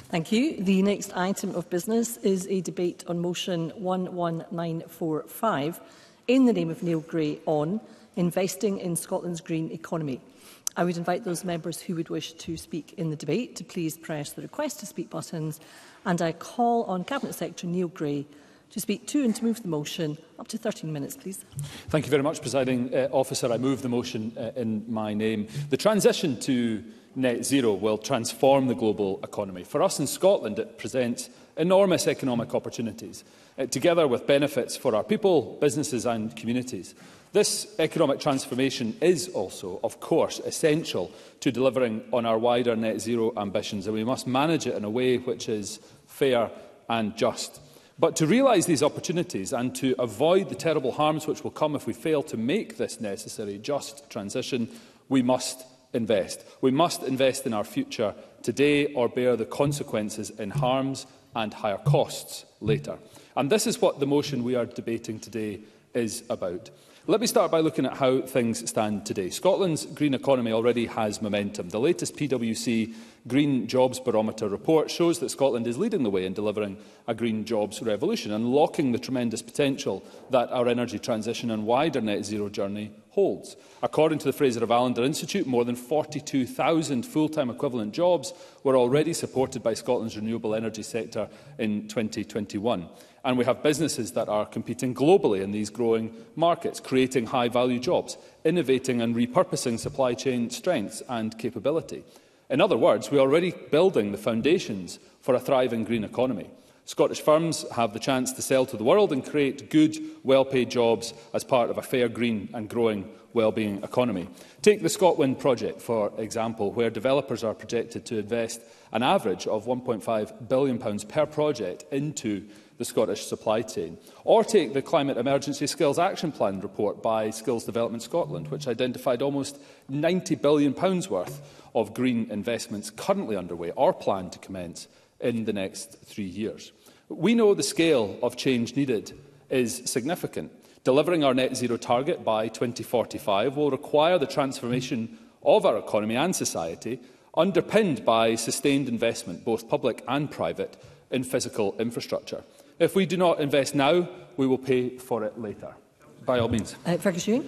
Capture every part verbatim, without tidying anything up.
Thank you. The next item of business is a debate on motion one one nine four five in the name of Neil Gray on investing in Scotland's green economy. I would invite those members who would wish to speak in the debate to please press the request to speak buttons, and I call on Cabinet Secretary Neil Gray to speak to and to move the motion. Up to thirteen minutes, please. Thank you very much, Presiding uh, Officer. I move the motion uh, in my name. The transition to net zero will transform the global economy. For us in Scotland, it presents enormous economic opportunities, uh, together with benefits for our people, businesses and communities. This economic transformation is also, of course, essential to delivering on our wider net zero ambitions, and we must manage it in a way which is fair and just. But to realise these opportunities and to avoid the terrible harms which will come if we fail to make this necessary just transition, we must invest. We must invest in our future today or bear the consequences in harms and higher costs later. And this is what the motion we are debating today is about. Let me start by looking at how things stand today. Scotland's green economy already has momentum. The latest P W C Green Jobs Barometer report shows that Scotland is leading the way in delivering a green jobs revolution, unlocking the tremendous potential that our energy transition and wider net zero journey holds. According to the Fraser of Allender Institute, more than forty-two thousand full-time equivalent jobs were already supported by Scotland's renewable energy sector in twenty twenty-one. And we have businesses that are competing globally in these growing markets, creating high-value jobs, innovating and repurposing supply chain strengths and capability. In other words, we are already building the foundations for a thriving green economy. Scottish firms have the chance to sell to the world and create good, well-paid jobs as part of a fair, green and growing wellbeing economy. Take the ScotWind project, for example, where developers are projected to invest an average of one point five billion pounds per project into the Scottish supply chain. Or take the Climate Emergency Skills Action Plan report by Skills Development Scotland, which identified almost ninety billion pounds worth of green investments currently underway or planned to commence in the next three years. We know the scale of change needed is significant. Delivering our net zero target by twenty forty-five will require the transformation of our economy and society, underpinned by sustained investment, both public and private, in physical infrastructure. If we do not invest now, we will pay for it later. By all means. Uh, Fergus Ewing.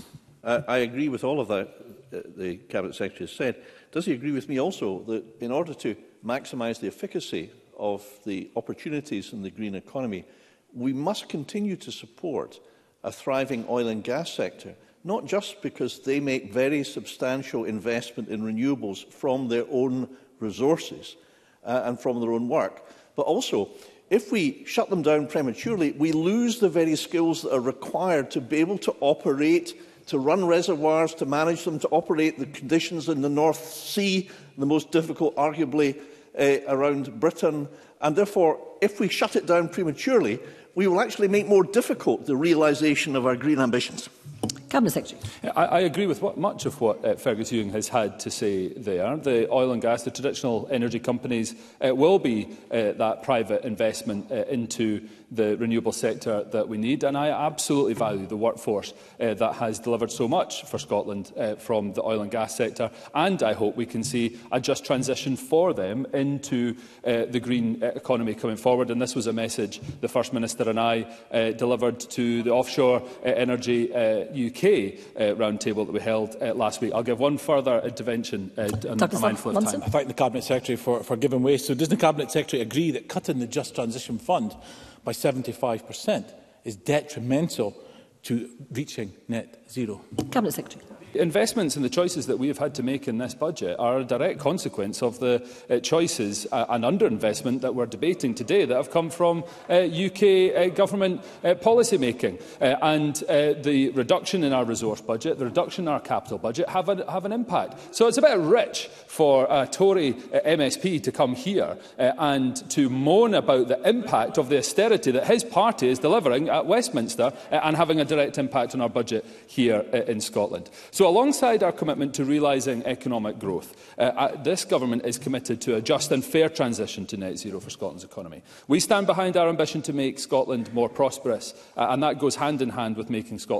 Uh, I agree with all of that uh, the Cabinet Secretary has said. Does he agree with me also that in order to maximise the efficacy of the opportunities in the green economy, we must continue to support a thriving oil and gas sector, not just because they make very substantial investment in renewables from their own resources uh, and from their own work, but also if we shut them down prematurely, we lose the very skills that are required to be able to operate, to run reservoirs, to manage them, to operate the conditions in the North Sea, the most difficult, arguably, uh, around Britain. And therefore, if we shut it down prematurely, we will actually make more difficult the realisation of our green ambitions. Cabinet Secretary. I, I agree with what, much of what uh, Fergus Ewing has had to say there. The oil and gas, the traditional energy companies uh, will be uh, that private investment uh, into the renewable sector that we need, and I absolutely value the workforce uh, that has delivered so much for Scotland uh, from the oil and gas sector, and I hope we can see a just transition for them into uh, the green economy coming forward. And this was a message the First Minister and I uh, delivered to the Offshore uh, Energy uh, U K uh, roundtable that we held uh, last week. I'll give one further intervention uh, and I'm mindful of time. I thank the Cabinet Secretary for, for giving way. So does the Cabinet Secretary agree that cutting the Just Transition Fund by seventy-five percent is detrimental to reaching net zero? Cabinet Secretary. Investments and the choices that we have had to make in this budget are a direct consequence of the uh, choices uh, and underinvestment that we're debating today that have come from uh, U K uh, government uh, policy making. Uh, and uh, the reduction in our resource budget, the reduction in our capital budget have, a, have an impact. So it's a bit rich for a Tory uh, M S P to come here uh, and to moan about the impact of the austerity that his party is delivering at Westminster uh, and having a direct impact on our budget here uh, in Scotland. So So alongside our commitment to realising economic growth, uh, uh, this government is committed to a just and fair transition to net zero for Scotland's economy. We stand behind our ambition to make Scotland more prosperous, uh, and that goes hand in hand with making Scotland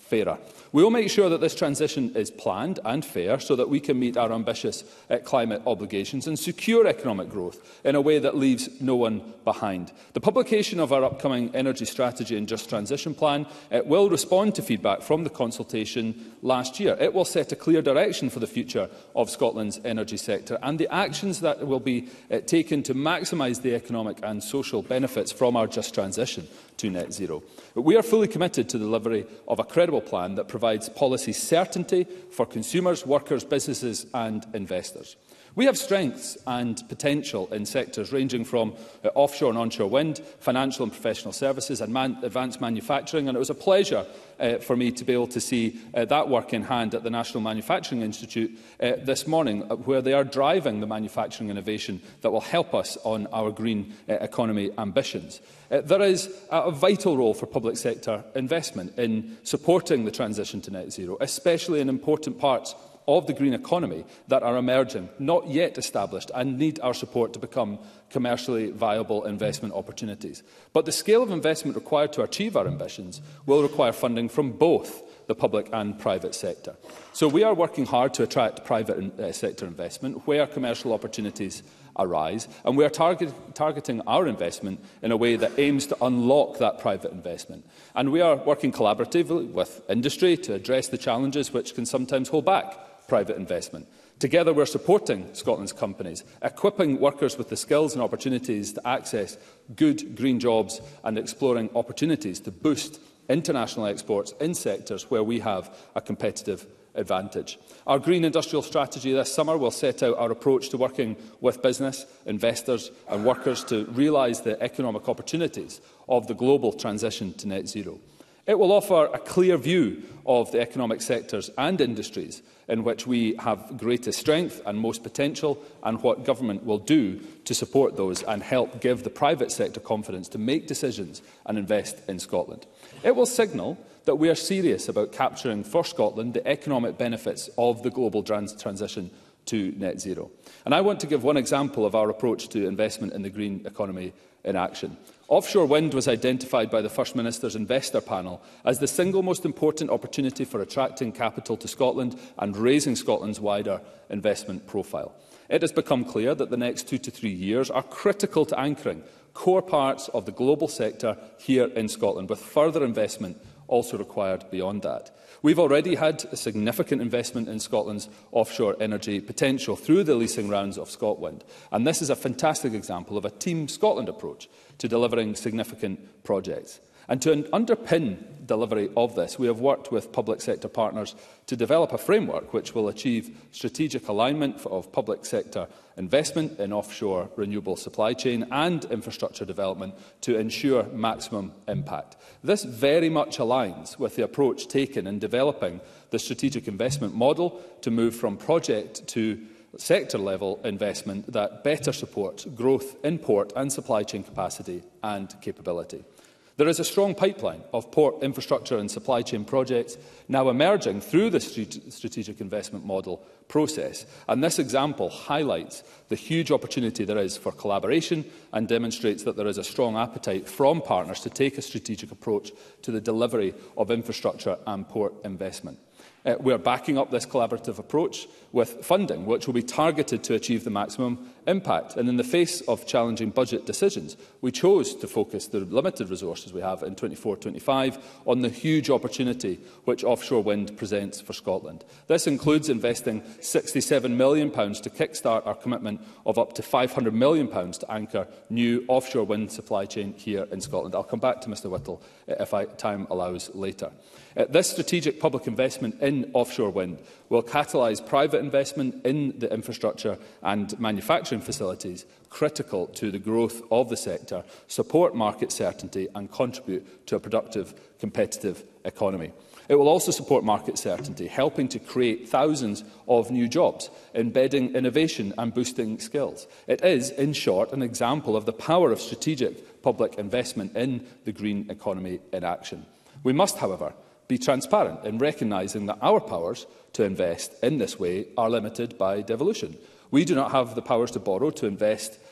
fairer. We will make sure that this transition is planned and fair so that we can meet our ambitious uh, climate obligations and secure economic growth in a way that leaves no one behind. The publication of our upcoming energy strategy and just transition plan uh, will respond to feedback from the consultation last year. It will set a clear direction for the future of Scotland's energy sector and the actions that will be uh, taken to maximise the economic and social benefits from our just transition to net zero. But we are fully committed to the delivery of a credible plan that provides policy certainty for consumers, workers, businesses and investors. We have strengths and potential in sectors ranging from uh, offshore and onshore wind, financial and professional services and man advanced manufacturing, and it was a pleasure uh, for me to be able to see uh, that work in hand at the National Manufacturing Institute uh, this morning, uh, where they are driving the manufacturing innovation that will help us on our green uh, economy ambitions. Uh, there is a, a vital role for public sector investment in supporting the transition to net zero, especially in important parts of the green economy that are emerging, not yet established, and need our support to become commercially viable investment opportunities. But the scale of investment required to achieve our ambitions will require funding from both the public and private sector. So we are working hard to attract private uh, sector investment where commercial opportunities arise, and we are target targeting our investment in a way that aims to unlock that private investment. And we are working collaboratively with industry to address the challenges which can sometimes hold back private investment. Together, we are supporting Scotland's companies, equipping workers with the skills and opportunities to access good green jobs and exploring opportunities to boost international exports in sectors where we have a competitive advantage. Our Green Industrial Strategy this summer will set out our approach to working with business, investors and workers to realise the economic opportunities of the global transition to net zero. It will offer a clear view of the economic sectors and industries in which we have greatest strength and most potential, and what government will do to support those and help give the private sector confidence to make decisions and invest in Scotland. It will signal that we are serious about capturing for Scotland the economic benefits of the global trans transition to net zero. And I want to give one example of our approach to investment in the green economy in action. Offshore wind was identified by the First Minister's Investor Panel as the single most important opportunity for attracting capital to Scotland and raising Scotland's wider investment profile. It has become clear that the next two to three years are critical to anchoring core parts of the global sector here in Scotland, with further investment also required beyond that. We've already had a significant investment in Scotland's offshore energy potential through the leasing rounds of ScotWind, and this is a fantastic example of a Team Scotland approach to delivering significant projects. And to underpin delivery of this, we have worked with public sector partners to develop a framework which will achieve strategic alignment of public sector investment in offshore renewable supply chain and infrastructure development to ensure maximum impact. This very much aligns with the approach taken in developing the strategic investment model to move from project to sector-level investment that better supports growth in port and supply chain capacity and capability. There is a strong pipeline of port infrastructure and supply chain projects now emerging through the strategic investment model process, and this example highlights the huge opportunity there is for collaboration and demonstrates that there is a strong appetite from partners to take a strategic approach to the delivery of infrastructure and port investment. Uh, we are backing up this collaborative approach with funding which will be targeted to achieve the maximum impact. And in the face of challenging budget decisions, we chose to focus the limited resources we have in twenty-four twenty-five on the huge opportunity which offshore wind presents for Scotland. This includes investing sixty-seven million pounds to kickstart our commitment of up to five hundred million pounds to anchor new offshore wind supply chain here in Scotland. I'll come back to Mr Whittle uh, if I, time allows later. Uh, this strategic public investment in offshore wind will catalyse private investment in the infrastructure and manufacturing facilities critical to the growth of the sector, support market certainty and contribute to a productive, competitive economy. It will also support market certainty, helping to create thousands of new jobs, embedding innovation and boosting skills. It is, in short, an example of the power of strategic public investment in the green economy in action. We must, however, be transparent in recognising that our powers to invest in this way are limited by devolution. We do not have the powers to borrow to invest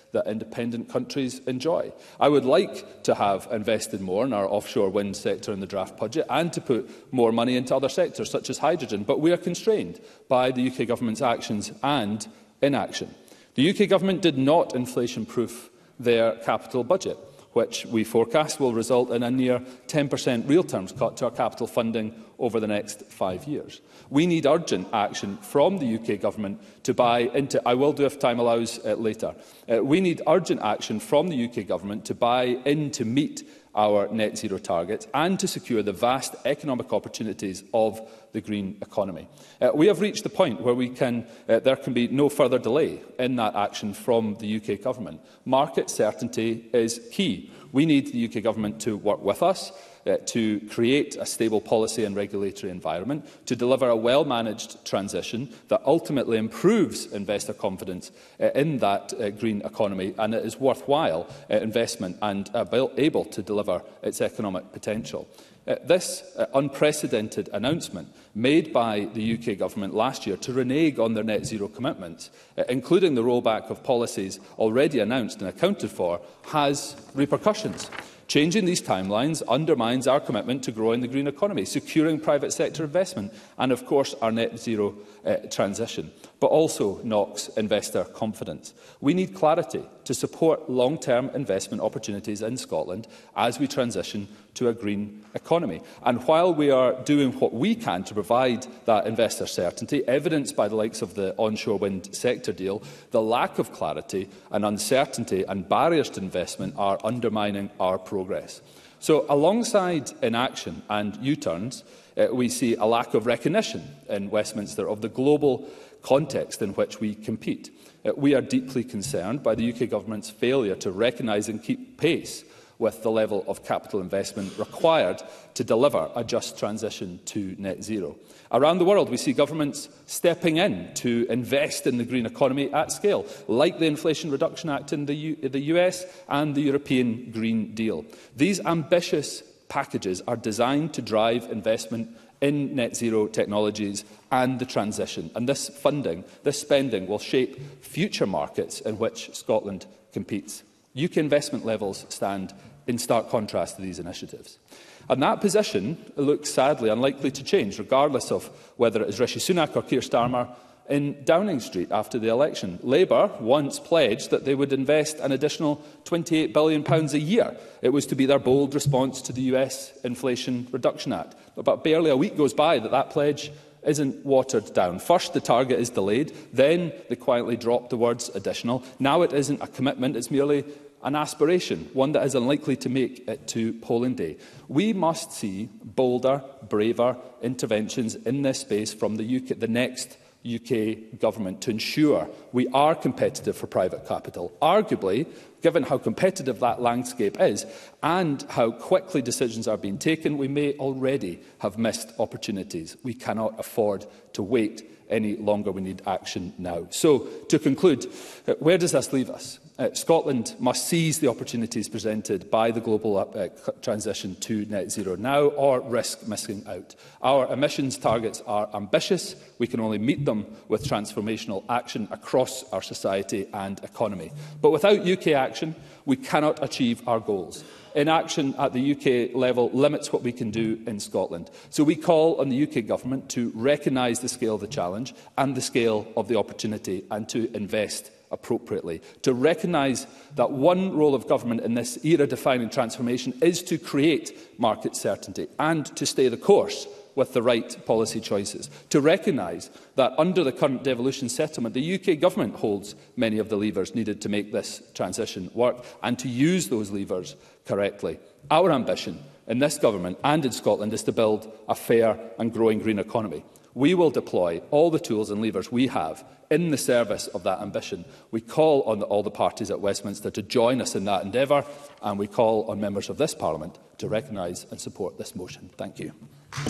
that independent countries enjoy. I would like to have invested more in our offshore wind sector in the draft budget and to put more money into other sectors such as hydrogen, but we are constrained by the U K Government's actions and inaction. The U K Government did not inflation-proof their capital budget, which we forecast will result in a near ten percent real terms cut to our capital funding over the next five years. We need urgent action from the U K Government to buy into, I will do if time allows uh, later, uh, we need urgent action from the U K Government to buy in to meet our net zero targets and to secure the vast economic opportunities of the green economy. Uh, we have reached the point where we can, uh, there can be no further delay in that action from the U K Government. Market certainty is key. We need the U K Government to work with us uh, to create a stable policy and regulatory environment, to deliver a well-managed transition that ultimately improves investor confidence uh, in that uh, green economy, and it is worthwhile uh, investment and uh, able to deliver its economic potential. Uh, this uh, unprecedented announcement made by the U K Government last year to renege on their net zero commitments, uh, including the rollback of policies already announced and accounted for, has repercussions. Changing these timelines undermines our commitment to growing the green economy, securing private sector investment and, of course, our net zero uh, transition, but also knocks investor confidence. We need clarity to support long-term investment opportunities in Scotland as we transition to a green economy. And while we are doing what we can to provide that investor certainty, evidenced by the likes of the onshore wind sector deal, the lack of clarity and uncertainty and barriers to investment are undermining our progress. So, alongside inaction and U-turns, uh, we see a lack of recognition in Westminster of the global context in which we compete. Uh, we are deeply concerned by the U K Government's failure to recognise and keep pace with the level of capital investment required to deliver a just transition to net zero. Around the world, we see governments stepping in to invest in the green economy at scale, like the Inflation Reduction Act in the, U the U S and the European Green Deal. These ambitious packages are designed to drive investment in net zero technologies and the transition. And this funding, this spending, will shape future markets in which Scotland competes. U K investment levels stand in stark contrast to these initiatives. And that position looks sadly unlikely to change, regardless of whether it is Rishi Sunak or Keir Starmer in Downing Street after the election. Labour once pledged that they would invest an additional twenty-eight billion pounds a year. It was to be their bold response to the U S Inflation Reduction Act. But barely a week goes by that that pledge isn't watered down. First, the target is delayed. Then, they quietly dropped the words additional. Now it isn't a commitment, it's merely an aspiration, one that is unlikely to make it to polling day. We must see bolder, braver interventions in this space from the, U K, the next U K Government to ensure we are competitive for private capital. Arguably, given how competitive that landscape is and how quickly decisions are being taken, we may already have missed opportunities. We cannot afford to wait any longer. We need action now. So, to conclude, uh, where does this leave us? Uh, Scotland must seize the opportunities presented by the global uh, transition to net zero now, or risk missing out. Our emissions targets are ambitious. We can only meet them with transformational action across our society and economy. But without U K action, we cannot achieve our goals. Inaction at the U K level limits what we can do in Scotland. So we call on the U K Government to recognise the scale of the challenge and the scale of the opportunity, and to invest appropriately, to recognise that one role of government in this era-defining transformation is to create market certainty and to stay the course with the right policy choices, to recognise that under the current devolution settlement, the U K Government holds many of the levers needed to make this transition work, and to use those levers correctly. Our ambition in this Government and in Scotland is to build a fair and growing green economy. We will deploy all the tools and levers we have in the service of that ambition. We call on the, all the parties at Westminster to join us in that endeavour, and we call on members of this Parliament to recognise and support this motion. Thank you.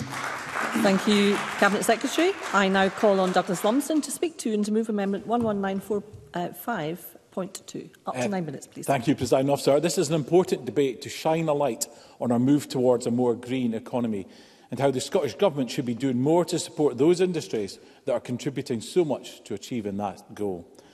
Thank you, Cabinet Secretary. I now call on Douglas Lumsden to speak to and to move Amendment one one nine four five point two. Up to uh, nine minutes, please. Thank you, Presiding Officer. This is an important debate to shine a light on our move towards a more green economy, and how the Scottish Government should be doing more to support those industries that are contributing so much to achieving that goal.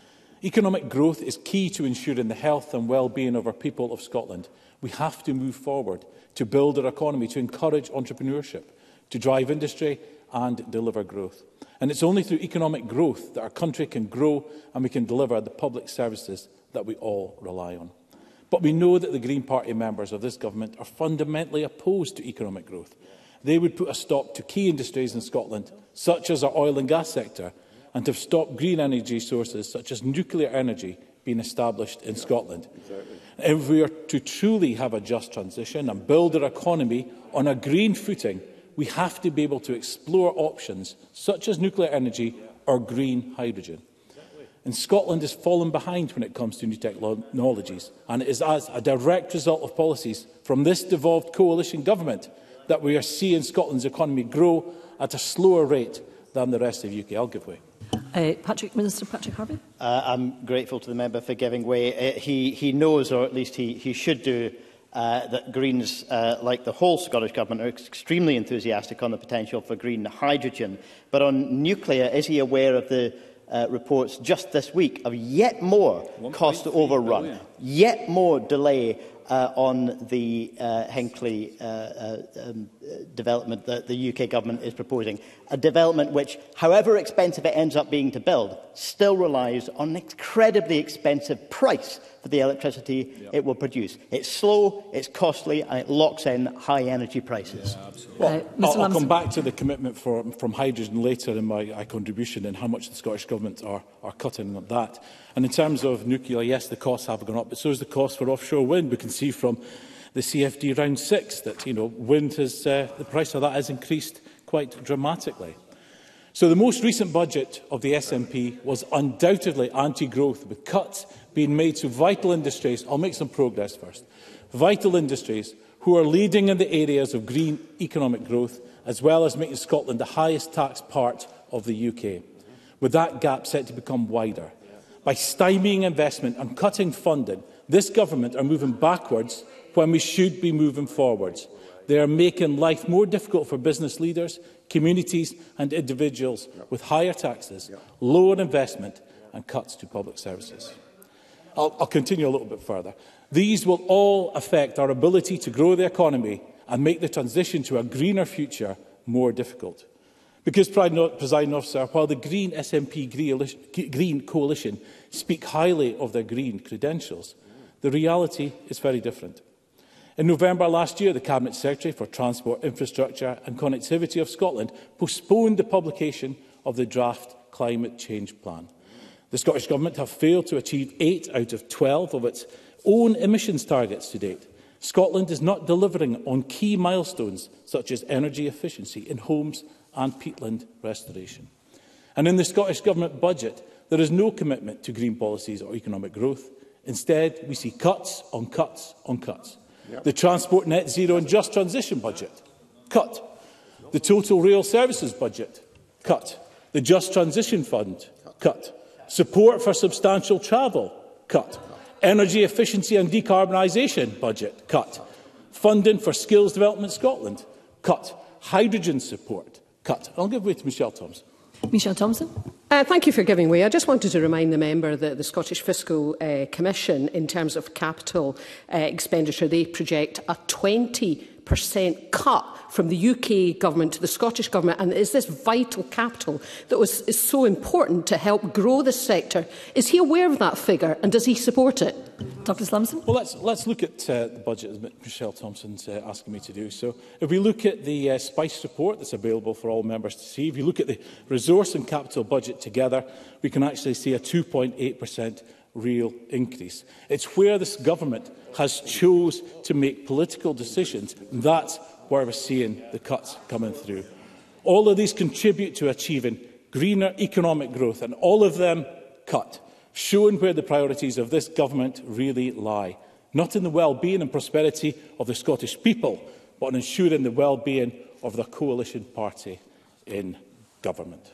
Economic growth is key to ensuring the health and well-being of our people of Scotland. We have to move forward to build our economy, to encourage entrepreneurship, to drive industry and deliver growth. And it's only through economic growth that our country can grow and we can deliver the public services that we all rely on. But we know that the Green Party members of this government are fundamentally opposed to economic growth. They would put a stop to key industries in Scotland, such as our oil and gas sector, and have stopped green energy sources such as nuclear energy being established in Scotland. Exactly. If we are to truly have a just transition and build our economy on a green footing, we have to be able to explore options such as nuclear energy or green hydrogen. And Scotland has fallen behind when it comes to new technologies, and it is as a direct result of policies from this devolved coalition government that we are seeing Scotland's economy grow at a slower rate than the rest of the U K. I'll give way. Uh, Patrick, Minister Patrick Harvey. Uh, I'm grateful to the member for giving way. Uh, he, he knows, or at least he, he should do, uh, that Greens, uh, like the whole Scottish Government, are extremely enthusiastic on the potential for green hydrogen. But on nuclear, is he aware of the uh, reports just this week of yet more cost overrun, billion. yet more delay uh, on the uh, Hinkley uh, uh, um, development that the U K government is proposing? A development which, however expensive it ends up being to build, still relies on an incredibly expensive price for the electricity yep. it will produce. It's slow, it's costly, and it locks in high energy prices. Yeah, well, uh, I'll, I'll come back to the commitment for, from hydrogen later in my, my contribution and how much the Scottish Government are, are cutting on that. And in terms of nuclear, yes, the costs have gone up, but so is the cost for offshore wind. We can see from the C F D round six that you know, wind has, uh, the price of that has increased quite dramatically. So the most recent budget of the S N P was undoubtedly anti-growth, with cuts being made to vital industries. I'll make some progress first. Vital industries who are leading in the areas of green economic growth, as well as making Scotland the highest taxed part of the U K, with that gap set to become wider. By stymieing investment and cutting funding, this government are moving backwards when we should be moving forwards. They are making life more difficult for business leaders, communities and individuals with higher taxes, lower investment and cuts to public services. I'll, I'll continue a little bit further. These will all affect our ability to grow the economy and make the transition to a greener future more difficult. Because, Presiding Officer, while the Green S N P Green Coalition speak highly of their green credentials, the reality is very different. In November last year, the Cabinet Secretary for Transport, Infrastructure and Connectivity of Scotland postponed the publication of the draft Climate Change Plan. The Scottish Government have failed to achieve eight out of twelve of its own emissions targets to date. Scotland is not delivering on key milestones such as energy efficiency in homes and peatland restoration. And in the Scottish Government budget, there is no commitment to green policies or economic growth. Instead, we see cuts on cuts on cuts. Yep. The Transport Net Zero and Just Transition budget, cut. The Total Rail Services budget, cut. The Just Transition Fund, cut. Support for substantial travel, cut. Energy efficiency and decarbonisation budget, cut. Funding for Skills Development Scotland, cut. Hydrogen support, cut. I'll give way to Michelle Thompson. Michelle Thompson. Uh, thank you for giving way. I just wanted to remind the member that the Scottish Fiscal uh, Commission, in terms of capital uh, expenditure, they project a twenty percent cut from the U K Government to the Scottish Government, and it is this vital capital that was, is so important to help grow this sector. Is he aware of that figure, and does he support it? Doctor Slamson. Well, let's, let's look at uh, the budget, as Michelle Thompson's uh, asking me to do. So if we look at the uh, SPICE report that's available for all members to see, if you look at the resource and capital budget together, we can actually see a two point eight percent real increase. It's where this government has chose to make political decisions. That's where we're seeing the cuts coming through. All of these contribute to achieving greener economic growth, and all of them cut, showing where the priorities of this government really lie, not in the well-being and prosperity of the Scottish people, but in ensuring the well-being of the coalition party in government.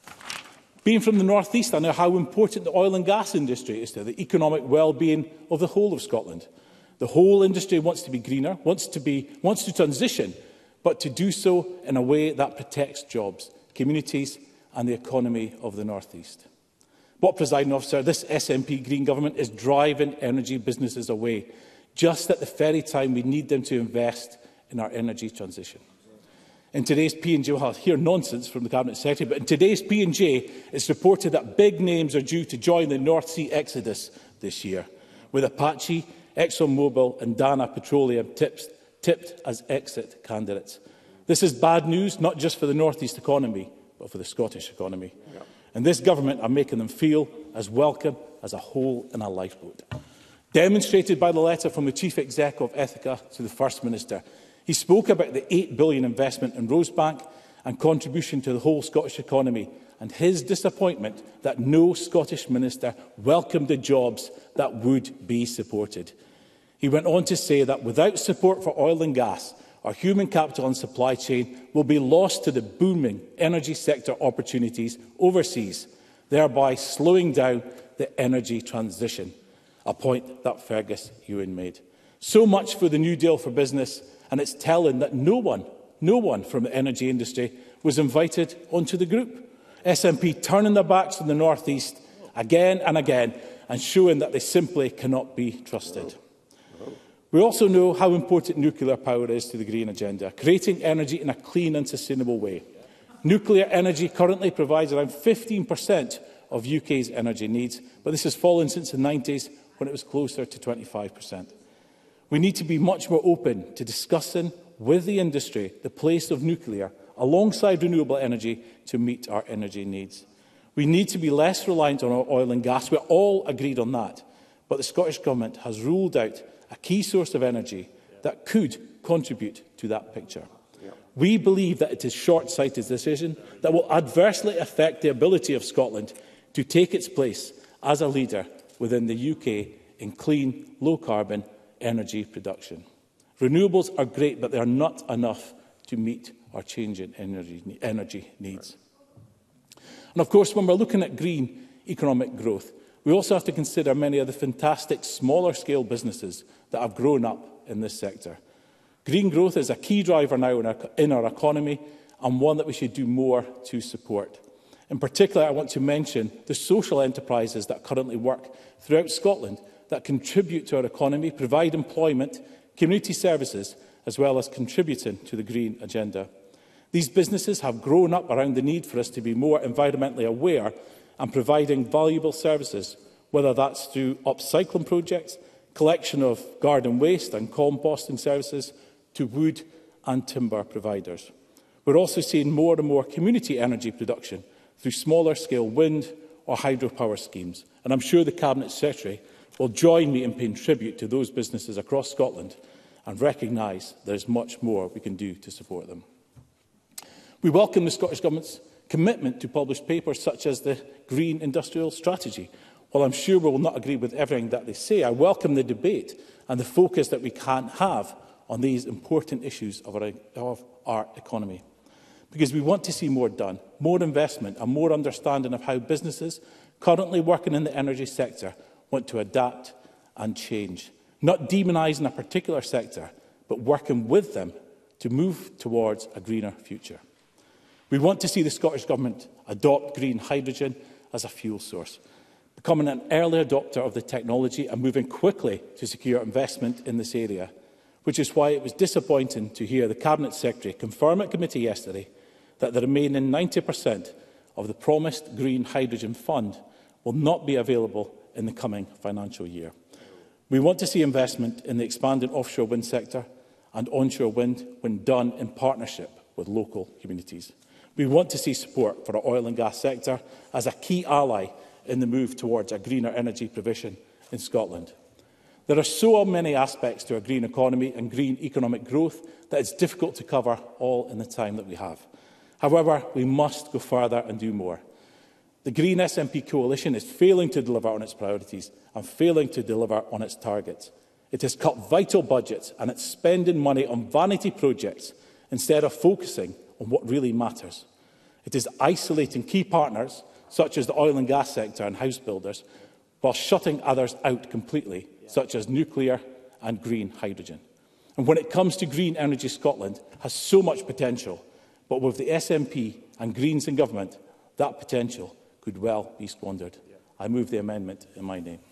Being from the North East, I know how important the oil and gas industry is to the economic well-being of the whole of Scotland. The whole industry wants to be greener, wants to, be, wants to transition, but to do so in a way that protects jobs, communities and the economy of the North East. But, Presiding Officer, this S N P Green government is driving energy businesses away, just at the very time we need them to invest in our energy transition. In today's P and J, well, I'll hear nonsense from the Cabinet Secretary, but in today's P and J, it's reported that big names are due to join the North Sea exodus this year, with Apache, ExxonMobil and Dana Petroleum tips, tipped as exit candidates. This is bad news, not just for the North East economy, but for the Scottish economy. Yeah. And this government are making them feel as welcome as a hole in a lifeboat. Demonstrated by the letter from the Chief Exec of Ithaca to the First Minister. He spoke about the eight billion pounds investment in Rosebank and contribution to the whole Scottish economy, and his disappointment that no Scottish minister welcomed the jobs that would be supported. He went on to say that without support for oil and gas, our human capital and supply chain will be lost to the booming energy sector opportunities overseas, thereby slowing down the energy transition, a point that Fergus Ewan made. So much for the New Deal for business, and it's telling that no one, no one from the energy industry was invited onto the group. S N P turning their backs on the North East again and again and showing that they simply cannot be trusted. We also know how important nuclear power is to the green agenda, creating energy in a clean and sustainable way. Nuclear energy currently provides around fifteen percent of U K's energy needs, but this has fallen since the nineties when it was closer to twenty-five percent. We need to be much more open to discussing with the industry the place of nuclear alongside renewable energy to meet our energy needs. We need to be less reliant on our oil and gas. We're all agreed on that. But the Scottish Government has ruled out a key source of energy that could contribute to that picture. We believe that it is a short-sighted decision that will adversely affect the ability of Scotland to take its place as a leader within the U K in clean, low-carbon energy production. Renewables are great, but they are not enough to meet our changing energy, energy needs. And of course, when we're looking at green economic growth, we also have to consider many of the fantastic smaller-scale businesses that have grown up in this sector. Green growth is a key driver now in our, in our economy, and one that we should do more to support. In particular, I want to mention the social enterprises that currently work throughout Scotland that contribute to our economy, provide employment, community services, as well as contributing to the green agenda. These businesses have grown up around the need for us to be more environmentally aware and providing valuable services, whether that's through upcycling projects, collection of garden waste and composting services, to wood and timber providers. We're also seeing more and more community energy production through smaller-scale wind or hydropower schemes, and I'm sure the Cabinet Secretary will join me in paying tribute to those businesses across Scotland and recognise there is much more we can do to support them. We welcome the Scottish Government's commitment to publish papers such as the Green Industrial Strategy. While I'm sure we will not agree with everything that they say, I welcome the debate and the focus that we can have on these important issues of our, of our economy. Because we want to see more done, more investment and more understanding of how businesses currently working in the energy sector want to adapt and change, not demonising a particular sector, but working with them to move towards a greener future. We want to see the Scottish Government adopt green hydrogen as a fuel source, becoming an early adopter of the technology and moving quickly to secure investment in this area, which is why it was disappointing to hear the Cabinet Secretary confirm at committee yesterday that the remaining ninety percent of the promised green hydrogen fund will not be available in the coming financial year. We want to see investment in the expanding offshore wind sector and onshore wind when done in partnership with local communities. We want to see support for our oil and gas sector as a key ally in the move towards a greener energy provision in Scotland. There are so many aspects to our green economy and green economic growth that it's difficult to cover all in the time that we have. However, we must go further and do more. The Green S N P coalition is failing to deliver on its priorities and failing to deliver on its targets. It has cut vital budgets and it's spending money on vanity projects instead of focusing on what really matters. It is isolating key partners, such as the oil and gas sector and house builders, while shutting others out completely, such as nuclear and green hydrogen. And when it comes to Green Energy, Scotland has so much potential, but with the S N P and Greens in government, that potential could well be squandered. I move the amendment in my name.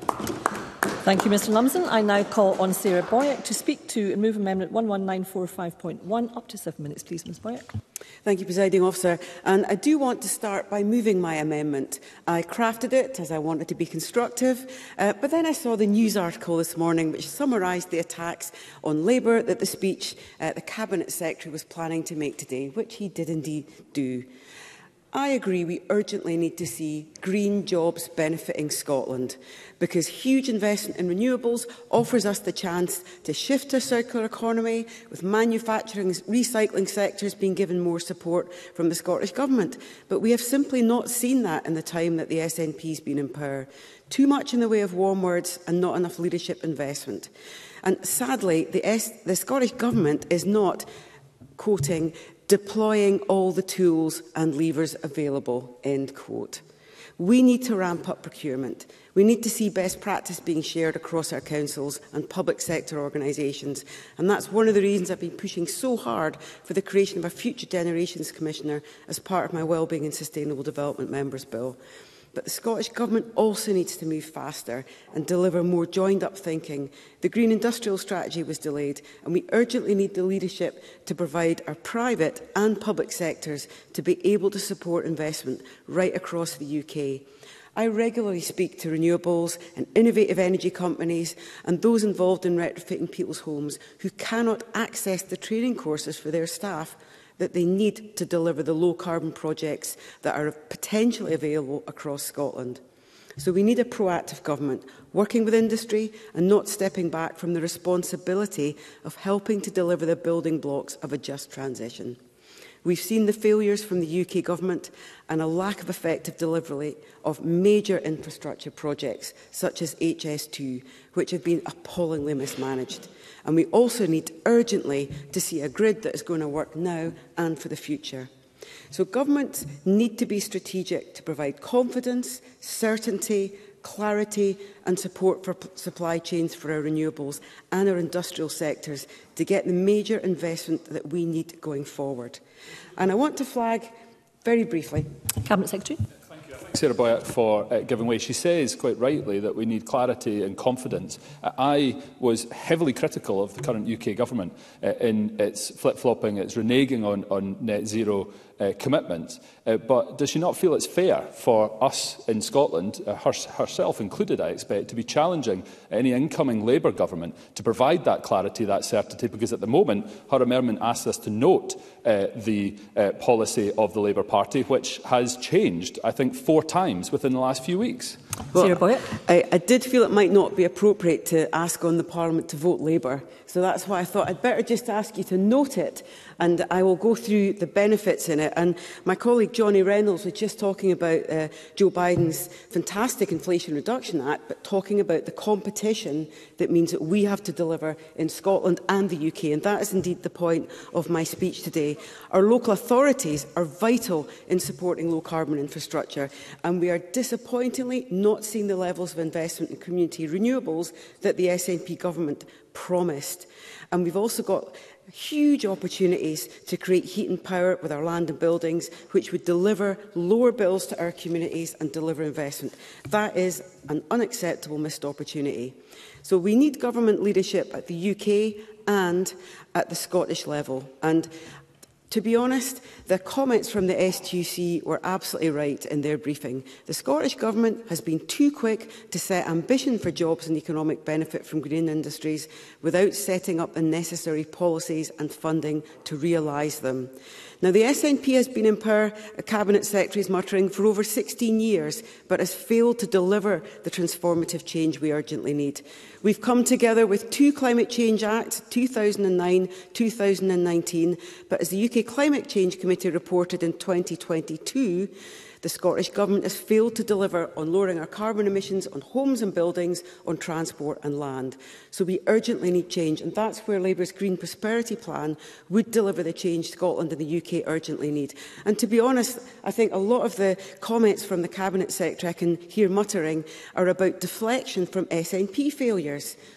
Thank you, Mr Lumsden. I now call on Sarah Boyack to speak to and move Amendment one one nine four five point one. Up to seven minutes, please, Ms Boyack. Thank you, Presiding Officer. And I do want to start by moving my amendment. I crafted it as I wanted to be constructive, uh, but then I saw the news article this morning which summarised the attacks on Labour that the speech uh, the Cabinet Secretary was planning to make today, which he did indeed do. I agree we urgently need to see green jobs benefiting Scotland, because huge investment in renewables offers us the chance to shift to a circular economy, with manufacturing and recycling sectors being given more support from the Scottish Government. But we have simply not seen that in the time that the S N P has been in power. Too much in the way of warm words and not enough leadership investment. And sadly, the, S the Scottish Government is not, quoting, deploying all the tools and levers available, end quote. We need to ramp up procurement. We need to see best practice being shared across our councils and public sector organisations. And that's one of the reasons I've been pushing so hard for the creation of a Future Generations Commissioner as part of my Wellbeing and Sustainable Development Members' Bill. But the Scottish Government also needs to move faster and deliver more joined-up thinking. The Green Industrial Strategy was delayed, and we urgently need the leadership to provide our private and public sectors to be able to support investment right across the U K. I regularly speak to renewables and innovative energy companies and those involved in retrofitting people's homes who cannot access the training courses for their staff that they need to deliver the low-carbon projects that are potentially available across Scotland. So we need a proactive government, working with industry and not stepping back from the responsibility of helping to deliver the building blocks of a just transition. We've seen the failures from the U K Government and a lack of effective delivery of major infrastructure projects, such as H S two, which have been appallingly mismanaged. And we also need urgently to see a grid that is going to work now and for the future. So governments need to be strategic to provide confidence, certainty, clarity and support for supply chains for our renewables and our industrial sectors to get the major investment that we need going forward. And I want to flag very briefly. Cabinet Secretary. Sarah Boyack for uh, giving way. She says quite rightly that we need clarity and confidence. Uh, I was heavily critical of the current U K Government uh, in its flip-flopping, its reneging on, on net zero uh, commitments. Uh, but does she not feel it's fair for us in Scotland, uh, her, herself included, I expect, to be challenging any incoming Labour government to provide that clarity, that certainty? Because at the moment, her amendment asks us to note uh, the uh, policy of the Labour Party, which has changed, I think, four times within the last few weeks. Well, I, I did feel it might not be appropriate to ask on the Parliament to vote Labour, so that's why I thought I'd better just ask you to note it, and I will go through the benefits in it. And my colleague Johnny Reynolds was just talking about uh, Joe Biden's fantastic Inflation Reduction Act, but talking about the competition that means that we have to deliver in Scotland and the U K, and that is indeed the point of my speech today. Our local authorities are vital in supporting low-carbon infrastructure, and we are disappointingly not seeing the levels of investment in community renewables that the S N P government promised. And we've also got huge opportunities to create heat and power with our land and buildings, which would deliver lower bills to our communities and deliver investment. That is an unacceptable missed opportunity. So we need government leadership at the U K and at the Scottish level. And to be honest, the comments from the S T U C were absolutely right in their briefing. The Scottish Government has been too quick to set ambition for jobs and economic benefit from green industries without setting up the necessary policies and funding to realise them. Now, the S N P has been in power, a Cabinet Secretary is muttering, for over sixteen years, but has failed to deliver the transformative change we urgently need. We've come together with two Climate Change Acts, two thousand nine, two thousand nineteen, but as the U K Climate Change Committee reported in twenty twenty-two, the Scottish Government has failed to deliver on lowering our carbon emissions on homes and buildings, on transport and land. So we urgently need change, and that's where Labour's Green Prosperity Plan would deliver the change Scotland and the U K urgently need. And to be honest, I think a lot of the comments from the Cabinet Secretary I can hear muttering are about deflection from S N P failures.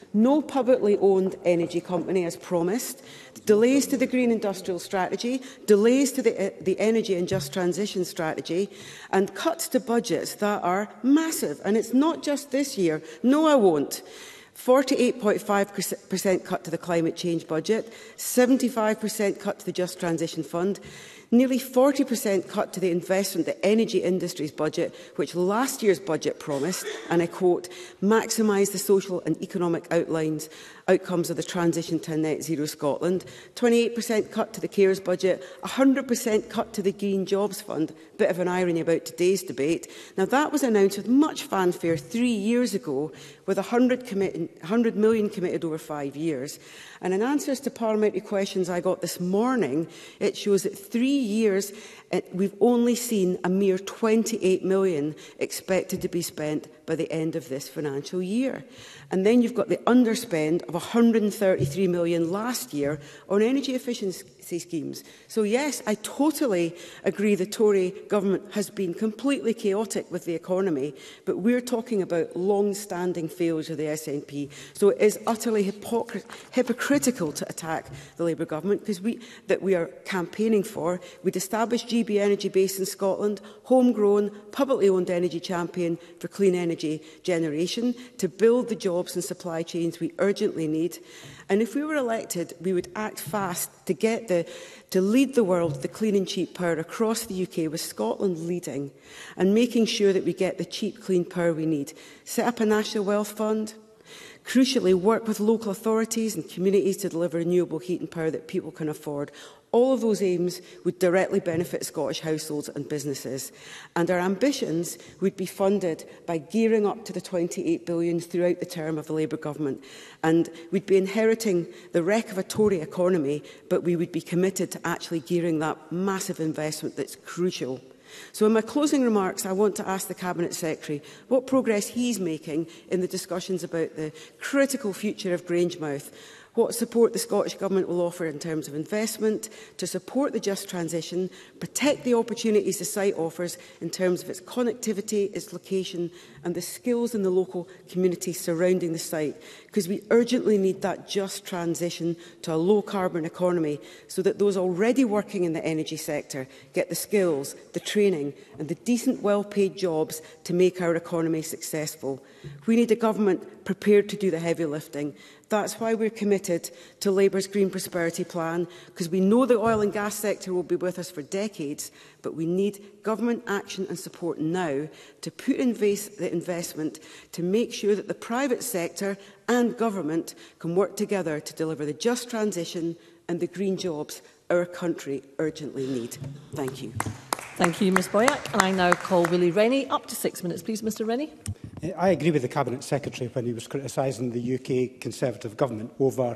no publicly owned energy company as promised, delays to the Green Industrial Strategy, delays to the, uh, the Energy and Just Transition Strategy, and cuts to budgets that are massive. And it's not just this year. No, I won't. forty-eight point five percent cut to the climate change budget, seventy-five percent cut to the Just Transition Fund, nearly forty percent cut to the investment, the energy industry's budget, which last year's budget promised, and I quote, maximise the social and economic outlines, outcomes of the transition to net zero Scotland, twenty-eight percent cut to the CARES budget, one hundred percent cut to the Green Jobs Fund. Bit of an irony about today's debate. Now, that was announced with much fanfare three years ago, with one hundred, commit one hundred million committed over five years. And in answers to parliamentary questions I got this morning, it shows that three years, uh, we've only seen a mere twenty-eight million expected to be spent by the end of this financial year. And then you've got the underspend of one hundred thirty-three million last year on energy efficiency schemes. So yes, I totally agree the Tory government has been completely chaotic with the economy, but we're talking about long-standing failures of the S N P. So it is utterly hypocr hypocritical to attack the Labour government, because we that we are campaigning for. We'd established G B Energy Base in Scotland, homegrown, publicly owned energy champion for clean energy generation, to build the jobs and supply chains we urgently need. And if we were elected, we would act fast to get the to lead the world with the clean and cheap power across the U K, with Scotland leading, and making sure that we get the cheap, clean power we need. Set up a national wealth fund. Crucially, work with local authorities and communities to deliver renewable heat and power that people can afford. All of those aims would directly benefit Scottish households and businesses. And our ambitions would be funded by gearing up to the twenty-eight billion pounds throughout the term of the Labour government. And we'd be inheriting the wreck of a Tory economy, but we would be committed to actually gearing that massive investment that's crucial. So in my closing remarks, I want to ask the Cabinet Secretary what progress he's making in the discussions about the critical future of Grangemouth, what support the Scottish Government will offer in terms of investment to support the just transition, protect the opportunities the site offers in terms of its connectivity, its location and the skills in the local community surrounding the site, because we urgently need that just transition to a low-carbon economy so that those already working in the energy sector get the skills, the training and the decent, well-paid jobs to make our economy successful. We need a government prepared to do the heavy lifting. That's why we're committed to Labour's Green Prosperity Plan, because we know the oil and gas sector will be with us for decades, but we need government action and support now to put in place the investment to make sure that the private sector and government can work together to deliver the just transition and the green jobs our country urgently need. Thank you. Thank you, Ms Boyack. And I now call Willie Rennie. Up to six minutes, please, Mr Rennie. I agree with the Cabinet Secretary when he was criticising the U K Conservative Government over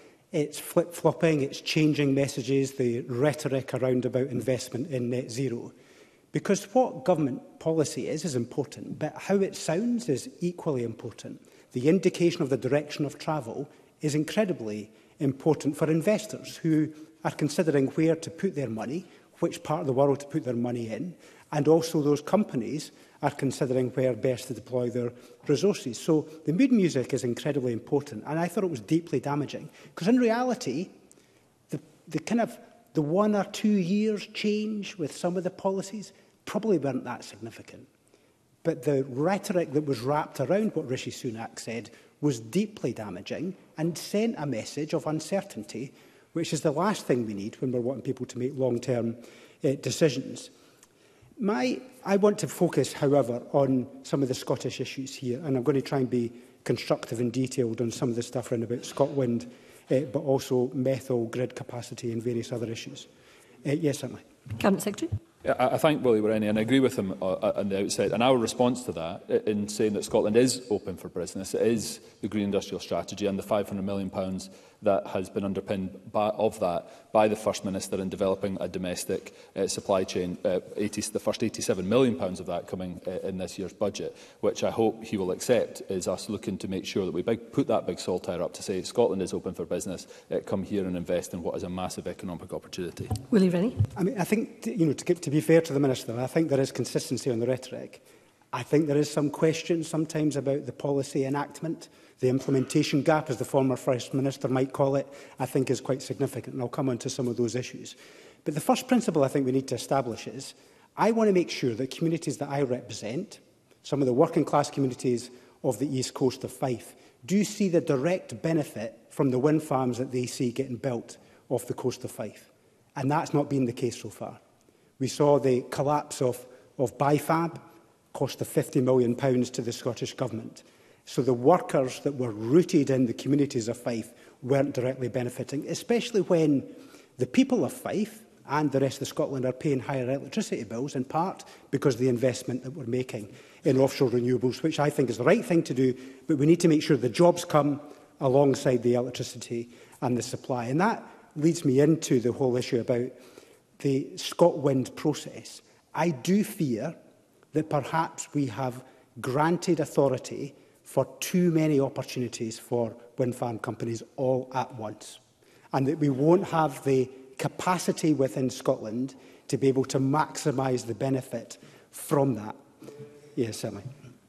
its flip-flopping, its changing messages, the rhetoric around about investment in net zero. Because what government policy is, is important, but how it sounds is equally important. The indication of the direction of travel is incredibly important for investors who are considering where to put their money, which part of the world to put their money in, and also those companies are considering where best to deploy their resources. So the mood music is incredibly important, and I thought it was deeply damaging, because in reality, the, the kind of the one or two years change with some of the policies probably weren't that significant. But the rhetoric that was wrapped around what Rishi Sunak said was deeply damaging and sent a message of uncertainty, which is the last thing we need when we're wanting people to make long-term uh, decisions. My, I want to focus, however, on some of the Scottish issues here, and I'm going to try and be constructive and detailed on some of the stuff around about Scotland, uh, but also methyl, grid capacity and various other issues. Uh, yes, certainly. Cabinet Secretary. I, I thank Willie Rennie, and I agree with him uh, on the outset. And our response to that, in saying that Scotland is open for business, it is the Green Industrial Strategy and the five hundred million pounds that has been underpinned by, of that by the First Minister in developing a domestic uh, supply chain, uh, eighty, the first eighty-seven million pounds of that coming uh, in this year's budget, which I hope he will accept, is us looking to make sure that we big, put that big saltire up to say Scotland is open for business, uh, come here and invest in what is a massive economic opportunity. Willie Rennie. I mean, I think, you know, to, to be fair to the Minister, I think there is consistency on the rhetoric. I think there is some question sometimes about the policy enactment. The implementation gap, as the former First Minister might call it, I think is quite significant, and I'll come on to some of those issues. But the first principle I think we need to establish is I want to make sure that communities that I represent, some of the working class communities of the east coast of Fife, do see the direct benefit from the wind farms that they see getting built off the coast of Fife. And that's not been the case so far. We saw the collapse of, of BiFab, cost of fifty million pounds to the Scottish Government. So the workers that were rooted in the communities of Fife weren't directly benefiting, especially when the people of Fife and the rest of Scotland are paying higher electricity bills, in part because of the investment that we're making in offshore renewables, which I think is the right thing to do, but we need to make sure the jobs come alongside the electricity and the supply. And that leads me into the whole issue about the ScotWind process. I do fear that perhaps we have granted authority for too many opportunities for wind farm companies all at once, and that we won't have the capacity within Scotland to be able to maximise the benefit from that. Yes, certainly.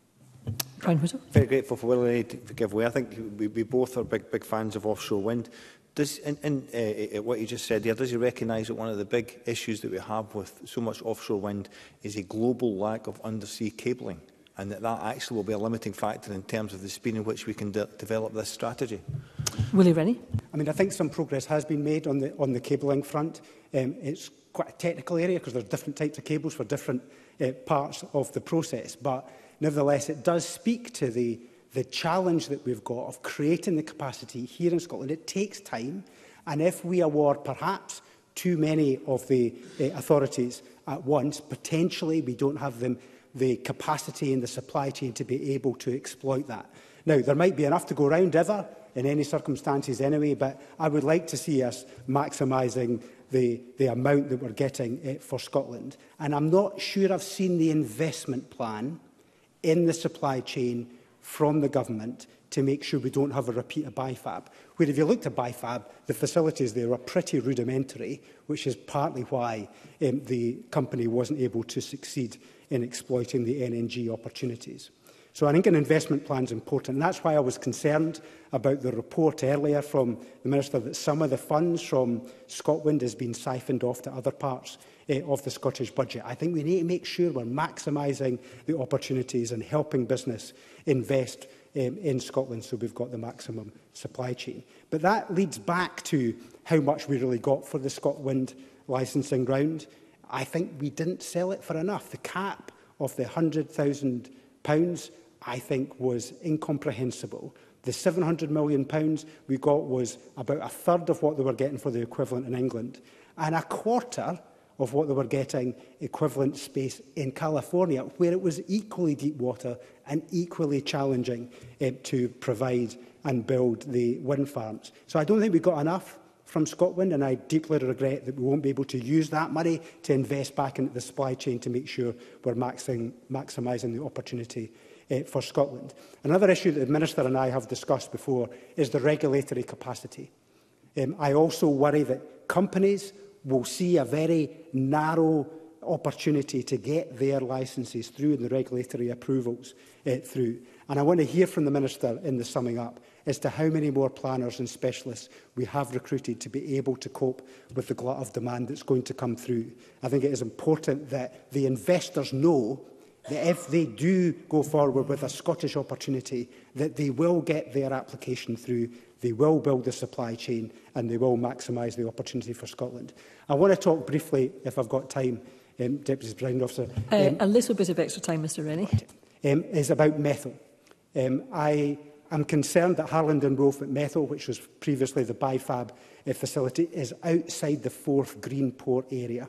Brian Whittle. Very grateful for willing to give way. I think we, we both are big, big fans of offshore wind. Does, in, in uh, what you just said there, does he recognise that one of the big issues that we have with so much offshore wind is a global lack of undersea cabling, and that that actually will be a limiting factor in terms of the speed in which we can de develop this strategy? Willie Rennie. I mean, I think some progress has been made on the, on the cabling front. Um, it's quite a technical area because there's different types of cables for different uh, parts of the process. But nevertheless, it does speak to the, the challenge that we've got of creating the capacity here in Scotland. It takes time. And if we award perhaps too many of the uh, authorities at once, potentially we don't have them the capacity in the supply chain to be able to exploit that. Now, there might be enough to go round ever, in any circumstances anyway, but I would like to see us maximising the, the amount that we're getting uh, for Scotland. And I'm not sure I've seen the investment plan in the supply chain from the government to make sure we don't have a repeat of BiFab. Where if you looked at BiFab, the facilities there are pretty rudimentary, which is partly why um, the company wasn't able to succeed in exploiting the N N G opportunities. So I think an investment plan is important, and that's why I was concerned about the report earlier from the Minister that some of the funds from ScotWind has been siphoned off to other parts uh, of the Scottish budget. I think we need to make sure we're maximising the opportunities and helping business invest um, in Scotland so we've got the maximum supply chain. But that leads back to how much we really got for the ScotWind licensing round. I think we didn't sell it for enough. The cap of the one hundred thousand pounds, I think, was incomprehensible. The seven hundred million pounds we got was about a third of what they were getting for the equivalent in England, and a quarter of what they were getting equivalent space in California, where it was equally deep water and equally challenging uh, to provide and build the wind farms. So I don't think we got enough from ScotWind, and I deeply regret that we won't be able to use that money to invest back into the supply chain to make sure we're maxing, maximising the opportunity uh, for Scotland. Another issue that the Minister and I have discussed before is the regulatory capacity. Um, I also worry that companies will see a very narrow opportunity to get their licences through and the regulatory approvals uh, through. And I want to hear from the Minister in the summing up as to how many more planners and specialists we have recruited to be able to cope with the glut of demand that's going to come through. I think it is important that the investors know that if they do go forward with a Scottish opportunity, that they will get their application through, they will build the supply chain, and they will maximise the opportunity for Scotland. I want to talk briefly, if I've got time, um, Deputy Presiding Officer. Uh, um, a little bit of extra time, Mr Rennie. Um, is about Methil. Um, I am concerned that Harland and Wolff at Methil, which was previously the BiFab uh, facility, is outside the Forth Greenport area,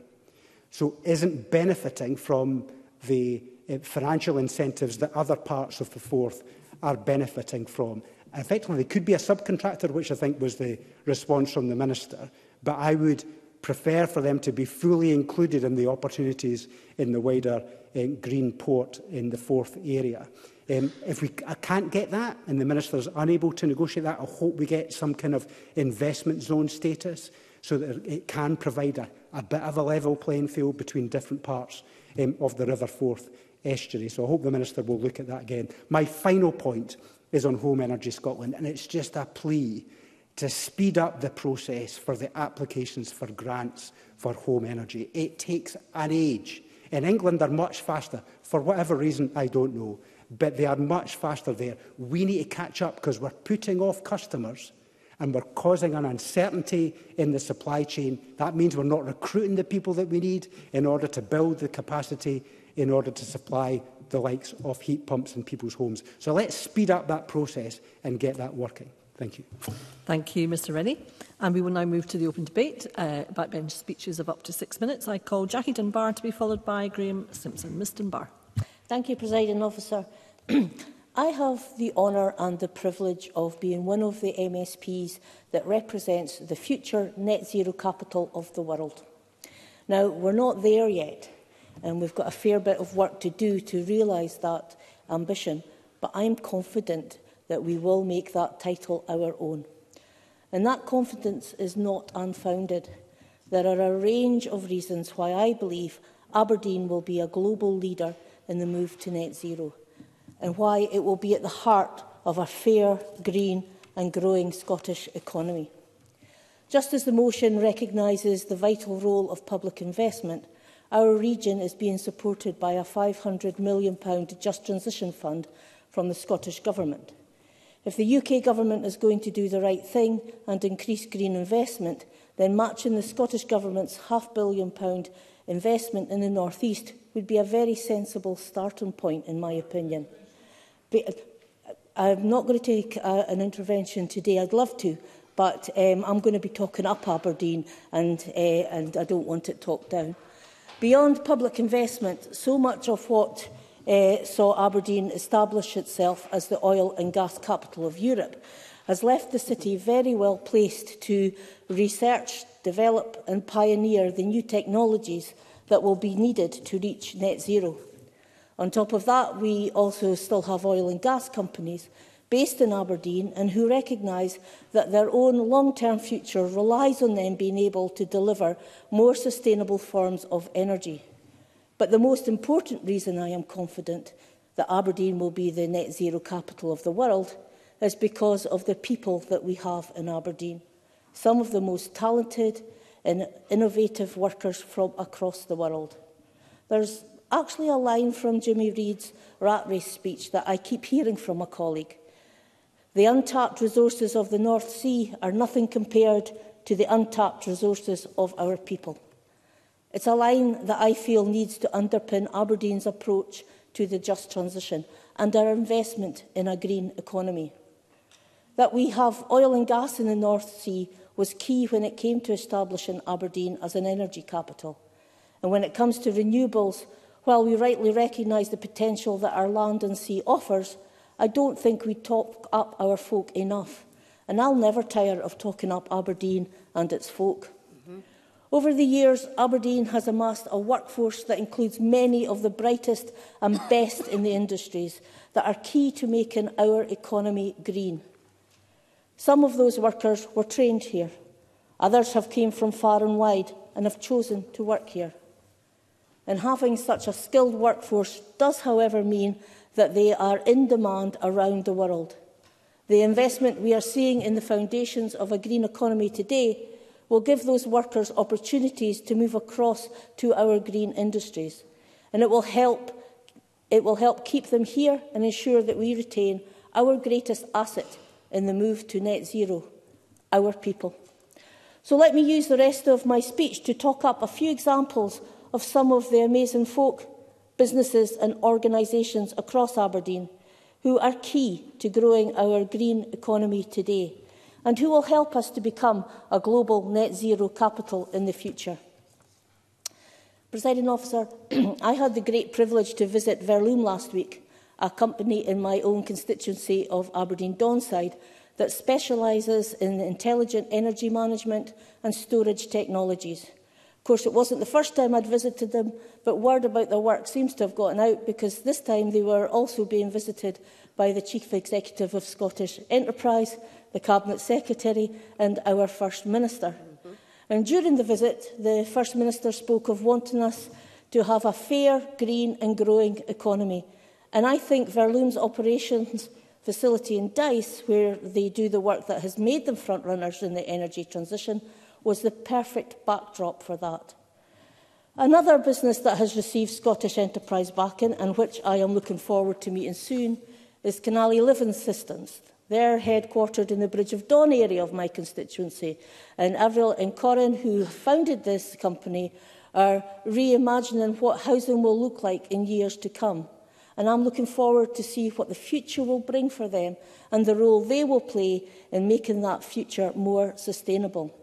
so isn't benefiting from the uh, financial incentives that other parts of the Forth are benefiting from. Effectively, they could be a subcontractor, which I think was the response from the Minister, but I would prefer for them to be fully included in the opportunities in the wider uh, green port in the Forth area. Um, if we I can't get that and the Minister is unable to negotiate that, I hope we get some kind of investment zone status so that it can provide a, a bit of a level playing field between different parts um, of the River Forth estuary. So I hope the Minister will look at that again. My final point is on Home Energy Scotland, and it's just a plea to speed up the process for the applications for grants for home energy. It takes an age. In England, they're much faster. For whatever reason, I don't know. But they are much faster there. We need to catch up because we're putting off customers and we're causing an uncertainty in the supply chain. That means we're not recruiting the people that we need in order to build the capacity in order to supply the likes of heat pumps in people's homes. So let's speed up that process and get that working. Thank you. Thank you, Mr Rennie. And we will now move to the open debate. Uh, backbench speeches of up to six minutes. I call Jackie Dunbar to be followed by Graham Simpson. Miz Dunbar. Thank you, Presiding Officer. I have the honour and the privilege of being one of the M S Ps that represents the future net zero capital of the world. Now, we're not there yet, and we've got a fair bit of work to do to realise that ambition, but I'm confident that we will make that title our own. And that confidence is not unfounded. There are a range of reasons why I believe Aberdeen will be a global leader in the move to net zero, and why it will be at the heart of a fair, green and growing Scottish economy. Just as the motion recognises the vital role of public investment, our region is being supported by a five hundred million pounds Just Transition Fund from the Scottish Government. If the U K Government is going to do the right thing and increase green investment, then matching the Scottish Government's half billion pound investment in the North East would be a very sensible starting point, in my opinion. But I'm not going to take uh, an intervention today. I'd love to, but um, I'm going to be talking up Aberdeen, and, uh, and I don't want it talked down. Beyond public investment, so much of what uh, saw Aberdeen establish itself as the oil and gas capital of Europe has left the city very well placed to research, develop and pioneer the new technologies that will be needed to reach net zero. On top of that, we also still have oil and gas companies based in Aberdeen and who recognise that their own long-term future relies on them being able to deliver more sustainable forms of energy. But the most important reason I am confident that Aberdeen will be the net zero capital of the world is because of the people that we have in Aberdeen, some of the most talented and innovative workers from across the world. There's actually a line from Jimmy Reid's rat race speech that I keep hearing from a colleague. The untapped resources of the North Sea are nothing compared to the untapped resources of our people. It's a line that I feel needs to underpin Aberdeen's approach to the just transition and our investment in a green economy. That we have oil and gas in the North Sea was key when it came to establishing Aberdeen as an energy capital. And when it comes to renewables, while we rightly recognise the potential that our land and sea offers, I don't think we talk up our folk enough. And I'll never tire of talking up Aberdeen and its folk. Mm-hmm. Over the years, Aberdeen has amassed a workforce that includes many of the brightest and best in the industries that are key to making our economy green. Some of those workers were trained here. Others have come from far and wide and have chosen to work here. And having such a skilled workforce does, however, mean that they are in demand around the world. The investment we are seeing in the foundations of a green economy today will give those workers opportunities to move across to our green industries. And it will help, it will help keep them here and ensure that we retain our greatest asset in the move to net zero, our people. So let me use the rest of my speech to talk up a few examples of some of the amazing folk, businesses and organisations across Aberdeen who are key to growing our green economy today and who will help us to become a global net zero capital in the future. Presiding Officer, I had the great privilege to visit Verloom last week, a company in my own constituency of Aberdeen Donside that specialises in intelligent energy management and storage technologies. Of course, it wasn't the first time I'd visited them, but word about their work seems to have gotten out because this time they were also being visited by the Chief Executive of Scottish Enterprise, the Cabinet Secretary and our First Minister. Mm-hmm. And during the visit, the First Minister spoke of wanting us to have a fair, green and growing economy. And I think Verloom's operations facility in Dice, where they do the work that has made them frontrunners in the energy transition, was the perfect backdrop for that. Another business that has received Scottish enterprise backing, and which I am looking forward to meeting soon, is Canali Living Systems. They're headquartered in the Bridge of Dawn area of my constituency, and Avril and Corin, who founded this company, are reimagining what housing will look like in years to come. And I'm looking forward to see what the future will bring for them and the role they will play in making that future more sustainable.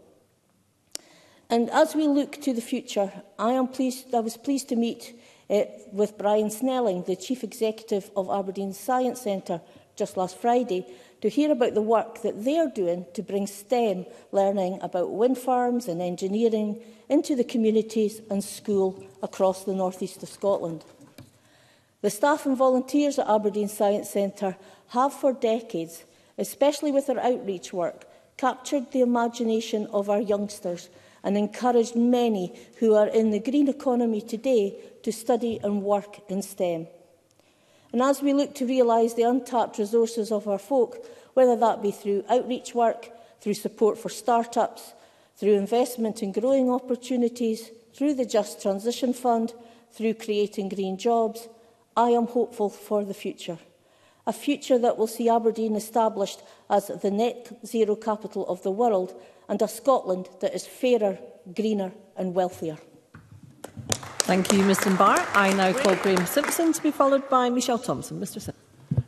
And as we look to the future, I, am pleased, I was pleased to meet uh, with Brian Snelling, the Chief Executive of Aberdeen Science Centre, just last Friday, to hear about the work that they are doing to bring STEM learning about wind farms and engineering into the communities and school across the north east of Scotland. The staff and volunteers at Aberdeen Science Centre have for decades, especially with their outreach work, captured the imagination of our youngsters and encouraged many who are in the green economy today to study and work in STEM. And as we look to realise the untapped resources of our folk, whether that be through outreach work, through support for start-ups, through investment in growing opportunities, through the Just Transition Fund, through creating green jobs, I am hopeful for the future. A future that will see Aberdeen established as the net zero capital of the world and a Scotland that is fairer, greener and wealthier. Thank you, Mister Barr. I now call Graham Simpson to be followed by Michelle Thompson. Mister Simpson.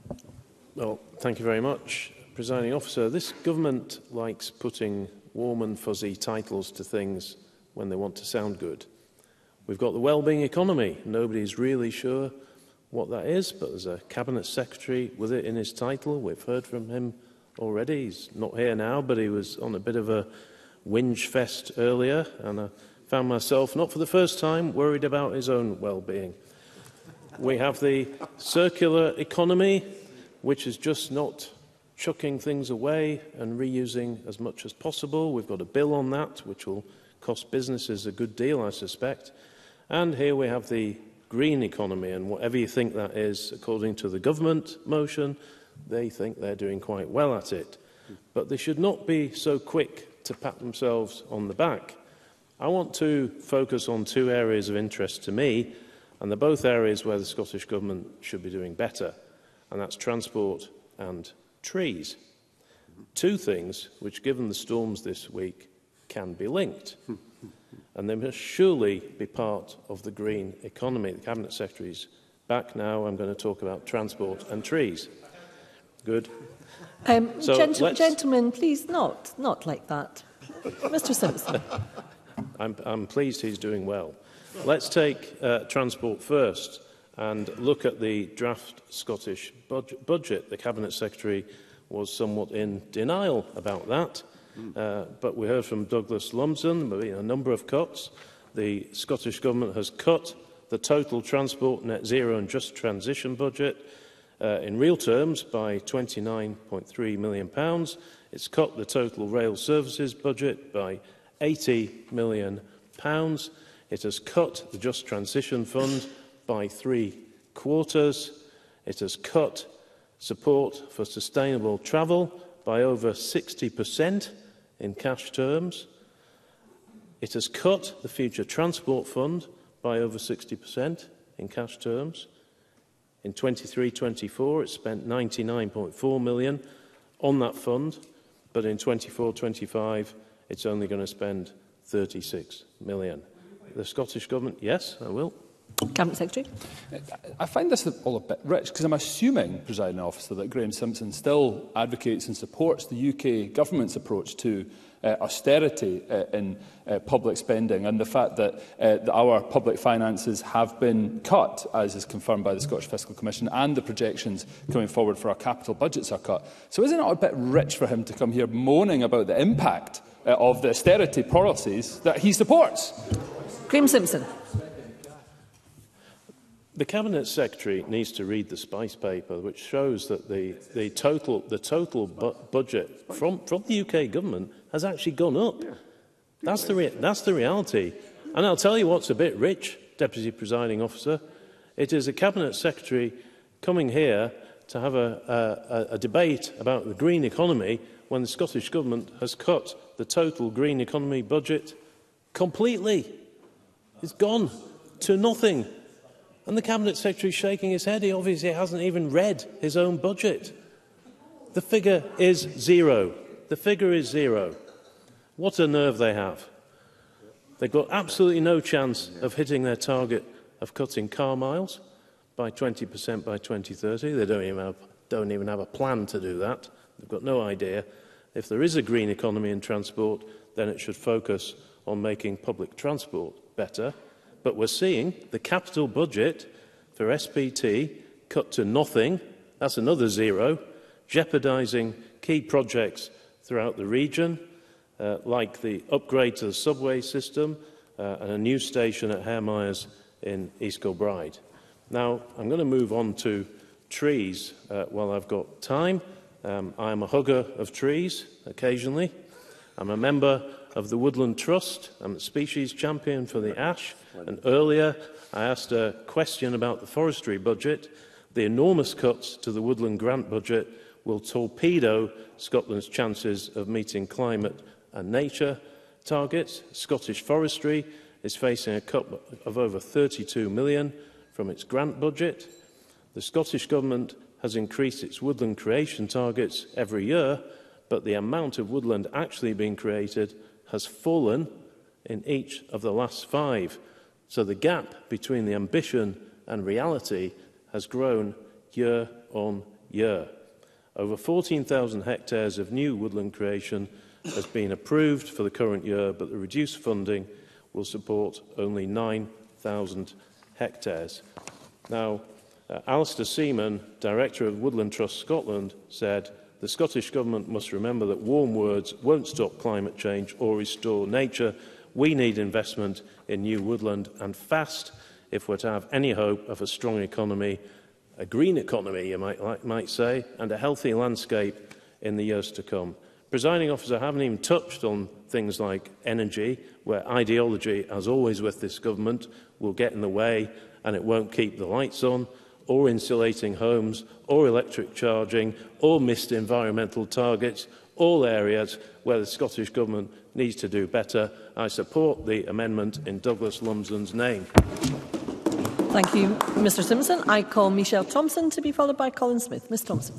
Well, thank you very much, Presiding Officer. This government likes putting warm and fuzzy titles to things when they want to sound good. We've got the wellbeing economy. Nobody's really sure what that is, but there's a Cabinet Secretary with it in his title. We've heard from him already. He's not here now, but he was on a bit of a whinge fest earlier, and I found myself, not for the first time, worried about his own well-being. We have the circular economy, which is just not chucking things away and reusing as much as possible. We've got a bill on that, which will cost businesses a good deal, I suspect. And here we have the green economy, and whatever you think that is, according to the government motion, they think they're doing quite well at it. But they should not be so quick to pat themselves on the back. I want to focus on two areas of interest to me, and they're both areas where the Scottish Government should be doing better, and that's transport and trees. Two things which, given the storms this week, can be linked. And they must surely be part of the green economy. The Cabinet Secretary's back now. I'm going to talk about transport and trees. Good. Um, so gent gentlemen, please not, not like that. Mister Simpson. I'm, I'm pleased he's doing well. Let's take uh, transport first and look at the draft Scottish budget. budget. The Cabinet Secretary was somewhat in denial about that. Uh, but we heard from Douglas Lumsden, there have been a number of cuts. The Scottish Government has cut the total transport net zero and just transition budget uh, in real terms by twenty-nine point three million pounds. It's cut the total rail services budget by eighty million pounds. It has cut the Just Transition Fund by three quarters. It has cut support for sustainable travel by over sixty percent in cash terms. It has cut the Future Transport Fund by over sixty percent in cash terms. In twenty-three twenty-four, it spent ninety-nine point four million pounds on that fund, but in twenty-four twenty-five, it's only going to spend thirty-six million pounds. The Scottish Government, yes, I will. Cabinet Secretary. I find this all a bit rich because I'm assuming, Presiding Officer, that Graham Simpson still advocates and supports the U K Government's approach to uh, austerity uh, in uh, public spending and the fact that, uh, that our public finances have been cut, as is confirmed by the Scottish Fiscal Commission, and the projections coming forward for our capital budgets are cut. So isn't it a bit rich for him to come here moaning about the impact uh, of the austerity policies that he supports? Graham Simpson. The Cabinet Secretary needs to read the Spice paper, which shows that the, the total, the total bu budget from, from the U K Government has actually gone up. That's the, re that's the reality. And I'll tell you what's a bit rich. Deputy Presiding Officer. It is a Cabinet Secretary coming here to have a, a, a debate about the green economy when the Scottish Government has cut the total green economy budget completely. It's gone to nothing. And the Cabinet Secretary is shaking his head. He obviously hasn't even read his own budget. The figure is zero. The figure is zero. What a nerve they have. They've got absolutely no chance of hitting their target of cutting car miles by twenty percent by twenty thirty. They don't even have, don't even have a plan to do that. They've got no idea. If there is a green economy in transport, then it should focus on making public transport better. But we're seeing the capital budget for S P T cut to nothing. That's another zero, jeopardising key projects throughout the region, uh, like the upgrade to the subway system uh, and a new station at Hare Myers in East Kilbride. Now, I'm going to move on to trees uh, while I've got time. Um, I am a hugger of trees occasionally. I'm a member of the Woodland Trust. I'm a species champion for the ash. And earlier, I asked a question about the forestry budget. The enormous cuts to the woodland grant budget will torpedo Scotland's chances of meeting climate and nature targets. Scottish forestry is facing a cut of over thirty-two million from its grant budget. The Scottish Government has increased its woodland creation targets every year, but the amount of woodland actually being created has fallen in each of the last five. So the gap between the ambition and reality has grown year on year. Over fourteen thousand hectares of new woodland creation has been approved for the current year, but the reduced funding will support only nine thousand hectares. Now, uh, Alistair Seaman, Director of Woodland Trust Scotland, said, "The Scottish Government must remember that warm words won't stop climate change or restore nature. We need investment in new woodland, and fast, if we're to have any hope of a strong economy, a green economy, you might, like, might say, and a healthy landscape in the years to come." Presiding Officer, I haven't even touched on things like energy, where ideology, as always with this government, will get in the way and it won't keep the lights on, or insulating homes, or electric charging, or missed environmental targets, all areas where the Scottish Government needs to do better. I support the amendment in Douglas Lumsden's name. Thank you, Mr Simpson. I call Michelle Thompson to be followed by Colin Smith. Miz Thompson.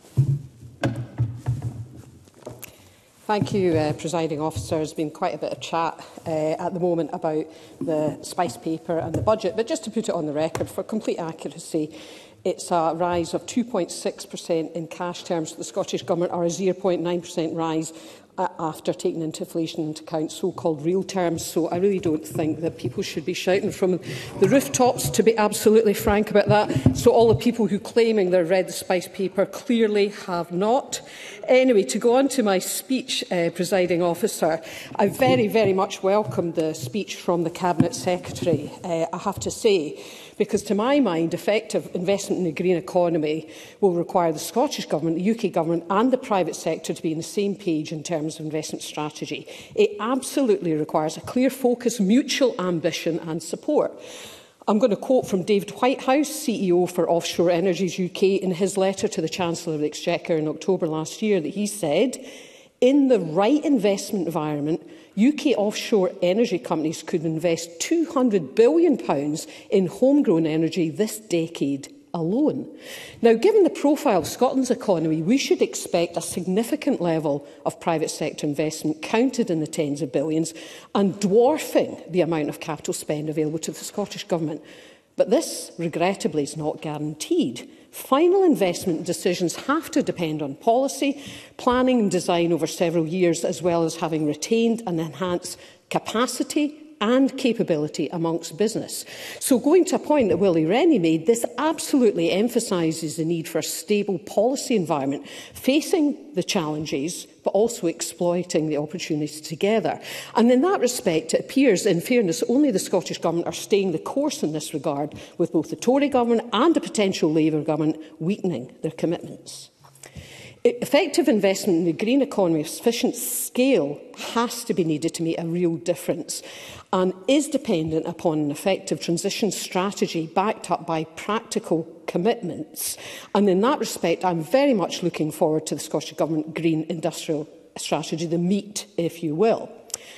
Thank you, uh, Presiding Officer. There's been quite a bit of chat uh, at the moment about the spice paper and the budget, but just to put it on the record, for complete accuracy, it's a rise of two point six percent in cash terms for the Scottish Government, or a zero point nine percent rise uh, after taking into inflation into account so-called real terms. So I really don't think that people should be shouting from the rooftops, to be absolutely frank about that. So all the people who claiming they've read the spice paper clearly have not. Anyway, to go on to my speech, uh, Presiding Officer, I very, very much welcomed the speech from the Cabinet Secretary, uh, I have to say, because to my mind, effective investment in the green economy will require the Scottish Government, the U K Government and the private sector to be on the same page in terms of investment strategy. It absolutely requires a clear focus, mutual ambition and support. I'm going to quote from David Whitehouse, C E O for Offshore Energies U K, in his letter to the Chancellor of the Exchequer in October last year, that he said, "In the right investment environment, U K offshore energy companies could invest two hundred billion pounds in homegrown energy this decade alone." Now, given the profile of Scotland's economy, we should expect a significant level of private sector investment, counted in the tens of billions, and dwarfing the amount of capital spend available to the Scottish Government. But this, regrettably, is not guaranteed. Final investment decisions have to depend on policy, planning and design over several years, as well as having retained and enhanced capacity and capability amongst business. So, going to a point that Willie Rennie made, this absolutely emphasises the need for a stable policy environment, facing the challenges but also exploiting the opportunities together. And in that respect, it appears, in fairness, only the Scottish Government are staying the course in this regard, with both the Tory Government and a potential Labour Government weakening their commitments. Effective investment in the green economy of sufficient scale has to be needed to make a real difference and is dependent upon an effective transition strategy backed up by practical commitments. And in that respect, I'm very much looking forward to the Scottish Government Green Industrial Strategy, the meat, if you will.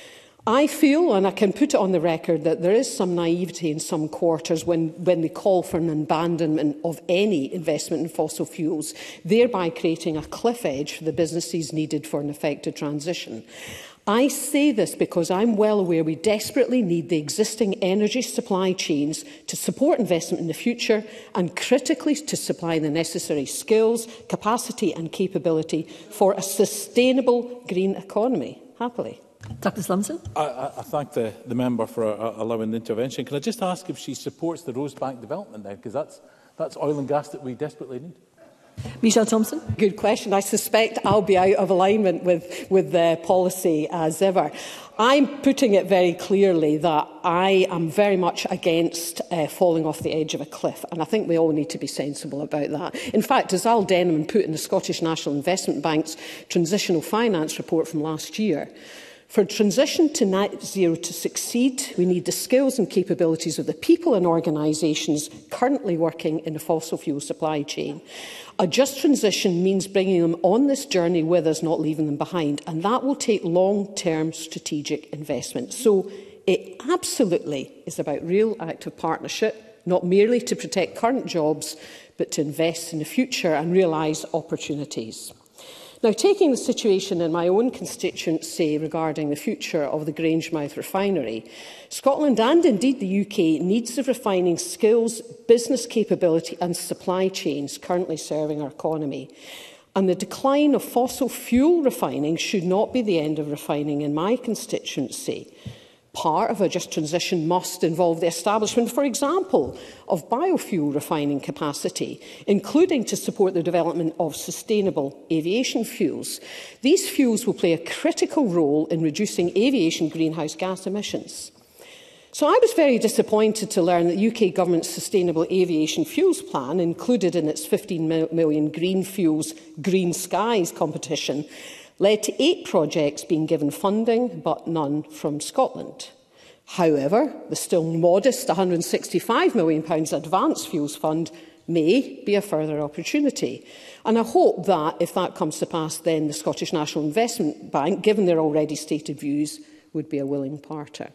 I feel, and I can put it on the record, that there is some naivety in some quarters when, when they call for an abandonment of any investment in fossil fuels, thereby creating a cliff edge for the businesses needed for an effective transition. I say this because I'm well aware we desperately need the existing energy supply chains to support investment in the future and critically to supply the necessary skills, capacity and capability for a sustainable green economy. Happily. Doctor Lumsden. I, I thank the, the member for uh, allowing the intervention. Can I just ask if she supports the Rosebank development then? Because that's, that's oil and gas that we desperately need. Michelle Thompson. Good question. I suspect I'll be out of alignment with, with the policy as ever. I'm putting it very clearly that I am very much against uh, falling off the edge of a cliff, and I think we all need to be sensible about that. In fact, as Al Denman put in the Scottish National Investment Bank's Transitional Finance Report from last year, for transition to net zero to succeed, we need the skills and capabilities of the people and organisations currently working in the fossil fuel supply chain. A just transition means bringing them on this journey with us, not leaving them behind, and that will take long-term strategic investment. So it absolutely is about real active partnership, not merely to protect current jobs, but to invest in the future and realise opportunities. Now, taking the situation in my own constituency regarding the future of the Grangemouth refinery, Scotland and indeed the U K needs the refining skills, business capability and supply chains currently serving our economy. And the decline of fossil fuel refining should not be the end of refining in my constituency. Part of a just transition must involve the establishment, for example, of biofuel refining capacity, including to support the development of sustainable aviation fuels. These fuels will play a critical role in reducing aviation greenhouse gas emissions. So I was very disappointed to learn that the U K Government's Sustainable Aviation Fuels Plan, included in its fifteen million Green Fuels Green Skies competition, led to eight projects being given funding, but none from Scotland. However, the still modest one hundred and sixty-five million pounds Advanced Fuels Fund may be a further opportunity. And I hope that, if that comes to pass, then the Scottish National Investment Bank, given their already stated views, would be a willing partner.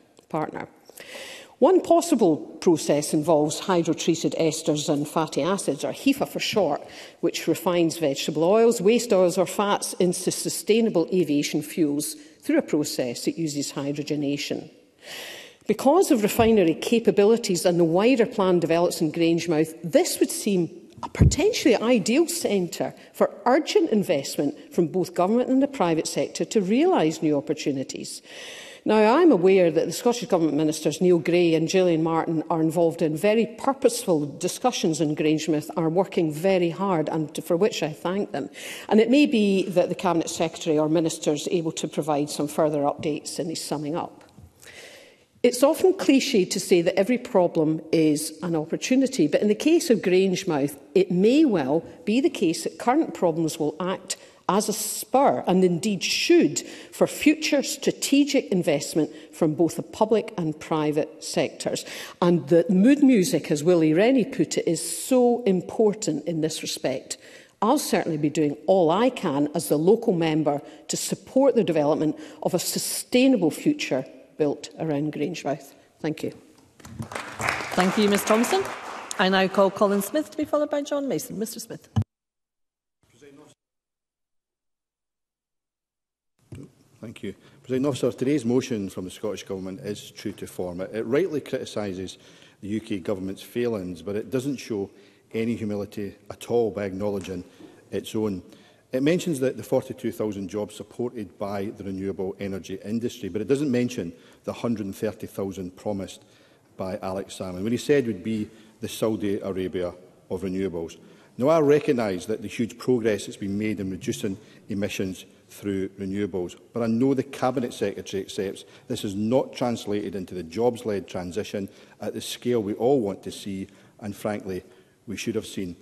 One possible process involves hydrotreated esters and fatty acids, or H I F A for short, which refines vegetable oils, waste oils or fats into sustainable aviation fuels through a process that uses hydrogenation. Because of refinery capabilities and the wider plan developed in Grangemouth, this would seem a potentially ideal centre for urgent investment from both government and the private sector to realise new opportunities. Now, I'm aware that the Scottish Government Ministers Neil Gray and Gillian Martin are involved in very purposeful discussions in Grangemouth, are working very hard, and for which I thank them. And it may be that the Cabinet Secretary or Ministers are able to provide some further updates in his summing up. It's often cliché to say that every problem is an opportunity, but in the case of Grangemouth, it may well be the case that current problems will act as a spur, and indeed should, for future strategic investment from both the public and private sectors. And the mood music, as Willie Rennie put it, is so important in this respect. I'll certainly be doing all I can as the local member to support the development of a sustainable future built around Grangemouth. Thank you. Thank you, Ms Thompson. I now call Colin Smith to be followed by John Mason. Mr Smith. Thank you. Presiding Officer, today's motion from the Scottish Government is true to form. It, it rightly criticises the U K Government's failings, but it doesn't show any humility at all by acknowledging its own. It mentions that the forty-two thousand jobs supported by the renewable energy industry, but it doesn't mention the one hundred and thirty thousand promised by Alex Salmond, when he said would be the Saudi Arabia of renewables. Now, I recognise that the huge progress has been made in reducing emissions through renewables, but I know the Cabinet Secretary accepts this is not translated into the jobs-led transition at the scale we all want to see and, frankly, we should have seen.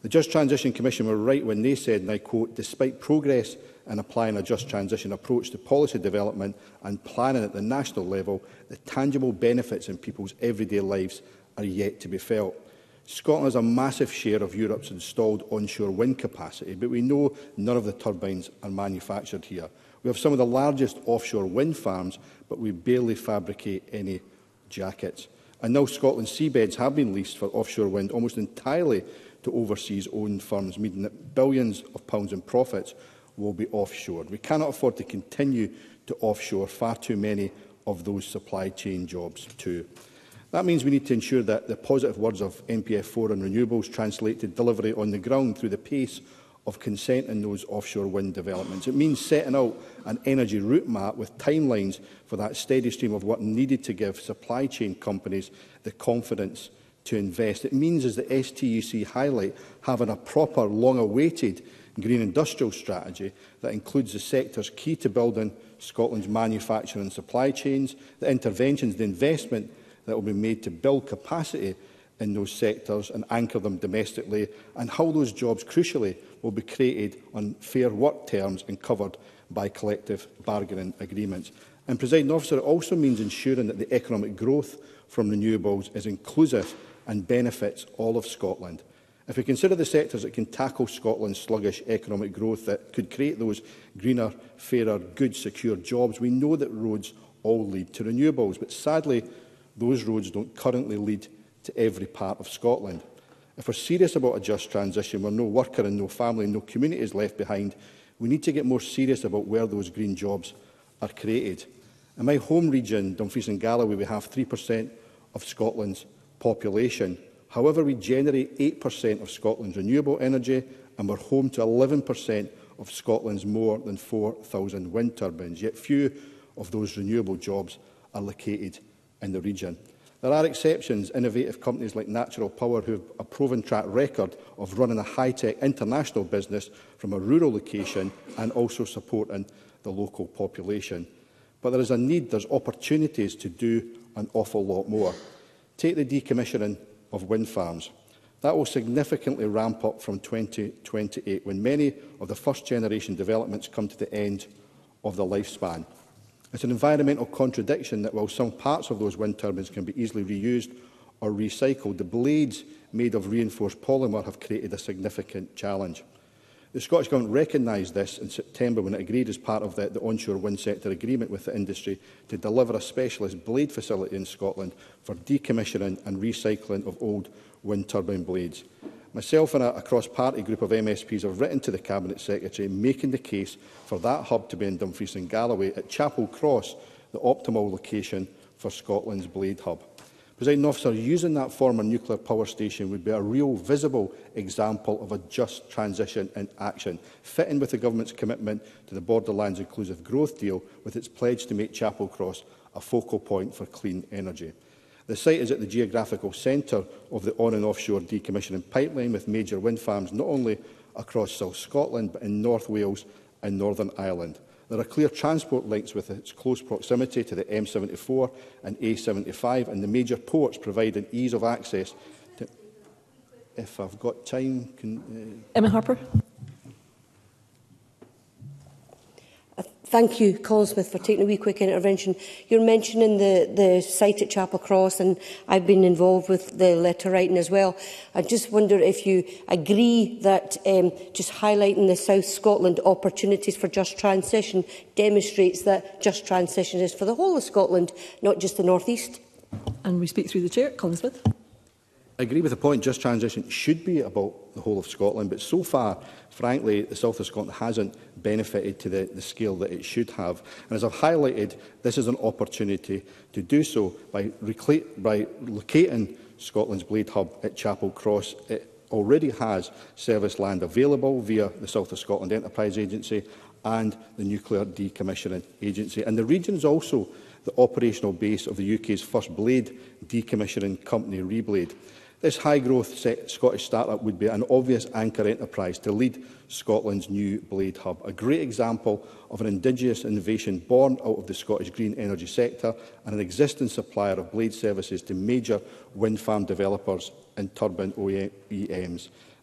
The Just Transition Commission were right when they said, and I quote, "Despite progress in applying a just transition approach to policy development and planning at the national level, the tangible benefits in people's everyday lives are yet to be felt." Scotland has a massive share of Europe's installed onshore wind capacity, but we know none of the turbines are manufactured here. We have some of the largest offshore wind farms, but we barely fabricate any jackets. And now Scotland's seabeds have been leased for offshore wind almost entirely to overseas-owned firms, meaning that billions of pounds in profits will be offshored. We cannot afford to continue to offshore far too many of those supply chain jobs too. That means we need to ensure that the positive words of N P F four on renewables translate to delivery on the ground through the pace of consent in those offshore wind developments. It means setting out an energy route map with timelines for that steady stream of work needed to give supply chain companies the confidence to invest. It means, as the S T U C highlight, having a proper, long-awaited green industrial strategy that includes the sectors key to building Scotland's manufacturing and supply chains, the interventions, the investment that will be made to build capacity in those sectors and anchor them domestically, and how those jobs, crucially, will be created on fair work terms and covered by collective bargaining agreements. And, Presiding Officer, it also means ensuring that the economic growth from renewables is inclusive and benefits all of Scotland. If we consider the sectors that can tackle Scotland's sluggish economic growth that could create those greener, fairer, good, secure jobs, we know that roads all lead to renewables. But sadly, those roads don't currently lead to every part of Scotland. If we're serious about a just transition where no worker and no family and no community is left behind, we need to get more serious about where those green jobs are created. In my home region, Dumfries and Galloway, we have three percent of Scotland's population. However, we generate eight percent of Scotland's renewable energy, and we're home to eleven percent of Scotland's more than four thousand wind turbines. Yet few of those renewable jobs are located in the region. There are exceptions, innovative companies like Natural Power, who have a proven track record of running a high-tech international business from a rural location and also supporting the local population. But there is a need, there's opportunities to do an awful lot more. Take the decommissioning of wind farms. That will significantly ramp up from twenty twenty-eight, when many of the first-generation developments come to the end of the lifespan. It's an environmental contradiction that while some parts of those wind turbines can be easily reused or recycled, the blades made of reinforced polymer have created a significant challenge. The Scottish Government recognised this in September when it agreed, as part of the, the onshore wind sector agreement with the industry, to deliver a specialist blade facility in Scotland for decommissioning and recycling of old wind turbine blades. Myself and a, a cross-party group of M S Ps have written to the Cabinet Secretary making the case for that hub to be in Dumfries and Galloway, at Chapel Cross, the optimal location for Scotland's blade hub. Presiding Officer, using that former nuclear power station would be a real visible example of a just transition in action, fitting with the Government's commitment to the Borderlands Inclusive Growth Deal, with its pledge to make Chapel Cross a focal point for clean energy. The site is at the geographical centre of the on- and offshore decommissioning pipeline, with major wind farms not only across South Scotland but in North Wales and Northern Ireland. There are clear transport links with its close proximity to the M seventy-four and A seventy-five, and the major ports providing ease of access to... If I've got time... Can, uh... Emma Harper. Thank you, Colin Smith, for taking a wee quick intervention. You're mentioning the, the site at Chapel Cross, and I've been involved with the letter writing as well. I just wonder if you agree that um, just highlighting the South Scotland opportunities for just transition demonstrates that just transition is for the whole of Scotland, not just the North East. And we speak through the Chair. Colin Smith. I agree with the point. Just transition should be about the whole of Scotland, but so far, frankly, the south of Scotland hasn't benefited to the, the scale that it should have. And as I've highlighted, this is an opportunity to do so by, by locating Scotland's blade hub at Chapel Cross. It already has service land available via the South of Scotland Enterprise Agency and the Nuclear Decommissioning Agency. And the region is also the operational base of the U K's first blade decommissioning company, Reblade. This high-growth Scottish start-up would be an obvious anchor enterprise to lead Scotland's new blade hub, a great example of an indigenous innovation born out of the Scottish green energy sector and an existing supplier of blade services to major wind farm developers and turbine O E Ms.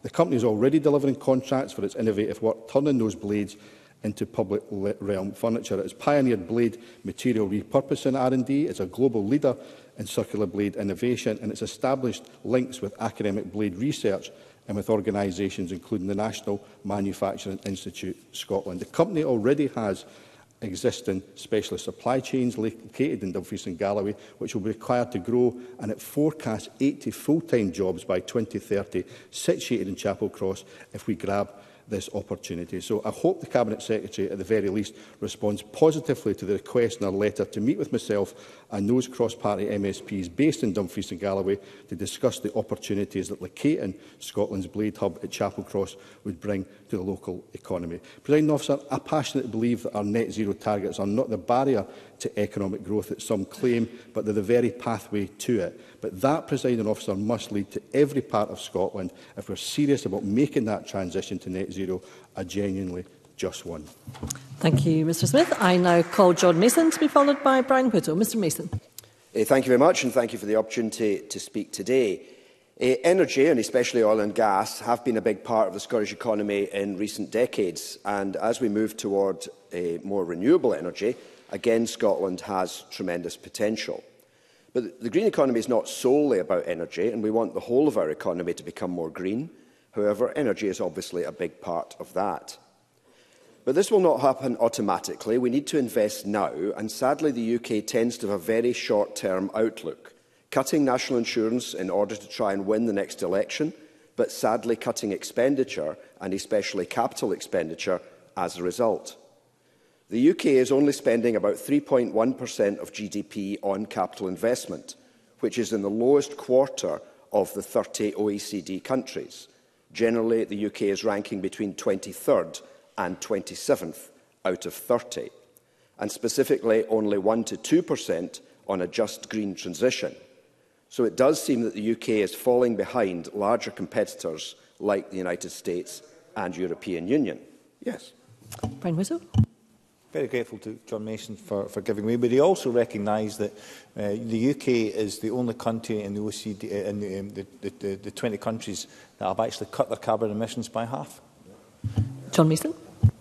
The company is already delivering contracts for its innovative work, turning those blades into public realm furniture. It has pioneered blade material repurposing R and D. It's a global leader in circular blade innovation, and it's established links with academic blade research and with organisations including the National Manufacturing Institute Scotland. The company already has existing specialist supply chains located in Dumfries and Galloway, which will be required to grow, and it forecasts eighty full-time jobs by twenty thirty, situated in Chapel Cross, if we grab this opportunity. So I hope the Cabinet Secretary, at the very least, responds positively to the request in our letter to meet with myself and those cross-party M S Ps based in Dumfries and Galloway to discuss the opportunities that locating Scotland's Blade Hub at Chapel Cross would bring to the local economy. Presiding Officer, I passionately believe that our net zero targets are not the barrier to economic growth that some claim, but they're the very pathway to it. But that, Presiding Officer, must lead to every part of Scotland if we're serious about making that transition to net zero a genuinely just one. Thank you, Mr Smith. I now call John Mason to be followed by Brian Whittle. Mr Mason. Uh, thank you very much, and thank you for the opportunity to speak today. Uh, energy, and especially oil and gas, have been a big part of the Scottish economy in recent decades, and as we move toward uh, more renewable energy, again Scotland has tremendous potential. But the green economy is not solely about energy, and we want the whole of our economy to become more green. However, energy is obviously a big part of that. But this will not happen automatically. We need to invest now, and sadly the U K tends to have a very short-term outlook, cutting national insurance in order to try and win the next election, but sadly cutting expenditure, and especially capital expenditure, as a result. The U K is only spending about three point one percent of G D P on capital investment, which is in the lowest quarter of the thirty O E C D countries. Generally, the U K is ranking between twenty-third and twenty-seventh out of thirty, and specifically only one to two percent on a just green transition. So it does seem that the U K is falling behind larger competitors like the United States and European Union. Yes. Brian Whittle. Very grateful to John Mason for, for giving way, but he also recognised that uh, the U K is the only country in the O E C D, uh, in the, um, the, the, the twenty countries that have actually cut their carbon emissions by half. John Mason.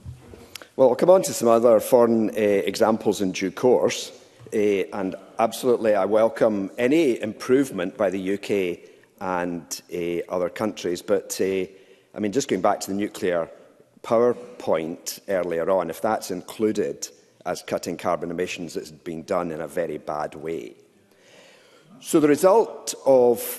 Well, I'll come on to some other foreign uh, examples in due course, uh, and absolutely I welcome any improvement by the U K and uh, other countries, but uh, I mean, just going back to the nuclear power point earlier on, if that's included as cutting carbon emissions, it's being done in a very bad way. So the result of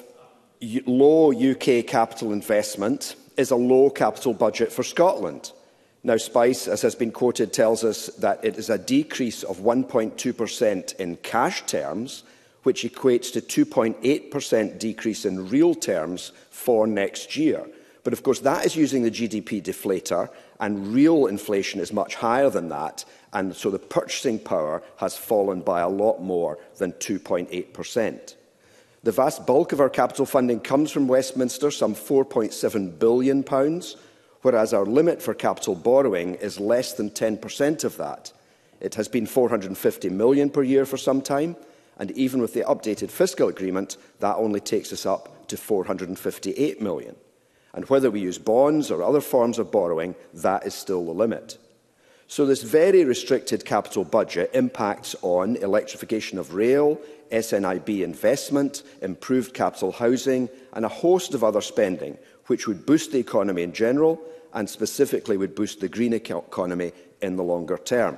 low U K capital investment is a low capital budget for Scotland. Now, Spice, as has been quoted, tells us that it is a decrease of one point two percent in cash terms, which equates to two point eight percent decrease in real terms for next year. But of course, that is using the G D P deflator, and real inflation is much higher than that, and so the purchasing power has fallen by a lot more than two point eight percent. The vast bulk of our capital funding comes from Westminster, some four point seven billion pounds, whereas our limit for capital borrowing is less than ten percent of that. It has been four hundred and fifty million pounds per year for some time, and even with the updated fiscal agreement, that only takes us up to four hundred and fifty-eight million pounds. And whether we use bonds or other forms of borrowing, that is still the limit. So this very restricted capital budget impacts on electrification of rail, S N I B investment, improved capital housing, and a host of other spending, which would boost the economy in general and specifically would boost the green economy in the longer term.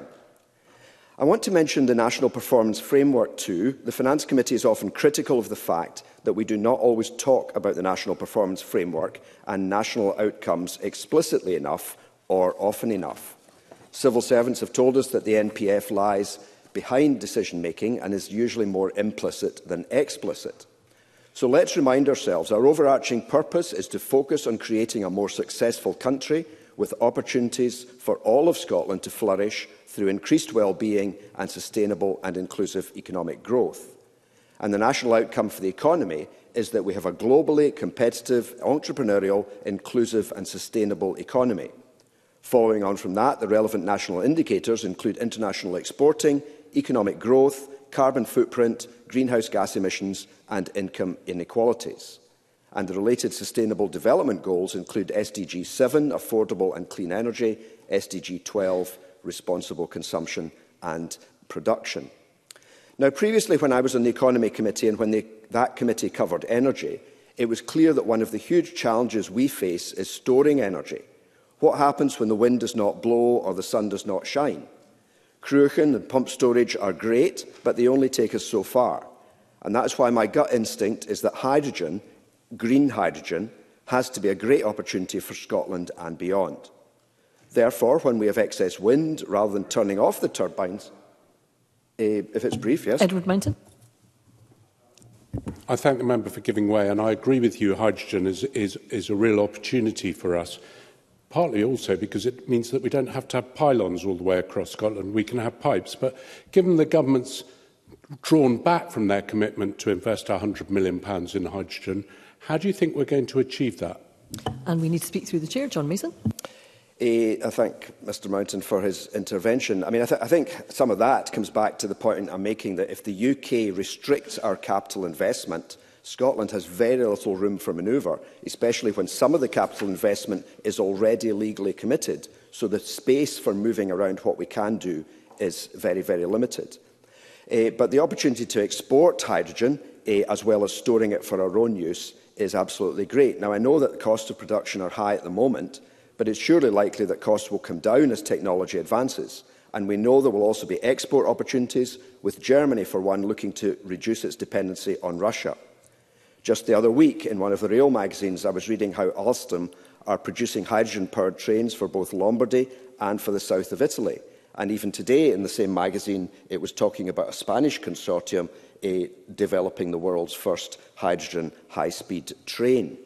I want to mention the National Performance Framework too. The Finance Committee is often critical of the fact that we do not always talk about the National Performance Framework and national outcomes explicitly enough or often enough. Civil servants have told us that the N P F lies behind decision-making and is usually more implicit than explicit. So let's remind ourselves, our overarching purpose is to focus on creating a more successful country with opportunities for all of Scotland to flourish through increased well-being and sustainable and inclusive economic growth. And the national outcome for the economy is that we have a globally competitive, entrepreneurial, inclusive and sustainable economy. Following on from that, the relevant national indicators include international exporting, economic growth, carbon footprint, greenhouse gas emissions and income inequalities. and the related Sustainable Development Goals include S D G seven, Affordable and Clean Energy, S D G twelve, Responsible Consumption and Production. Now, previously, when I was on the Economy Committee and when the, that committee covered energy, it was clear that one of the huge challenges we face is storing energy. What happens when the wind does not blow or the sun does not shine? Cruachan and pump storage are great, but they only take us so far. And that's why my gut instinct is that hydrogen, green hydrogen, has to be a great opportunity for Scotland and beyond. Therefore, when we have excess wind, rather than turning off the turbines, uh, if it's brief, yes? Edward Mountain. I thank the member for giving way, and I agree with you, hydrogen is, is, is a real opportunity for us, partly also because it means that we don't have to have pylons all the way across Scotland. We can have pipes. But given the government's drawn back from their commitment to invest one hundred million pounds in hydrogen, how do you think we're going to achieve that? And we need to speak through the chair. John Mason. Uh, I thank Mr Mountain for his intervention. I mean, I, th I think some of that comes back to the point I'm making that if the U K restricts our capital investment, Scotland has very little room for manoeuvre, especially when some of the capital investment is already legally committed. So the space for moving around what we can do is very, very limited. Uh, but the opportunity to export hydrogen, uh, as well as storing it for our own use, is absolutely great. Now, I know that the costs of production are high at the moment, but it's surely likely that costs will come down as technology advances. And we know there will also be export opportunities, with Germany, for one, looking to reduce its dependency on Russia. Just the other week, in one of the rail magazines, I was reading how Alstom are producing hydrogen-powered trains for both Lombardy and for the south of Italy. And even today, in the same magazine, it was talking about a Spanish consortium uh, developing the world's first hydrogen high-speed train.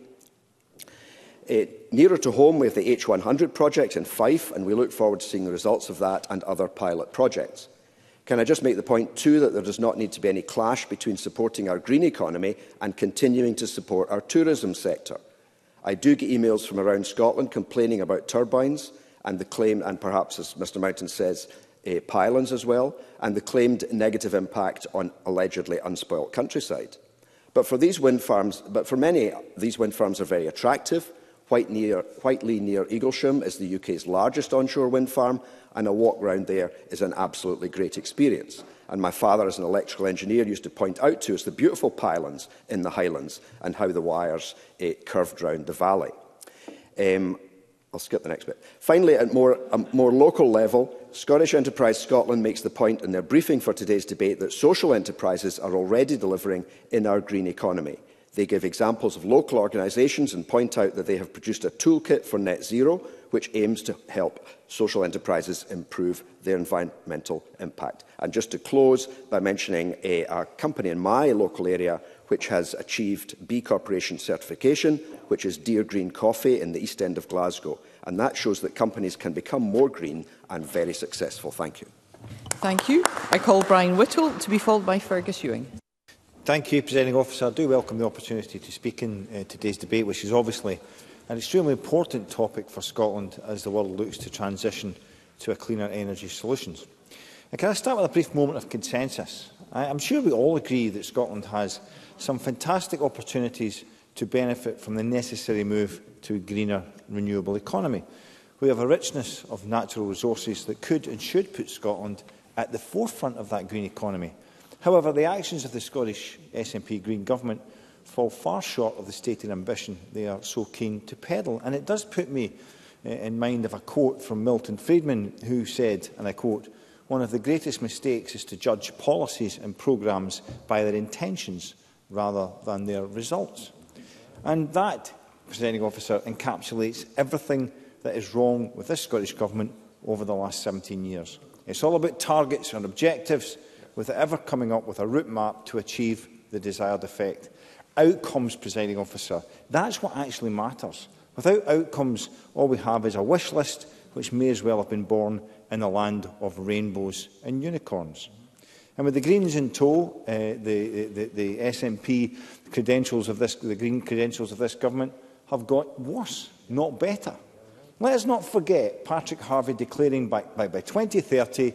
Uh, nearer to home, we have the H one hundred project in Fife, and we look forward to seeing the results of that and other pilot projects. Can I just make the point, too, that there does not need to be any clash between supporting our green economy and continuing to support our tourism sector? I do get emails from around Scotland complaining about turbines and the claim, and perhaps, as Mr Mountain says, uh, pylons as well, and the claimed negative impact on allegedly unspoilt countryside. But for these wind farms, but for many, these wind farms are very attractive. White near, Whiteley near Eaglesham is the U K's largest onshore wind farm, and a walk round there is an absolutely great experience. And my father, as an electrical engineer, used to point out to us the beautiful pylons in the Highlands and how the wires uh, curved round the valley. Um, I'll skip the next bit. Finally, at more, a more local level, Scottish Enterprise Scotland makes the point in their briefing for today's debate that social enterprises are already delivering in our green economy. They give examples of local organisations and point out that they have produced a toolkit for net zero, which aims to help social enterprises improve their environmental impact. And just to close by mentioning a, a company in my local area which has achieved B Corporation certification, which is Dear Green Coffee in the East End of Glasgow. And that shows that companies can become more green and very successful. Thank you. Thank you. I call Brian Whittle, to be followed by Fergus Ewing. Thank you, Presiding Officer. I do welcome the opportunity to speak in uh, today's debate, which is obviously an extremely important topic for Scotland as the world looks to transition to a cleaner energy solutions. And can I start with a brief moment of consensus? I, I'm sure we all agree that Scotland has some fantastic opportunities to benefit from the necessary move to a greener, renewable economy. We have a richness of natural resources that could and should put Scotland at the forefront of that green economy. However, the actions of the Scottish S N P Green Government fall far short of the stated ambition they are so keen to peddle. And it does put me uh, in mind of a quote from Milton Friedman, who said, and I quote, "One of the greatest mistakes is to judge policies and programmes by their intentions rather than their results." And that, Presiding Officer, encapsulates everything that is wrong with this Scottish Government over the last seventeen years. It's all about targets and objectives, without ever coming up with a route map to achieve the desired effect. Outcomes, Presiding Officer, that's what actually matters. Without outcomes, all we have is a wish list which may as well have been born in the land of rainbows and unicorns. And with the Greens in tow, uh, the, the, the S N P credentials of this, the Green credentials of this government have got worse, not better. Let us not forget Patrick Harvey declaring by, by, by twenty thirty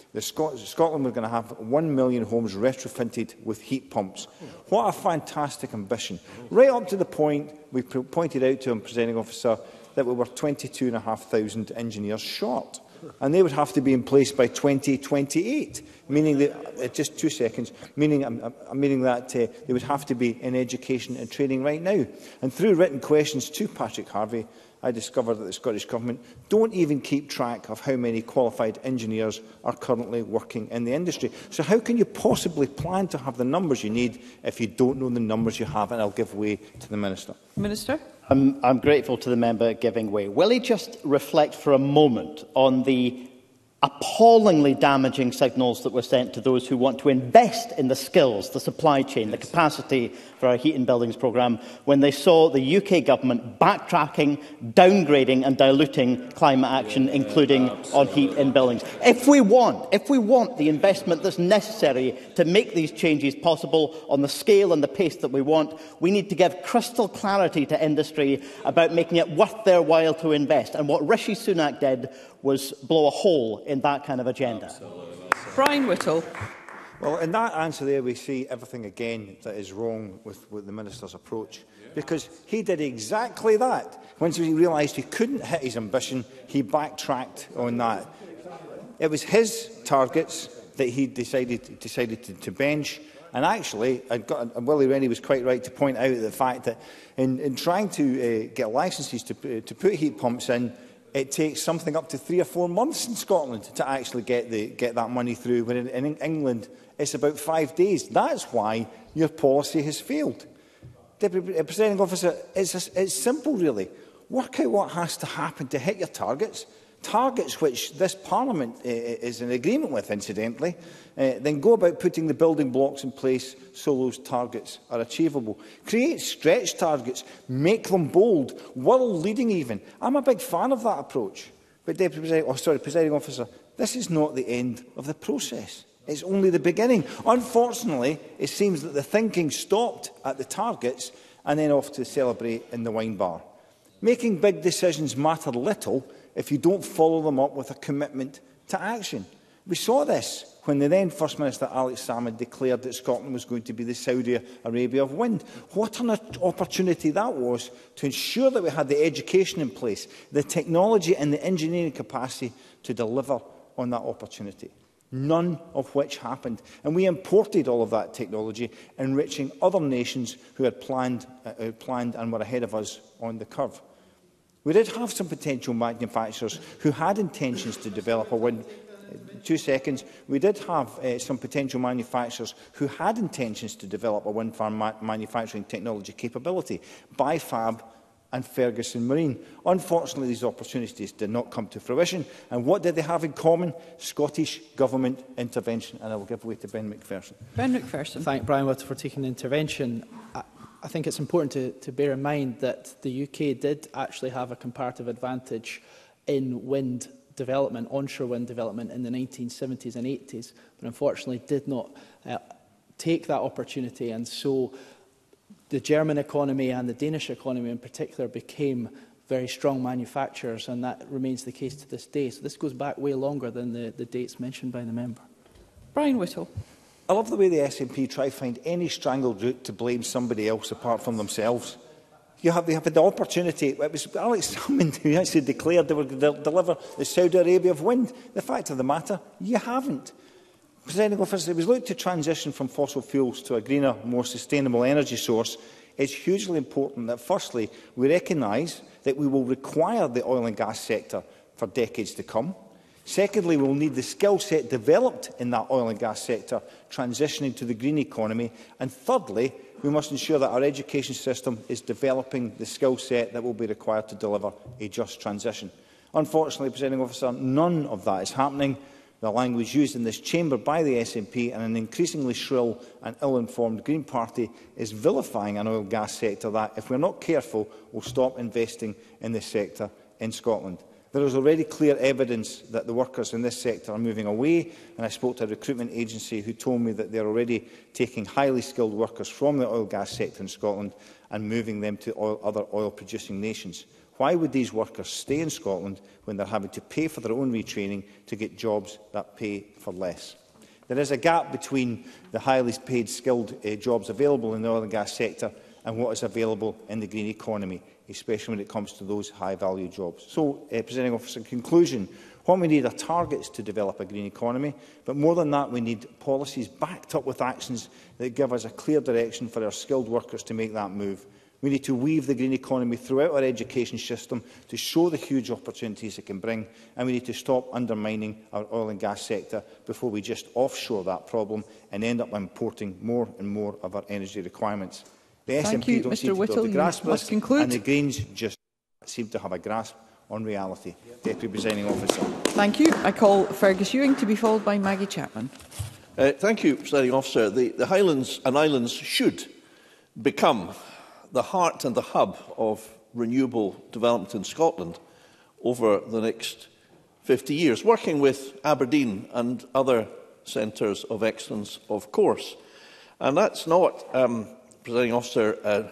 The Scot Scotland were going to have one million homes retrofitted with heat pumps. What a fantastic ambition. Right up to the point we pointed out to him, Presiding Officer, that we were twenty-two thousand five hundred engineers short. And they would have to be in place by twenty twenty-eight, meaning that, uh, just two seconds, meaning, um, uh, meaning that uh, they would have to be in education and training right now. And through written questions to Patrick Harvey, I discovered that the Scottish Government don't even keep track of how many qualified engineers are currently working in the industry. So how can you possibly plan to have the numbers you need if you don't know the numbers you have? And I'll give way to the Minister. Minister. I'm, I'm grateful to the member giving way. Will he just reflect for a moment on the appallingly damaging signals that were sent to those who want to invest in the skills, the supply chain, the capacity for our heat and buildings programme, when they saw the U K government backtracking, downgrading and diluting climate action, yeah, including absolutely. on heat and buildings. If we want, if we want the investment that's necessary to make these changes possible on the scale and the pace that we want, we need to give crystal clarity to industry about making it worth their while to invest. And what Rishi Sunak did was blow a hole in that kind of agenda. Absolutely. Brian Whittle. Well, in that answer there, we see everything again that is wrong with, with the Minister's approach. Because he did exactly that. Once he realised he couldn't hit his ambition, he backtracked on that. It was his targets that he decided, decided to, to bench. And actually, I'd got, and Willie Rennie was quite right to point out the fact that in, in trying to uh, get licences to, to put heat pumps in, it takes something up to three or four months in Scotland to actually get, the, get that money through, when in, in England it's about five days. That's why your policy has failed. Deputy Presiding Officer, it's, a, it's simple really. Work out what has to happen to hit your targets, targets which this Parliament uh, is in agreement with, incidentally, uh, then go about putting the building blocks in place so those targets are achievable. Create stretch targets, make them bold, world leading even. I'm a big fan of that approach. But, Deputy Presiding, oh, sorry, Presiding Officer, this is not the end of the process. It's only the beginning. Unfortunately, it seems that the thinking stopped at the targets and then off to celebrate in the wine bar. Making big decisions matter little if you don't follow them up with a commitment to action. We saw this when the then First Minister Alex Salmond declared that Scotland was going to be the Saudi Arabia of wind. What an opportunity that was to ensure that we had the education in place, the technology and the engineering capacity to deliver on that opportunity. None of which happened. And we imported all of that technology, enriching other nations who had planned, uh, who had planned and were ahead of us on the curve. We did have some potential manufacturers who had intentions to develop a wind. Two seconds. We did have uh, some potential manufacturers who had intentions to develop a wind farm ma manufacturing technology capability, Bifab and Ferguson Marine. Unfortunately, these opportunities did not come to fruition. And what did they have in common? Scottish Government intervention. And I will give way to Ben McPherson. Ben McPherson. Thank Brian Whittle for taking the intervention. I I think it's important to, to bear in mind that the U K did actually have a comparative advantage in wind development, onshore wind development in the nineteen seventies and eighties, but unfortunately did not uh, take that opportunity. And so the German economy and the Danish economy in particular became very strong manufacturers, and that remains the case to this day. So this goes back way longer than the, the dates mentioned by the member. Brian Whittle. I love the way the S N P try to find any strangled route to blame somebody else apart from themselves. You have, they have had the opportunity. It was Alex Salmond who actually declared they were going to deliver the Saudi Arabia of wind. The fact of the matter, you haven't. Presiding Officer, it was looked to transition from fossil fuels to a greener, more sustainable energy source. It's hugely important that, firstly, we recognise that we will require the oil and gas sector for decades to come. Secondly, we will need the skill set developed in that oil and gas sector transitioning to the green economy. And thirdly, we must ensure that our education system is developing the skill set that will be required to deliver a just transition. Unfortunately, Presiding Officer, none of that is happening. The language used in this chamber by the S N P and an increasingly shrill and ill-informed Green Party is vilifying an oil and gas sector that, if we're not careful, will stop investing in this sector in Scotland. There is already clear evidence that the workers in this sector are moving away, and I spoke to a recruitment agency who told me that they are already taking highly skilled workers from the oil and gas sector in Scotland and moving them to oil, other oil-producing nations. Why would these workers stay in Scotland when they're having to pay for their own retraining to get jobs that pay for less? There is a gap between the highly paid skilled uh, jobs available in the oil and gas sector and what is available in the green economy, especially when it comes to those high-value jobs. So, uh, Presiding Officer, in conclusion, what we need are targets to develop a green economy, but more than that, we need policies backed up with actions that give us a clear direction for our skilled workers to make that move. We need to weave the green economy throughout our education system to show the huge opportunities it can bring, and we need to stop undermining our oil and gas sector before we just offshore that problem and end up importing more and more of our energy requirements. The Thank S N P you, don't Mr seem to Whittle. be able to grasp You must this, conclude. and the Greens just seem to have a grasp on reality. Deputy Presiding Officer. Thank you. I call Fergus Ewing to be followed by Maggie Chapman. Uh, thank you, Presiding Officer. The, the Highlands and Islands should become the heart and the hub of renewable development in Scotland over the next fifty years, working with Aberdeen and other centres of excellence, of course. And that's not, um, Presiding Officer, a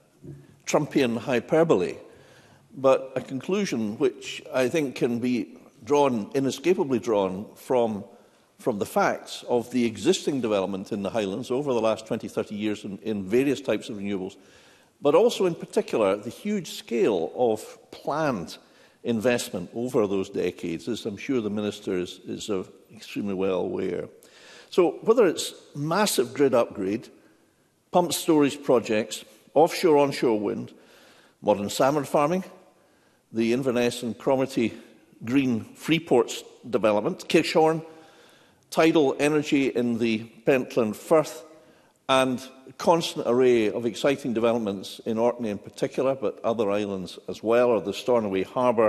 Trumpian hyperbole, but a conclusion which I think can be drawn, inescapably drawn, from, from the facts of the existing development in the Highlands over the last twenty, thirty years in, in various types of renewables, but also in particular the huge scale of planned investment over those decades, as I'm sure the Minister is, is uh, extremely well aware. So whether it's massive grid upgrade, pump storage projects, offshore onshore wind, modern salmon farming, the Inverness and Cromarty Green Freeports development, Kishorn, tidal energy in the Pentland Firth, and a constant array of exciting developments in Orkney in particular, but other islands as well, or the Stornoway Harbour.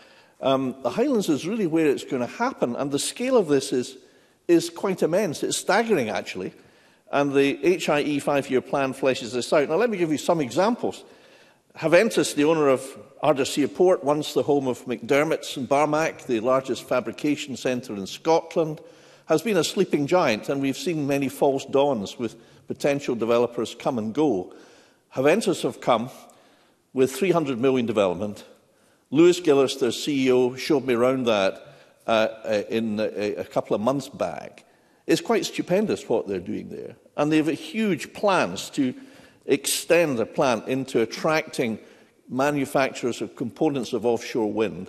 Um, the Highlands is really where it's going to happen, and the scale of this is, is quite immense. It's staggering, actually, and the H I E five-year plan fleshes this out. Now, let me give you some examples. Haventus, the owner of Ardersier Port, once the home of McDermott's and Barmac, the largest fabrication centre in Scotland, has been a sleeping giant, and we've seen many false dawns with potential developers come and go. Haventus have come with three hundred million development. Lewis Gillis, their C E O, showed me around that uh, uh, in a, a couple of months back. It's quite stupendous what they're doing there. And they have huge plans to extend their plant into attracting manufacturers of components of offshore wind.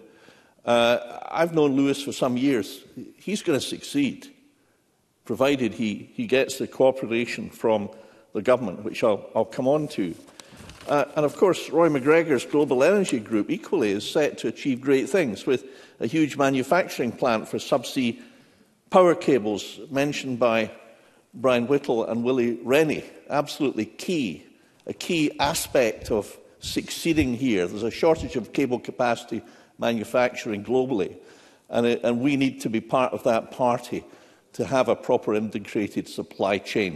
Uh, I've known Lewis for some years. He's going to succeed, provided he, he gets the cooperation from the government, which I'll, I'll come on to. Uh, and of course, Roy McGregor's Global Energy Group equally is set to achieve great things, with a huge manufacturing plant for subsea power cables mentioned by Brian Whittle and Willie Rennie. Absolutely key, a key aspect of succeeding here. There's a shortage of cable capacity manufacturing globally, and, it, and we need to be part of that party to have a proper integrated supply chain.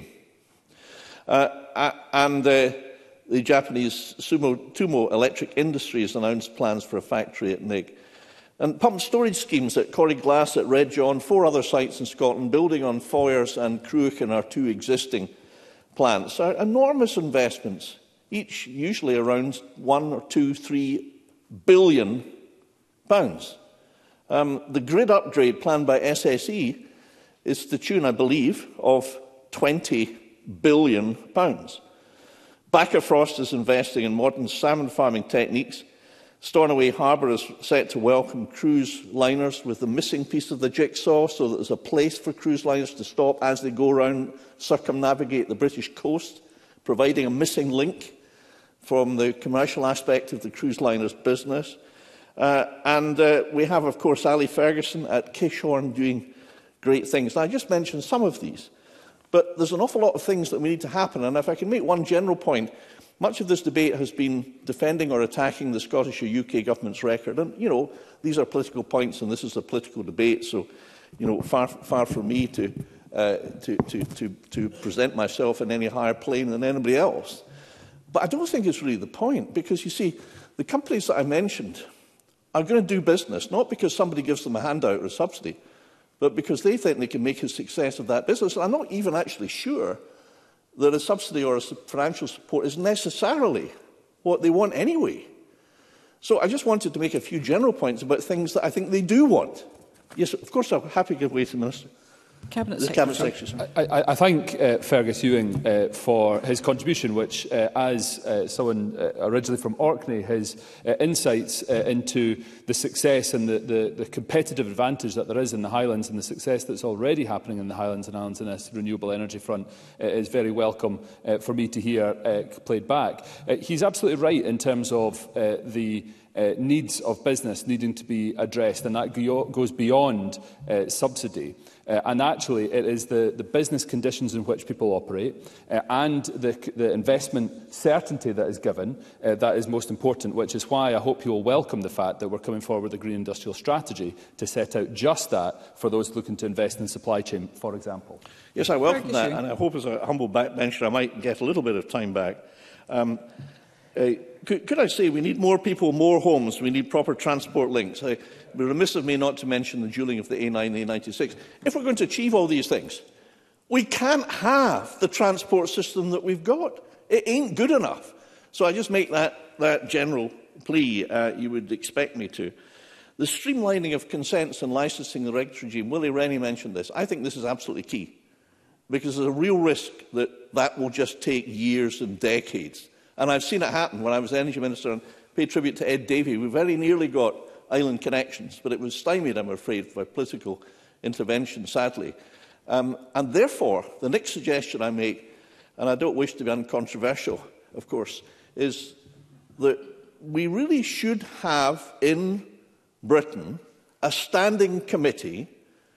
Uh, and uh, the Japanese Sumo, Tumo Electric Industry has announced plans for a factory at Nick. And pump storage schemes at Corrie Glass, at Red John, four other sites in Scotland, building on Foyers and Cruachan, our two existing plants, are enormous investments, each usually around one or two, three billion pounds. Um, the grid upgrade planned by S S E is to the tune, I believe, of twenty billion pounds. Bakkafrost is investing in modern salmon farming techniques. Stornoway Harbour is set to welcome cruise liners with the missing piece of the jigsaw, so that there's a place for cruise liners to stop as they go around, circumnavigate the British coast, providing a missing link from the commercial aspect of the cruise liners' business. Uh, and uh, we have, of course, Ali Ferguson at Kishorn doing great things. Now, I just mentioned some of these, but there's an awful lot of things that we need to happen. And if I can make one general point, much of this debate has been defending or attacking the Scottish or U K government's record. And, you know, these are political points and this is a political debate, so, you know, far, far from me to, uh, to, to, to, to present myself in any higher plane than anybody else. But I don't think it's really the point, because, you see, the companies that I mentioned are going to do business, not because somebody gives them a handout or a subsidy, but because they think they can make a success of that business. And I'm not even actually sure that a subsidy or a financial support is necessarily what they want anyway. So I just wanted to make a few general points about things that I think they do want. Yes, of course, I'm happy to give way to the Minister. Cabinet the Secretary. Cabinet Secretary. I, I, I thank uh, Fergus Ewing uh, for his contribution, which, uh, as uh, someone uh, originally from Orkney, his uh, insights uh, into the success and the, the, the competitive advantage that there is in the Highlands and the success that's already happening in the Highlands and Islands in this renewable energy front uh, is very welcome uh, for me to hear uh, played back. Uh, he's absolutely right in terms of uh, the Uh, needs of business needing to be addressed, and that go goes beyond uh, subsidy. Uh, and actually, it is the, the business conditions in which people operate uh, and the, the investment certainty that is given uh, that is most important, which is why I hope you will welcome the fact that we're coming forward with a Green Industrial Strategy to set out just that for those looking to invest in the supply chain, for example. Yes, I welcome that, and I hope as a humble backbencher I might get a little bit of time back. Um, Uh, could, could I say we need more people, more homes, we need proper transport links. It would be remiss of me not to mention the dualling of the A nine and the A ninety-six. If we're going to achieve all these things, we can't have the transport system that we've got. It ain't good enough. So I just make that, that general plea uh, you would expect me to. The streamlining of consents and licensing the regulatory regime, Willie Rennie mentioned this. I think this is absolutely key, because there's a real risk that that will just take years and decades. And I've seen it happen when I was Energy Minister, and pay tribute to Ed Davey. We very nearly got island connections, but it was stymied, I'm afraid, by political intervention, sadly. Um, and therefore, the next suggestion I make, and I don't wish to be uncontroversial, of course, is that we really should have in Britain a standing committee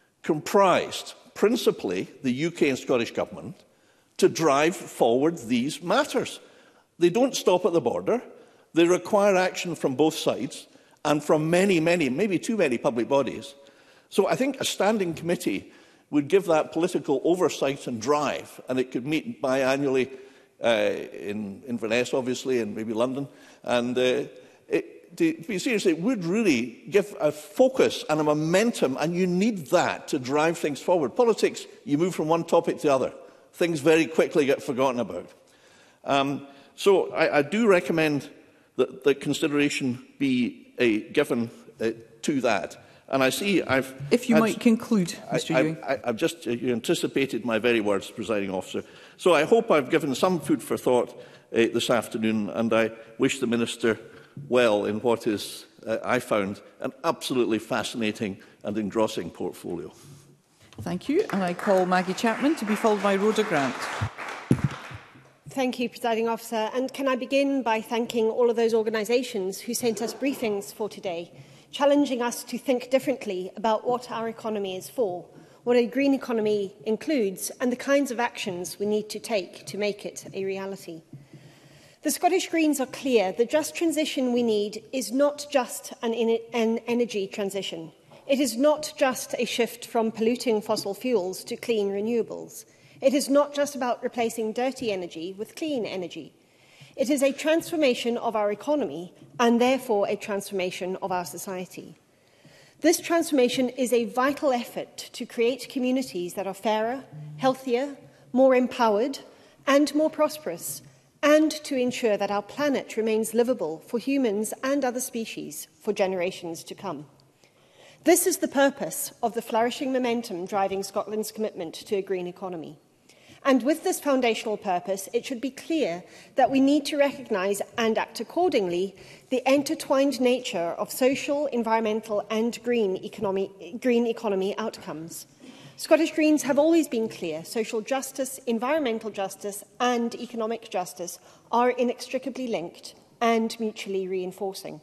comprised principally the U K and Scottish Government to drive forward these matters. They don't stop at the border. They require action from both sides and from many, many, maybe too many public bodies. So I think a standing committee would give that political oversight and drive, and it could meet biannually uh, in Inverness, obviously, and maybe London. And uh, it, to be serious, it would really give a focus and a momentum, and you need that to drive things forward. Politics, you move from one topic to the other. Things very quickly get forgotten about. Um, So I, I do recommend that, that consideration be uh, given uh, to that. And I see I've... If you had, might conclude, Mr I, Ewing. I, I, I've just uh, you anticipated my very words, Presiding Officer. So I hope I've given some food for thought uh, this afternoon, and I wish the Minister well in what is, uh, I found, an absolutely fascinating and engrossing portfolio. Thank you. And I call Maggie Chapman to be followed by Rhoda Grant. Thank you, Presiding Officer. And can I begin by thanking all of those organisations who sent us briefings for today, challenging us to think differently about what our economy is for, what a green economy includes, and the kinds of actions we need to take to make it a reality. The Scottish Greens are clear the just transition we need is not just an, an energy transition. It is not just a shift from polluting fossil fuels to clean renewables. It is not just about replacing dirty energy with clean energy. It is a transformation of our economy and therefore a transformation of our society. This transformation is a vital effort to create communities that are fairer, healthier, more empowered and more prosperous, and to ensure that our planet remains livable for humans and other species for generations to come. This is the purpose of the flourishing momentum driving Scotland's commitment to a green economy. And with this foundational purpose, it should be clear that we need to recognise and act accordingly the intertwined nature of social, environmental and green economy, green economy outcomes. Scottish Greens have always been clear social justice, environmental justice and economic justice are inextricably linked and mutually reinforcing.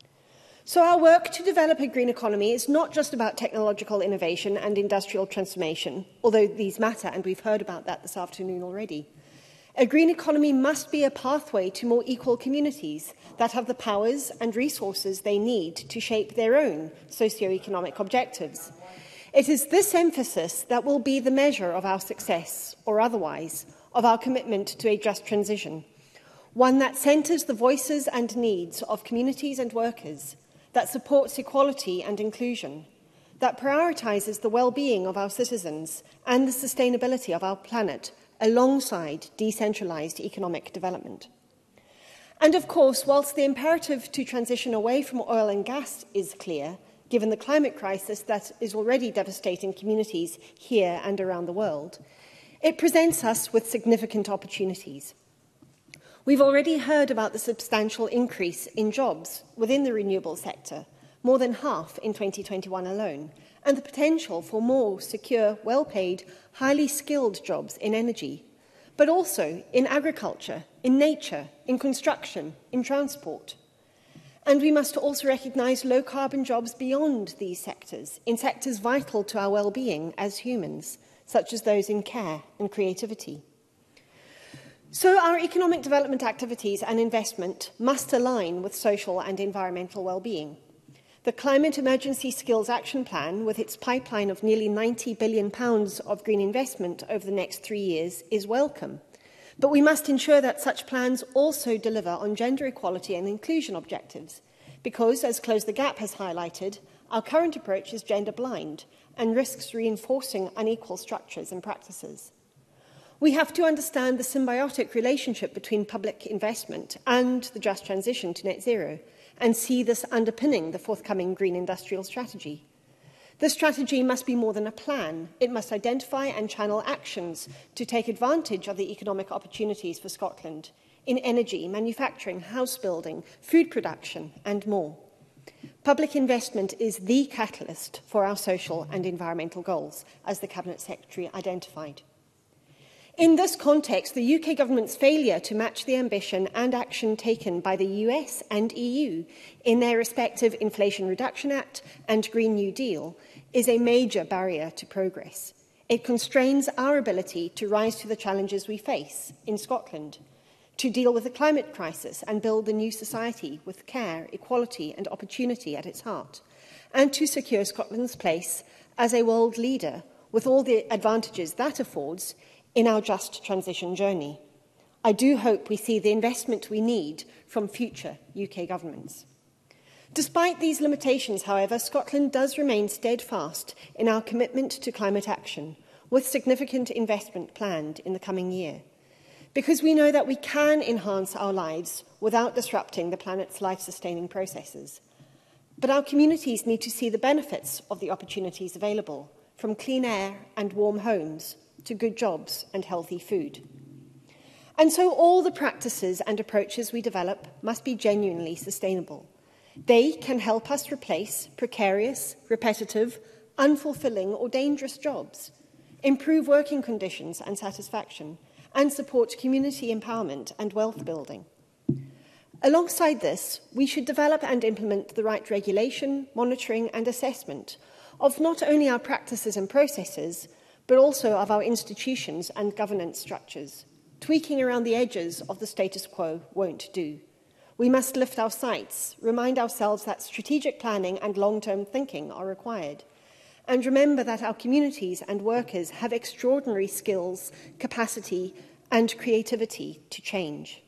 So our work to develop a green economy is not just about technological innovation and industrial transformation, although these matter, and we've heard about that this afternoon already. A green economy must be a pathway to more equal communities that have the powers and resources they need to shape their own socio-economic objectives. It is this emphasis that will be the measure of our success, or otherwise, of our commitment to a just transition, one that centres the voices and needs of communities and workers, that supports equality and inclusion, that prioritises the well-being of our citizens and the sustainability of our planet alongside decentralised economic development. And of course, whilst the imperative to transition away from oil and gas is clear, given the climate crisis that is already devastating communities here and around the world, it presents us with significant opportunities. We've already heard about the substantial increase in jobs within the renewable sector, more than half in twenty twenty-one alone, and the potential for more secure, well-paid, highly skilled jobs in energy, but also in agriculture, in nature, in construction, in transport. And we must also recognise low-carbon jobs beyond these sectors, in sectors vital to our well-being as humans, such as those in care and creativity. So our economic development activities and investment must align with social and environmental well-being. The Climate Emergency Skills Action Plan, with its pipeline of nearly ninety billion pounds of green investment over the next three years, is welcome. But we must ensure that such plans also deliver on gender equality and inclusion objectives, because, as Close the Gap has highlighted, our current approach is gender blind and risks reinforcing unequal structures and practices. We have to understand the symbiotic relationship between public investment and the just transition to net zero, and see this underpinning the forthcoming Green Industrial Strategy. The strategy must be more than a plan. It must identify and channel actions to take advantage of the economic opportunities for Scotland in energy, manufacturing, house building, food production and more. Public investment is the catalyst for our social and environmental goals, as the Cabinet Secretary identified. In this context, the U K Government's failure to match the ambition and action taken by the U S and E U in their respective Inflation Reduction Act and Green New Deal is a major barrier to progress. It constrains our ability to rise to the challenges we face in Scotland, to deal with the climate crisis and build the new society with care, equality and opportunity at its heart, and to secure Scotland's place as a world leader with all the advantages that affords in our just transition journey. I do hope we see the investment we need from future U K governments. Despite these limitations, however, Scotland does remain steadfast in our commitment to climate action, with significant investment planned in the coming year, because we know that we can enhance our lives without disrupting the planet's life-sustaining processes. But our communities need to see the benefits of the opportunities available, from clean air and warm homes to good jobs and healthy food. And so all the practices and approaches we develop must be genuinely sustainable. They can help us replace precarious, repetitive, unfulfilling or dangerous jobs, improve working conditions and satisfaction, and support community empowerment and wealth building. Alongside this, we should develop and implement the right regulation, monitoring and assessment of not only our practices and processes, but also of our institutions and governance structures. Tweaking around the edges of the status quo won't do. We must lift our sights, remind ourselves that strategic planning and long-term thinking are required, and remember that our communities and workers have extraordinary skills, capacity and creativity to change.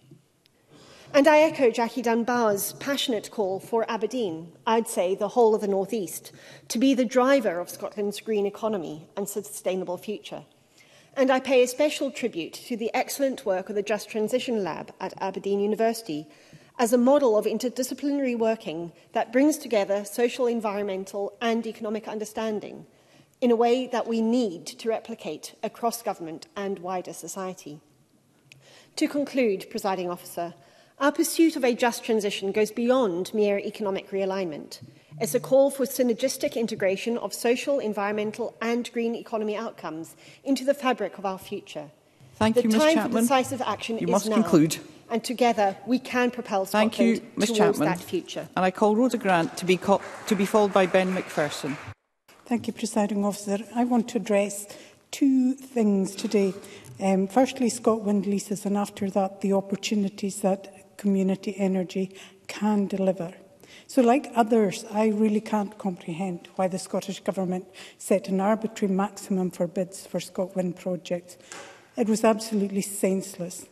And I echo Jackie Dunbar's passionate call for Aberdeen, I'd say the whole of the North East, to be the driver of Scotland's green economy and sustainable future. And I pay a special tribute to the excellent work of the Just Transition Lab at Aberdeen University as a model of interdisciplinary working that brings together social, environmental and economic understanding in a way that we need to replicate across government and wider society. To conclude, Presiding Officer, our pursuit of a just transition goes beyond mere economic realignment. It's a call for synergistic integration of social, environmental and green economy outcomes into the fabric of our future. Thank the you, Miz time Chapman. for decisive action you is must now. conclude. And together we can propel Scotland Thank you, Miz towards Chapman. that future. And I call Rhoda Grant to be, call to be followed by Ben McPherson. Thank you, Presiding Officer. I want to address two things today. Um, firstly, ScotWind leases, and after that, the opportunities that community energy can deliver. So, like others, I really can't comprehend why the Scottish Government set an arbitrary maximum for bids for ScotWind projects. It was absolutely senseless.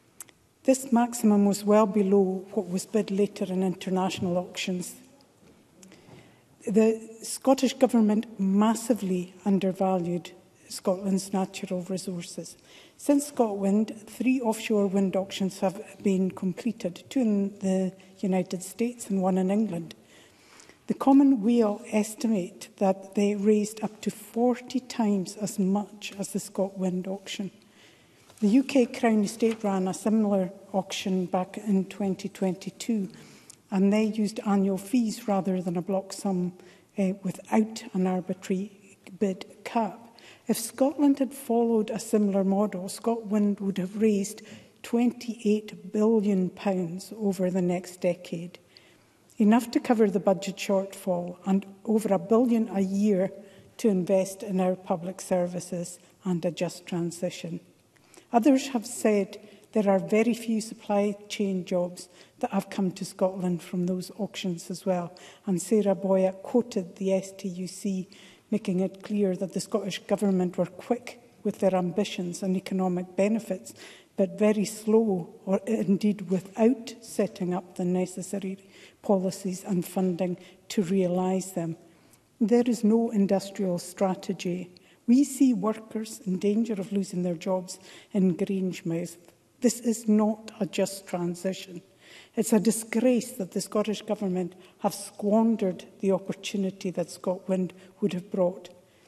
This maximum was well below what was bid later in international auctions. The Scottish Government massively undervalued Scotland's natural resources. Since ScotWind, three offshore wind auctions have been completed, two in the United States and one in England. The Commonweal estimate that they raised up to forty times as much as the ScotWind auction. The U K Crown Estate ran a similar auction back in twenty twenty-two, and they used annual fees rather than a block sum uh, without an arbitrary bid cap. If Scotland had followed a similar model, ScotWind would have raised twenty-eight billion pounds over the next decade, enough to cover the budget shortfall and over a billion a year to invest in our public services and a just transition. Others have said there are very few supply chain jobs that have come to Scotland from those auctions as well. And Sarah Boya quoted the S T U C, making it clear that the Scottish Government were quick with their ambitions and economic benefits, but very slow, or indeed without setting up the necessary policies and funding to realise them. There is no industrial strategy. We see workers in danger of losing their jobs in Grangemouth. This is not a just transition. It's a disgrace that the Scottish Government have squandered the opportunity that ScotWind would have brought.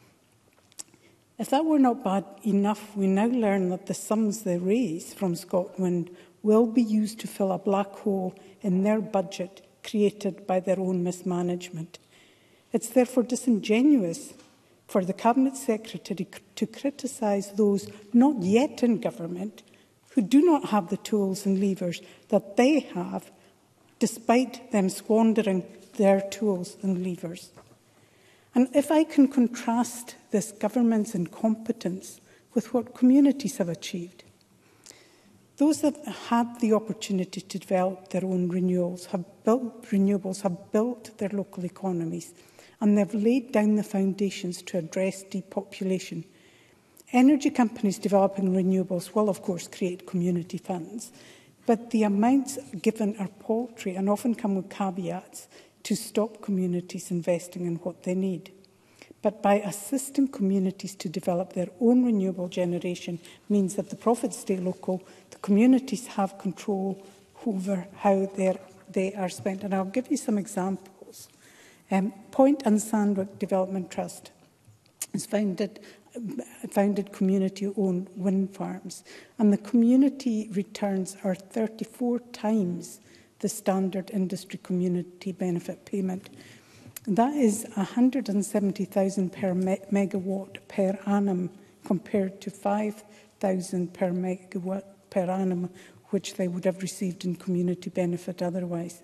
If that were not bad enough, we now learn that the sums they raise from ScotWind will be used to fill a black hole in their budget created by their own mismanagement. It's therefore disingenuous for the Cabinet Secretary to criticise those not yet in government who do not have the tools and levers that they have, despite them squandering their tools and levers. And if I can contrast this government's incompetence with what communities have achieved, those that had the opportunity to develop their own renewables have built, renewables have built their local economies, and they've laid down the foundations to address depopulation. Energy companies developing renewables will, of course, create community funds, but the amounts given are paltry and often come with caveats to stop communities investing in what they need. But by assisting communities to develop their own renewable generation means that the profits stay local, the communities have control over how they are spent. And I'll give you some examples. Um, Point and Sandwich Development Trust is founded founded community-owned wind farms, and the community returns are thirty-four times the standard industry community benefit payment. That is one hundred seventy thousand per me megawatt per annum compared to five thousand per megawatt per annum, which they would have received in community benefit otherwise.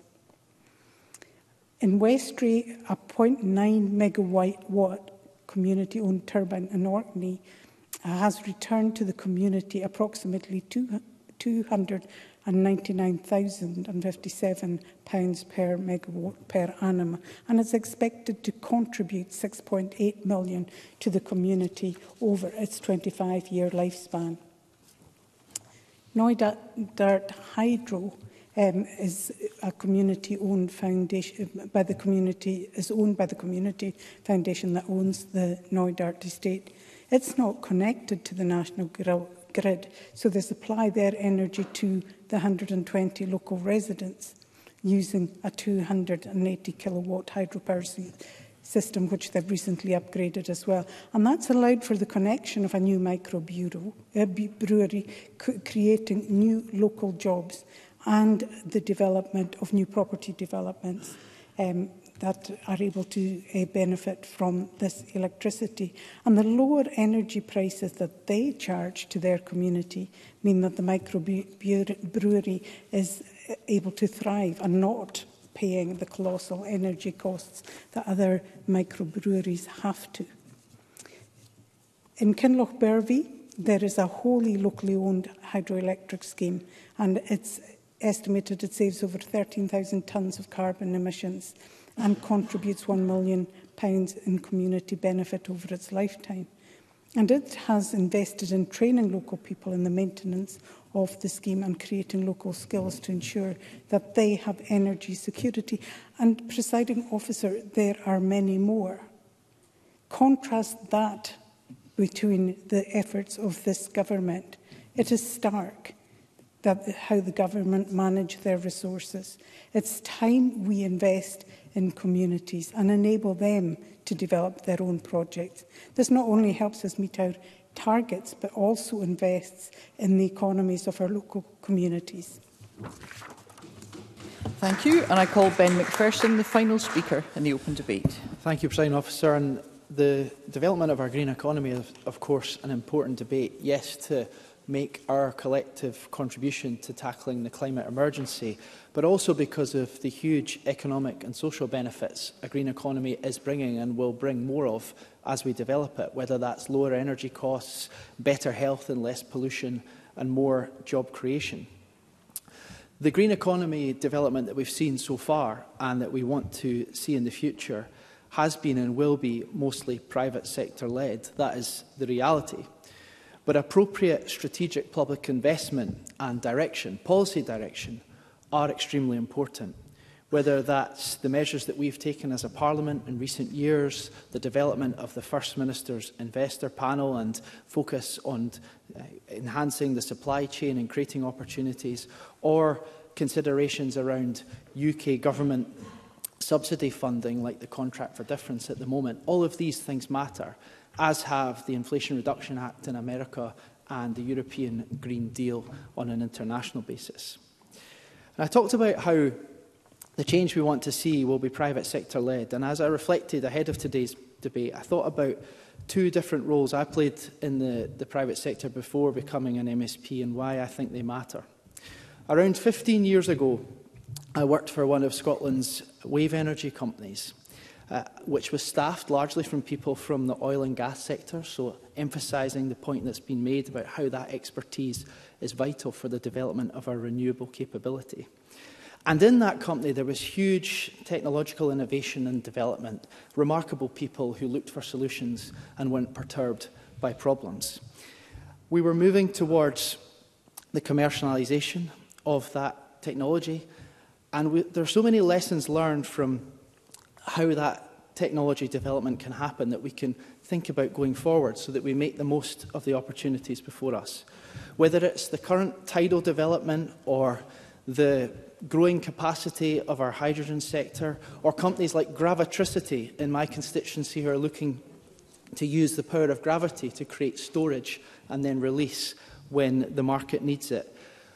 In Westray, a zero point nine megawatt community-owned turbine in Orkney has returned to the community approximately two hundred ninety-nine thousand fifty-seven pounds per megawatt per annum, and is expected to contribute six point eight million pounds to the community over its twenty-five year lifespan. Knoydart Hydro Um, is a community-owned foundation by the community is owned by the community foundation that owns the Knoydart estate. It's not connected to the national grid, so they supply their energy to the one hundred twenty local residents using a two hundred eighty kilowatt hydropower system, which they've recently upgraded as well. And that's allowed for the connection of a new microbrewery, uh, brewery, creating new local jobs, and the development of new property developments um, that are able to uh, benefit from this electricity. And the lower energy prices that they charge to their community mean that the microbrewery is able to thrive and not paying the colossal energy costs that other microbreweries have to. In Kinloch Bervie, there is a wholly locally owned hydroelectric scheme, and it's estimated it saves over thirteen thousand tonnes of carbon emissions and contributes one million pounds in community benefit over its lifetime. And it has invested in training local people in the maintenance of the scheme and creating local skills to ensure that they have energy security. And, presiding officer, there are many more. Contrast that between the efforts of this government. It is stark that how the government manage their resources. It's time we invest in communities and enable them to develop their own projects. This not only helps us meet our targets, but also invests in the economies of our local communities. Thank you. And I call Ben McPherson, the final speaker in the open debate. Thank you, Presiding Officer. And the development of our green economy is, of course, an important debate. Yes, to make our collective contribution to tackling the climate emergency, but also because of the huge economic and social benefits a green economy is bringing and will bring more of as we develop it, whether that's lower energy costs, better health and less pollution, and more job creation. The green economy development that we've seen so far and that we want to see in the future has been and will be mostly private sector led. That is the reality. But appropriate strategic public investment and direction, policy direction, are extremely important. Whether that's the measures that we've taken as a Parliament in recent years, the development of the First Minister's Investor Panel and focus on uh, enhancing the supply chain and creating opportunities, or considerations around U K government subsidy funding like the Contract for Difference at the moment, all of these things matter, as have the Inflation Reduction Act in America and the European Green Deal on an international basis. And I talked about how the change we want to see will be private sector led, and as I reflected ahead of today's debate, I thought about two different roles I played in the, the private sector before becoming an M S P and why I think they matter. Around fifteen years ago, I worked for one of Scotland's wave energy companies, Uh, which was staffed largely from people from the oil and gas sector, so emphasising the point that's been made about how that expertise is vital for the development of our renewable capability. And in that company there was huge technological innovation and development, remarkable people who looked for solutions and weren't perturbed by problems. We were moving towards the commercialisation of that technology, and we, there are so many lessons learned from how that technology development can happen that we can think about going forward so that we make the most of the opportunities before us. Whether it's the current tidal development or the growing capacity of our hydrogen sector, or companies like Gravitricity in my constituency who are looking to use the power of gravity to create storage and then release when the market needs it.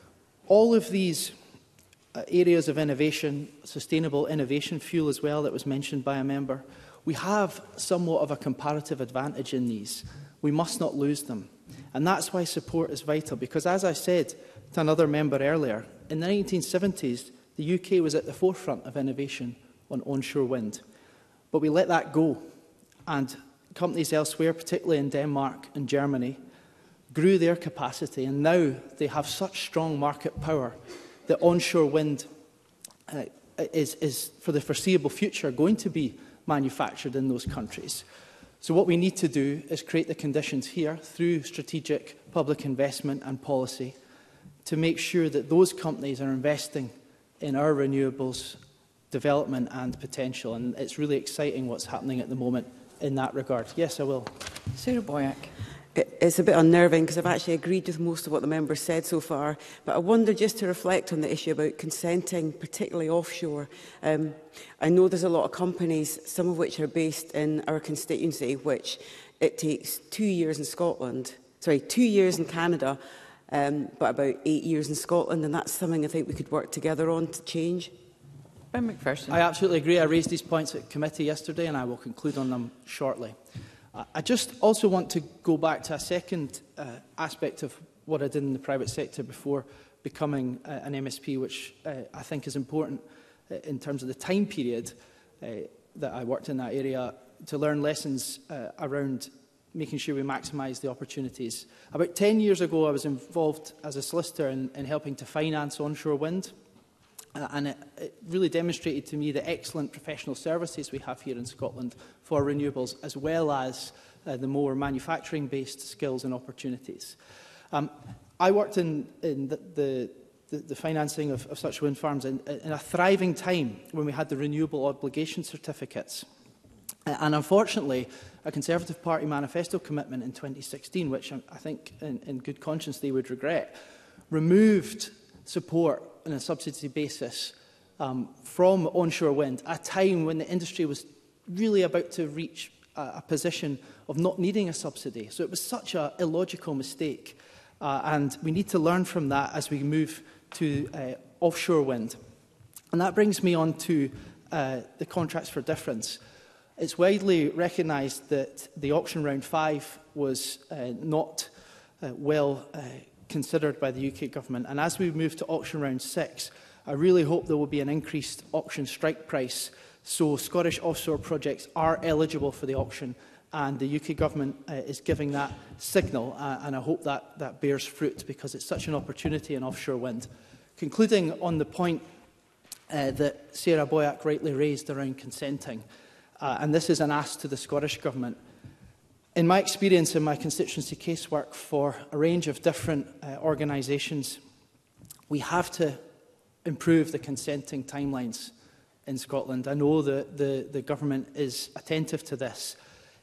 All of these Uh, areas of innovation, sustainable innovation fuel as well, that was mentioned by a member, we have somewhat of a comparative advantage in these. We must not lose them. And that's why support is vital, because as I said to another member earlier, in the nineteen seventies, the U K was at the forefront of innovation on onshore wind. But we let that go, and companies elsewhere, particularly in Denmark and Germany, grew their capacity, and now they have such strong market power that onshore wind uh, is, is, for the foreseeable future, going to be manufactured in those countries. So what we need to do is create the conditions here, through strategic public investment and policy, to make sure that those companies are investing in our renewables development and potential. And it's really exciting what's happening at the moment in that regard. Yes, I will. Sarah Boyack. It's a bit unnerving because I've actually agreed with most of what the members said so far, but I wonder, just to reflect on the issue about consenting, particularly offshore. Um, I know there's a lot of companies, some of which are based in our constituency, which it takes two years in Scotland, sorry, two years in Canada, um, but about eight years in Scotland, and that's something I think we could work together on to change. Ben McPherson. I absolutely agree. I raised these points at committee yesterday, and I will conclude on them shortly. I just also want to go back to a second uh, aspect of what I did in the private sector before becoming uh, an M S P, which uh, I think is important uh, in terms of the time period uh, that I worked in that area, to learn lessons uh, around making sure we maximise the opportunities. About ten years ago, I was involved as a solicitor in, in helping to finance onshore wind. Uh, and it, it really demonstrated to me the excellent professional services we have here in Scotland for renewables, as well as uh, the more manufacturing-based skills and opportunities. Um, I worked in, in the, the, the, the financing of, of such wind farms in, in a thriving time when we had the renewable obligation certificates. Uh, and unfortunately, a Conservative Party manifesto commitment in twenty sixteen, which I, I think in, in good conscience they would regret, removed support on a subsidy basis um, from onshore wind at a time when the industry was really about to reach a, a position of not needing a subsidy. So it was such an illogical mistake. Uh, and we need to learn from that as we move to uh, offshore wind. And that brings me on to uh, the contracts for difference. It's widely recognised that the auction round five was uh, not uh, well uh, considered by the U K government. And as we move to auction round six, I really hope there will be an increased auction strike price so Scottish offshore projects are eligible for the auction, and the U K government uh, is giving that signal, uh, and I hope that that bears fruit because it's such an opportunity in offshore wind. Concluding on the point uh, that Sarah Boyack rightly raised around consenting, uh, and this is an ask to the Scottish government. In my experience in my constituency casework for a range of different uh, organisations, we have to improve the consenting timelines in Scotland. I know that the, the government is attentive to this.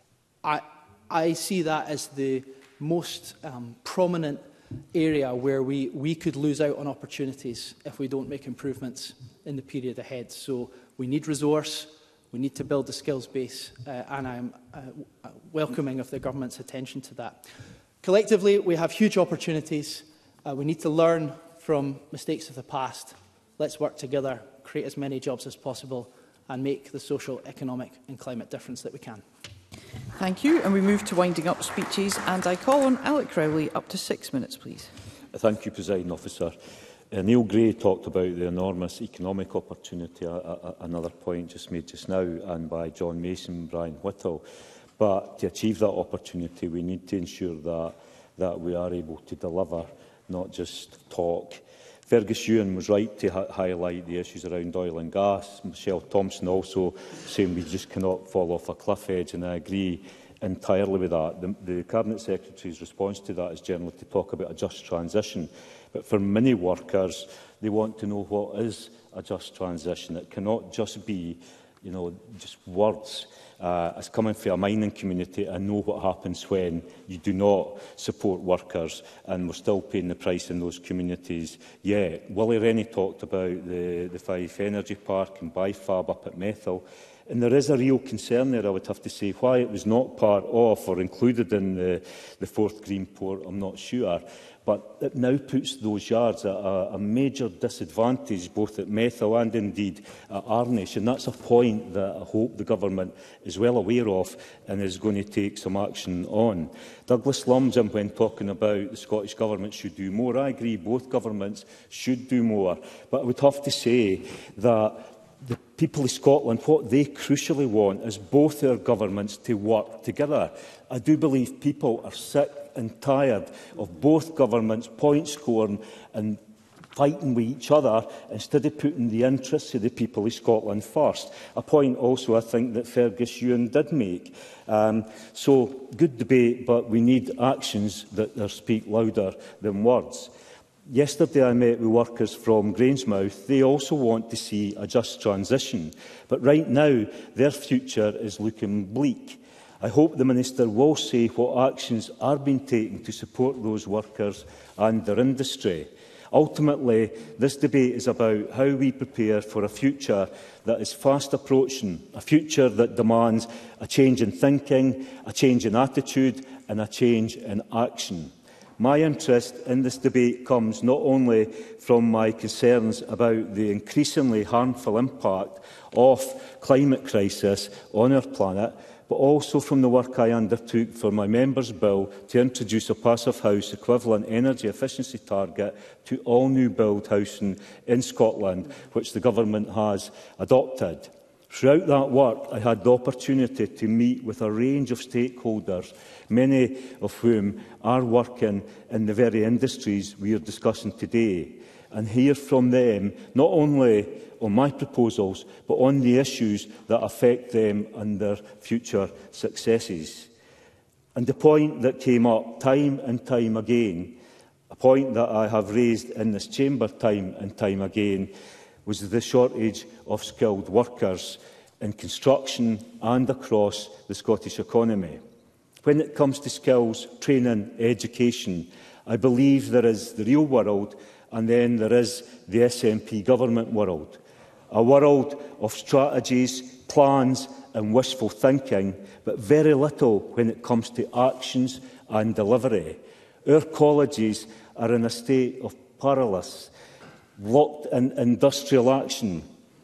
I, I see that as the most um, prominent area where we, we could lose out on opportunities if we don't make improvements in the period ahead. So we need resource, we need to build the skills base, uh, and I'm uh, welcoming of the government's attention to that. Collectively, we have huge opportunities. Uh, we need to learn from mistakes of the past. Let's work together, create as many jobs as possible, and make the social, economic and climate difference that we can. Thank you. And we move to winding up speeches. And I call on Alec Crowley. Up to six minutes, please. Thank you, Presiding Officer. Uh, Neil Gray talked about the enormous economic opportunity, a, a, another point just made just now, and by John Mason, Brian Whittle. But to achieve that opportunity, we need to ensure that, that we are able to deliver, not just talk. Fergus Ewan was right to hi highlight the issues around oil and gas. Michelle Thompson also saying we just cannot fall off a cliff edge, and I agree entirely with that. The, the Cabinet Secretary's response to that is generally to talk about a just transition. But for many workers, they want to know what is a just transition. It cannot just be, you know, just words. Uh, as coming from a mining community, I know what happens when you do not support workers, and we're still paying the price in those communities. Yeah, Willie Rennie talked about the, the Fife Energy Park and Bifab up at Methil, and there is a real concern there, I would have to say. Why it was not part of or included in the, the fourth Green Port, I'm not sure. But it now puts those yards at a, a major disadvantage, both at Methil and indeed at Arnish. And that's a point that I hope the government is well aware of and is going to take some action on. Douglas Lumsden, when talking about the Scottish Government should do more, I agree both governments should do more. But I would have to say that the people of Scotland, what they crucially want is both their governments to work together. I do believe people are sick and tired of both governments point scoring and fighting with each other instead of putting the interests of the people of Scotland first. A point also I think that Fergus Ewan did make. Um, so, good debate, but we need actions that are speak louder than words. Yesterday I met with workers from Grangemouth. They also want to see a just transition, but right now their future is looking bleak. I hope the Minister will say what actions are being taken to support those workers and their industry. Ultimately, this debate is about how we prepare for a future that is fast approaching, a future that demands a change in thinking, a change in attitude and a change in action. My interest in this debate comes not only from my concerns about the increasingly harmful impact of climate crisis on our planet, but also from the work I undertook for my Members' Bill to introduce a passive house equivalent energy efficiency target to all new build housing in Scotland, which the Government has adopted. Throughout that work, I had the opportunity to meet with a range of stakeholders, many of whom are working in the very industries we are discussing today, and hear from them not only on my proposals, but on the issues that affect them and their future successes. And the point that came up time and time again, a point that I have raised in this chamber time and time again, was the shortage of skilled workers. in construction and across the Scottish economy. When it comes to skills, training, education, I believe there is the real world and then there is the S N P government world. A world of strategies, plans and wishful thinking, but very little when it comes to actions and delivery. Our colleges are in a state of paralysis, locked in industrial action,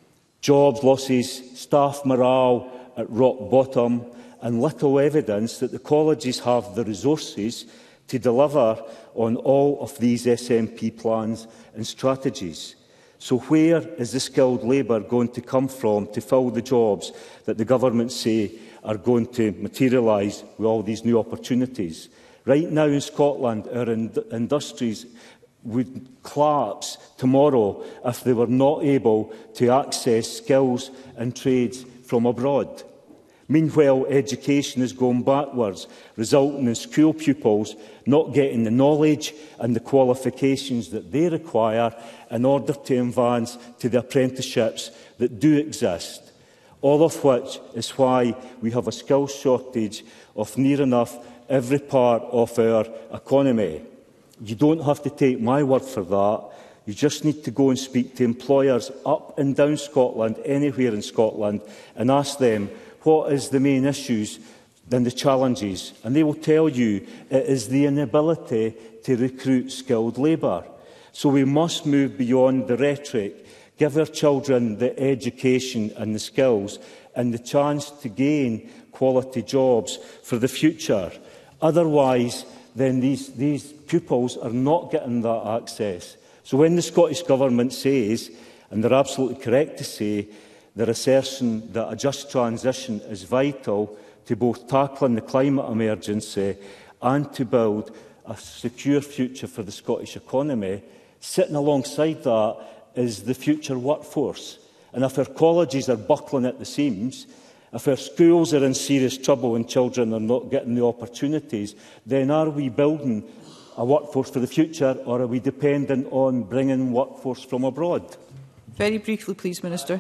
jobs losses, staff morale at rock bottom, and little evidence that the colleges have the resources to deliver on all of these S N P plans and strategies. So where is the skilled labour going to come from to fill the jobs that the government say are going to materialise with all these new opportunities? Right now in Scotland, our ind industries would collapse tomorrow if they were not able to access skills and trades from abroad. Meanwhile, education is going backwards, resulting in school pupils not getting the knowledge and the qualifications that they require in order to advance to the apprenticeships that do exist. All of which is why we have a skills shortage of near enough every part of our economy. You don't have to take my word for that. You just need to go and speak to employers up and down Scotland, anywhere in Scotland, and ask them what is the main issues and the challenges. And they will tell you it is the inability to recruit skilled labour. So we must move beyond the rhetoric, give our children the education and the skills and the chance to gain quality jobs for the future. Otherwise, then these, these pupils are not getting that access. So when the Scottish Government says, and they're absolutely correct to say, their assertion that a just transition is vital to both tackling the climate emergency and to build a secure future for the Scottish economy, sitting alongside that is the future workforce. And if our colleges are buckling at the seams, if our schools are in serious trouble and children are not getting the opportunities, then are we building a workforce for the future, or are we dependent on bringing workforce from abroad? Very briefly, please, Minister.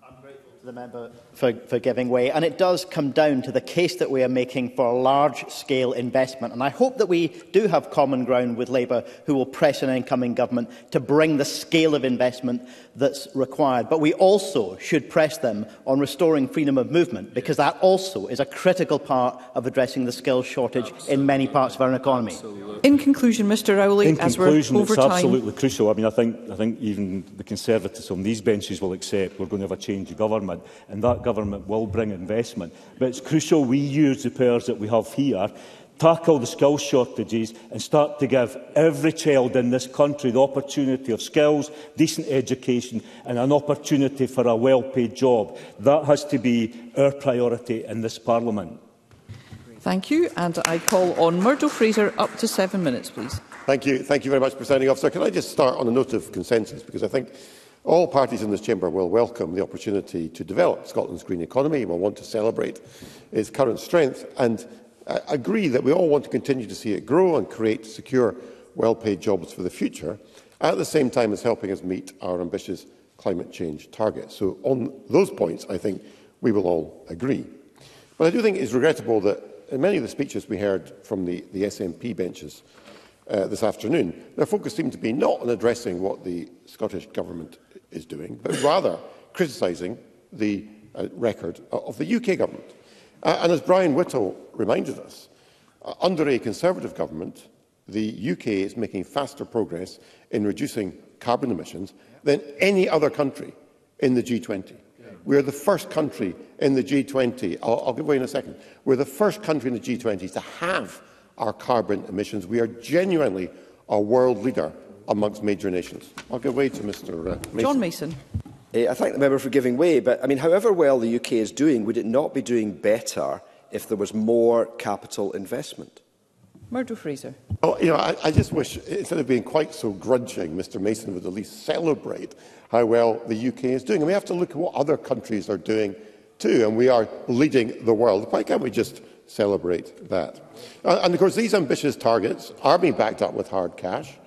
The member for, for giving way, and it does come down to the case that we are making for large-scale investment, and I hope that we do have common ground with Labour, who will press an incoming government to bring the scale of investment that's required. But we also should press them on restoring freedom of movement, because that also is a critical part of addressing the skills shortage in many parts of our economy. Absolutely. In conclusion, Mr Rowley, in as conclusion, we're over it's time, absolutely crucial. I mean, I think, I think even the Conservatives on these benches will accept we're going to have a change of government, and that government will bring investment. But it's crucial we use the powers that we have here, tackle the skills shortages and start to give every child in this country the opportunity of skills, decent education and an opportunity for a well-paid job. That has to be our priority in this Parliament. Thank you. And I call on Murdo Fraser up to seven minutes, please. Thank you. Thank you very much, Presiding Officer. Can I just start on a note of consensus? Because I think all parties in this chamber will welcome the opportunity to develop Scotland's green economy. We'll want to celebrate its current strength and uh, agree that we all want to continue to see it grow and create secure, well-paid jobs for the future, at the same time as helping us meet our ambitious climate change targets. So on those points, I think we will all agree. But I do think it is regrettable that in many of the speeches we heard from the, the S N P benches uh, this afternoon, their focus seemed to be not on addressing what the Scottish Government is doing, but rather criticising the uh, record of the U K Government. Uh, and as Brian Whittle reminded us, uh, under a Conservative Government, the U K is making faster progress in reducing carbon emissions than any other country in the G twenty. We are the first country in the G twenty, I'll, I'll give way in a second, we're the first country in the G twenty to have our carbon emissions. We are genuinely a world leader amongst major nations. I'll give way to Mr Uh, Mason. John Mason. Uh, I thank the member for giving way, but I mean, however well the U K is doing, would it not be doing better if there was more capital investment? Murdo Fraser. Oh, you know, I, I just wish, instead of being quite so grudging, Mr Mason would at least celebrate how well the U K is doing. And we have to look at what other countries are doing too, and we are leading the world. Why can't we just celebrate that? Uh, and of course, these ambitious targets are being backed up with hard cash.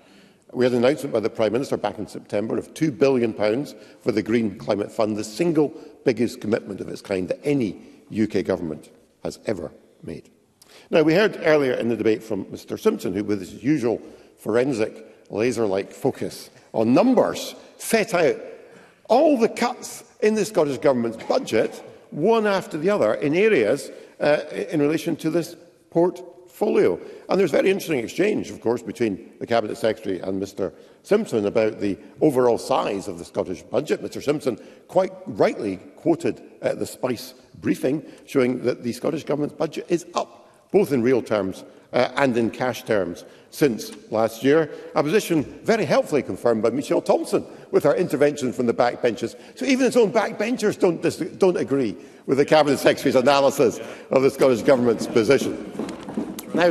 We had an announcement by the Prime Minister back in September of two billion pounds for the Green Climate Fund, the single biggest commitment of its kind that any U K government has ever made. Now, we heard earlier in the debate from Mr Simpson, who with his usual forensic laser-like focus on numbers set out all the cuts in the Scottish Government's budget, one after the other, in areas uh, in relation to this portfolio. And there's a very interesting exchange, of course, between the Cabinet Secretary and Mr Simpson about the overall size of the Scottish budget. Mr Simpson quite rightly quoted uh, the Spice briefing, showing that the Scottish Government's budget is up, both in real terms uh, and in cash terms, since last year. A position very helpfully confirmed by Michelle Thompson with her intervention from the backbenchers. So even its own backbenchers don't, don't agree with the Cabinet Secretary's analysis of the Scottish Government's position. Now,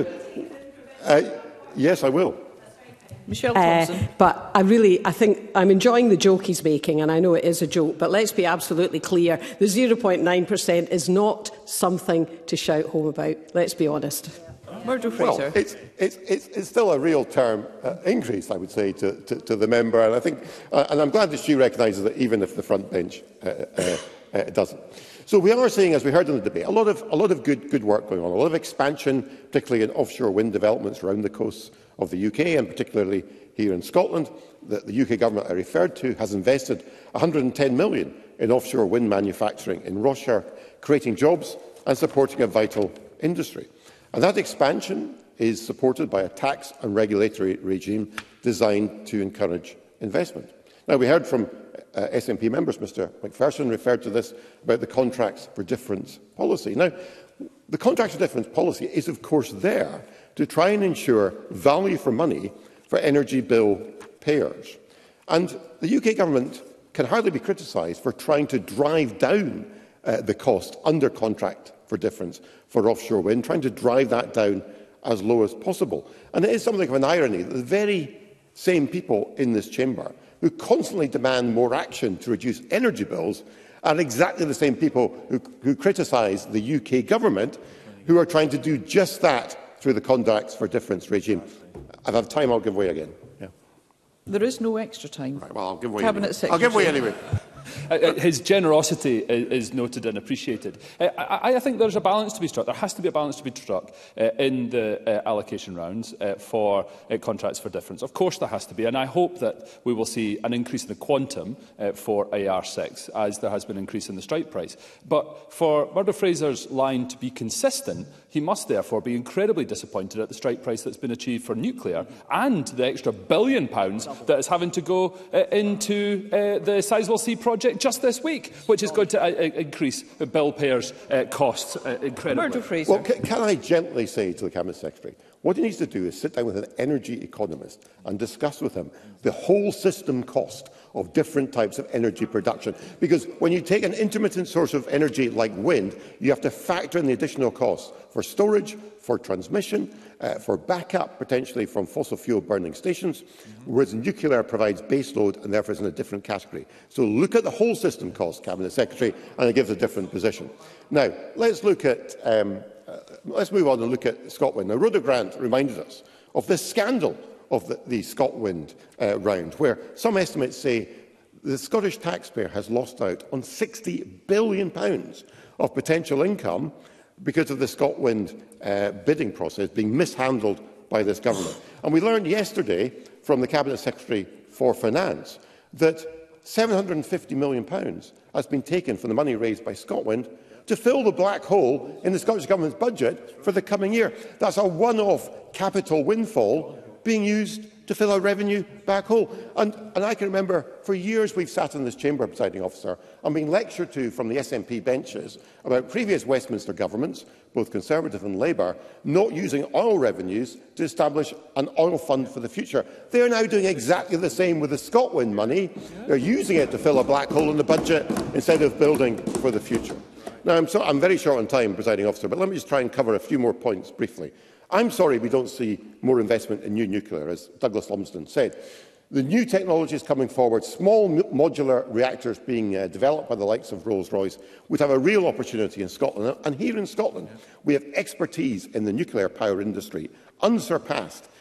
uh, yes, I will. Michelle Thompson. Uh, but I really, I think I'm enjoying the joke he's making, and I know it is a joke, but let's be absolutely clear. The zero point nine percent is not something to shout home about. Let's be honest. Murdo Fraser. Well, it's, it's, it's, it's still a real term uh, increase, I would say, to, to, to the member, and I think, uh, and I'm glad that she recognises that even if the front bench uh, uh, uh, doesn't. So we are seeing, as we heard in the debate, a lot of, a lot of good, good work going on, a lot of expansion, particularly in offshore wind developments around the coasts of the U K, and particularly here in Scotland. The, the U K Government I referred to has invested one hundred and ten million pounds in offshore wind manufacturing in Ross-shire, creating jobs and supporting a vital industry. And that expansion is supported by a tax and regulatory regime designed to encourage investment. Now, we heard from uh, S N P members, Mr Macpherson referred to this, about the Contracts for Difference policy. Now, the Contracts for Difference policy is, of course, there to try and ensure value for money for energy bill payers. And the U K Government can hardly be criticised for trying to drive down uh, the cost under Contract for Difference for offshore wind, trying to drive that down as low as possible. And it is something of an irony that the very same people in this chamber who constantly demand more action to reduce energy bills are exactly the same people who, who criticise the U K Government, who are trying to do just that through the Contracts for Difference regime. If I have time, I'll give way again. Yeah. There is no extra time. Right, well, I'll give way Cabinet anyway. Secretary. I'll give way anyway. Uh, his generosity is noted and appreciated. Uh, I, I think there's a balance to be struck. There has to be a balance to be struck uh, in the uh, allocation rounds uh, for uh, Contracts for Difference. Of course there has to be, and I hope that we will see an increase in the quantum uh, for A R six, as there has been an increase in the strike price. But for Murdo Fraser's line to be consistent, he must therefore be incredibly disappointed at the strike price that's been achieved for nuclear and the extra billion pounds that is having to go uh, into uh, the Sizewell C project just this week, which is going to uh, increase bill payers' uh, costs uh, incredibly. Well, can, can I gently say to the Cabinet Secretary, what he needs to do is sit down with an energy economist and discuss with him the whole system cost of different types of energy production. Because when you take an intermittent source of energy like wind, you have to factor in the additional costs for storage, for transmission, uh, for backup, potentially from fossil fuel burning stations, whereas nuclear provides base load and therefore is in a different category. So look at the whole system cost, Cabinet Secretary, and it gives a different position. Now, let's look at, um, uh, let's move on and look at Scotland. Now, Rhoda Grant reminded us of the scandal of the, the ScotWind uh, round, where some estimates say the Scottish taxpayer has lost out on sixty billion pounds of potential income because of the ScotWind uh, bidding process being mishandled by this government. And we learned yesterday from the Cabinet Secretary for Finance that seven hundred and fifty million pounds has been taken from the money raised by ScotWind to fill the black hole in the Scottish Government's budget for the coming year. That's a one-off capital windfall being used to fill our revenue black hole. And, and I can remember for years we've sat in this chamber, presiding officer, and been lectured to from the S N P benches about previous Westminster governments, both Conservative and Labour, not using oil revenues to establish an oil fund for the future. They are now doing exactly the same with the ScotWind money. They're using it to fill a black hole in the budget instead of building for the future. Now, I'm, so, I'm very short on time, presiding officer, but let me just try and cover a few more points briefly. I'm sorry we don't see more investment in new nuclear, as Douglas Lumsden said. The new technologies coming forward, small modular reactors being uh, developed by the likes of Rolls-Royce, would have a real opportunity in Scotland. And here in Scotland, we have expertise in the nuclear power industry, unsurpassed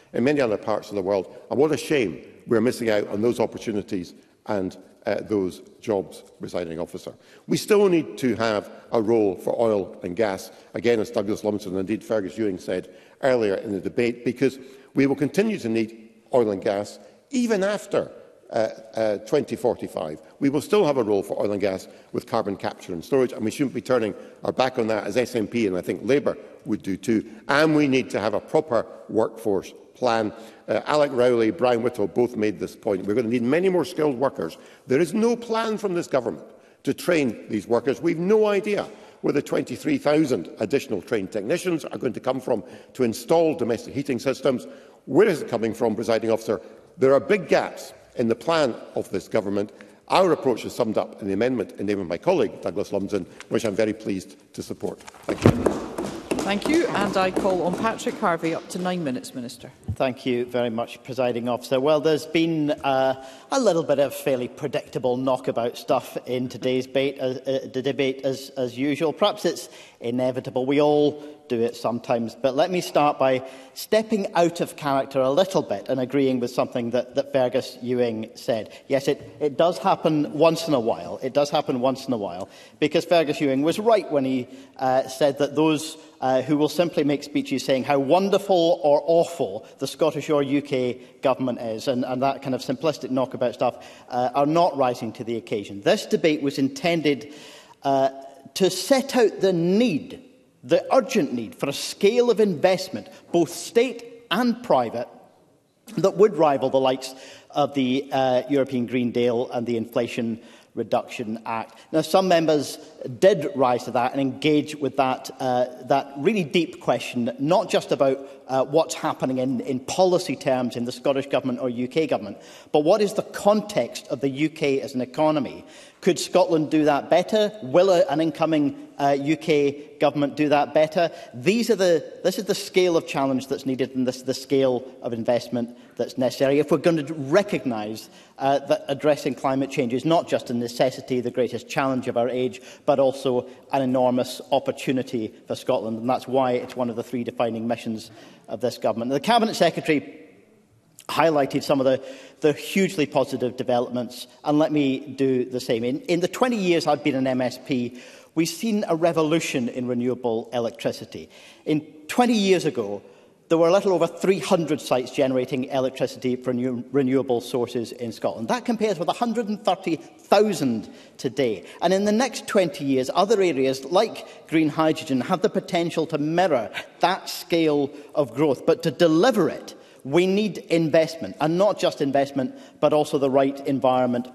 in many other parts of the world. And what a shame we're missing out on those opportunities and uh, those jobs, Presiding Officer. We still need to have a role for oil and gas, again, as Douglas Lumsden and indeed Fergus Ewing said earlier in the debate, because we will continue to need oil and gas even after uh, uh, twenty forty-five. We will still have a role for oil and gas with carbon capture and storage, and we shouldn't be turning our back on that as S N P and I think Labour would do too. And we need to have a proper workforce plan. Uh, Alec Rowley, Brian Whittle both made this point. We're going to need many more skilled workers. There is no plan from this government to train these workers. We've no idea where the twenty-three thousand additional trained technicians are going to come from to install domestic heating systems. Where is it coming from, Presiding Officer? There are big gaps in the plan of this government. Our approach is summed up in the amendment in the name of my colleague, Douglas Lumsden, which I am very pleased to support. Thank you. Thank you. And I call on Patrick Harvey. Up to nine minutes, Minister. Thank you very much, Presiding Officer. Well, there's been uh, a little bit of fairly predictable knockabout stuff in today's debate, uh, uh, the debate as, as usual. Perhaps it's inevitable. We all do it sometimes. But let me start by stepping out of character a little bit and agreeing with something that, that Fergus Ewing said. Yes, it, it does happen once in a while. It does happen once in a while, because Fergus Ewing was right when he uh, said that those uh, who will simply make speeches saying how wonderful or awful the Scottish or U K government is, and, and that kind of simplistic knockabout stuff, uh, are not rising to the occasion. This debate was intended uh, to set out the need the urgent need for a scale of investment, both state and private, that would rival the likes of the uh, European Green Deal and the Inflation Reduction Act. Now, some members did rise to that and engage with that, uh, that really deep question, not just about uh, what's happening in, in policy terms in the Scottish Government or U K Government, but what is the context of the U K as an economy? Could Scotland do that better? Will a, an incoming uh, U K government do that better? These are the, this is the scale of challenge that's needed, and this is the scale of investment that's necessary if we're going to recognise uh, that addressing climate change is not just a necessity, the greatest challenge of our age, but also an enormous opportunity for Scotland. And that's why it's one of the three defining missions of this government. The Cabinet Secretary highlighted some of the, the hugely positive developments, and let me do the same. In, in the twenty years I've been an M S P, we've seen a revolution in renewable electricity. In twenty years ago, there were a little over three hundred sites generating electricity from renew renewable sources in Scotland. That compares with one hundred and thirty thousand today. And in the next twenty years, other areas like green hydrogen have the potential to mirror that scale of growth. But to deliver it, we need investment, and not just investment, but also the right environment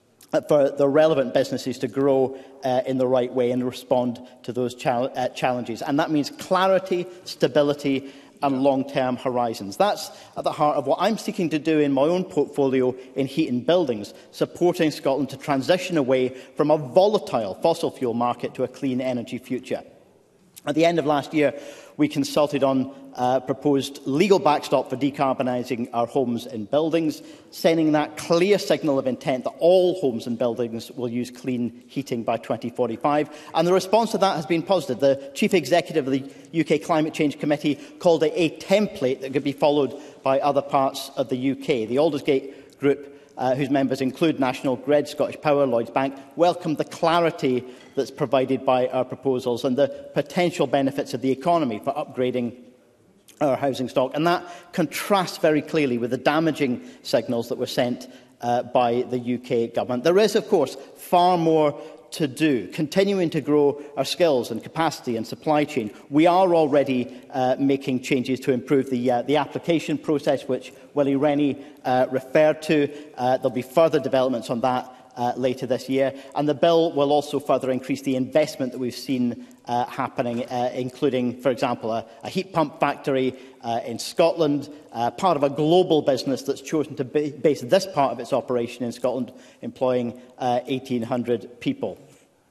for the relevant businesses to grow uh, in the right way and respond to those chal uh, challenges. And that means clarity, stability and long-term horizons. That's at the heart of what I'm seeking to do in my own portfolio in heat and buildings, supporting Scotland to transition away from a volatile fossil fuel market to a clean energy future. At the end of last year, we consulted on uh, proposed legal backstop for decarbonising our homes and buildings, sending that clear signal of intent that all homes and buildings will use clean heating by twenty forty-five. And the response to that has been positive. The Chief Executive of the U K Climate Change Committee called it a template that could be followed by other parts of the U K. The Aldersgate Group, Uh, whose members include National Grid, Scottish Power, Lloyds Bank, welcomed the clarity that's provided by our proposals and the potential benefits of the economy for upgrading our housing stock. And that contrasts very clearly with the damaging signals that were sent uh, by the U K government. There is, of course, far more to do, continuing to grow our skills and capacity and supply chain. We are already uh, making changes to improve the, uh, the application process, which Willie Rennie uh, referred to. Uh, there'll be further developments on that uh, later this year. And the bill will also further increase the investment that we've seen uh, happening, uh, including, for example, a, a heat pump factory uh, in Scotland, uh, part of a global business that's chosen to ba base this part of its operation in Scotland, employing uh, eighteen hundred people.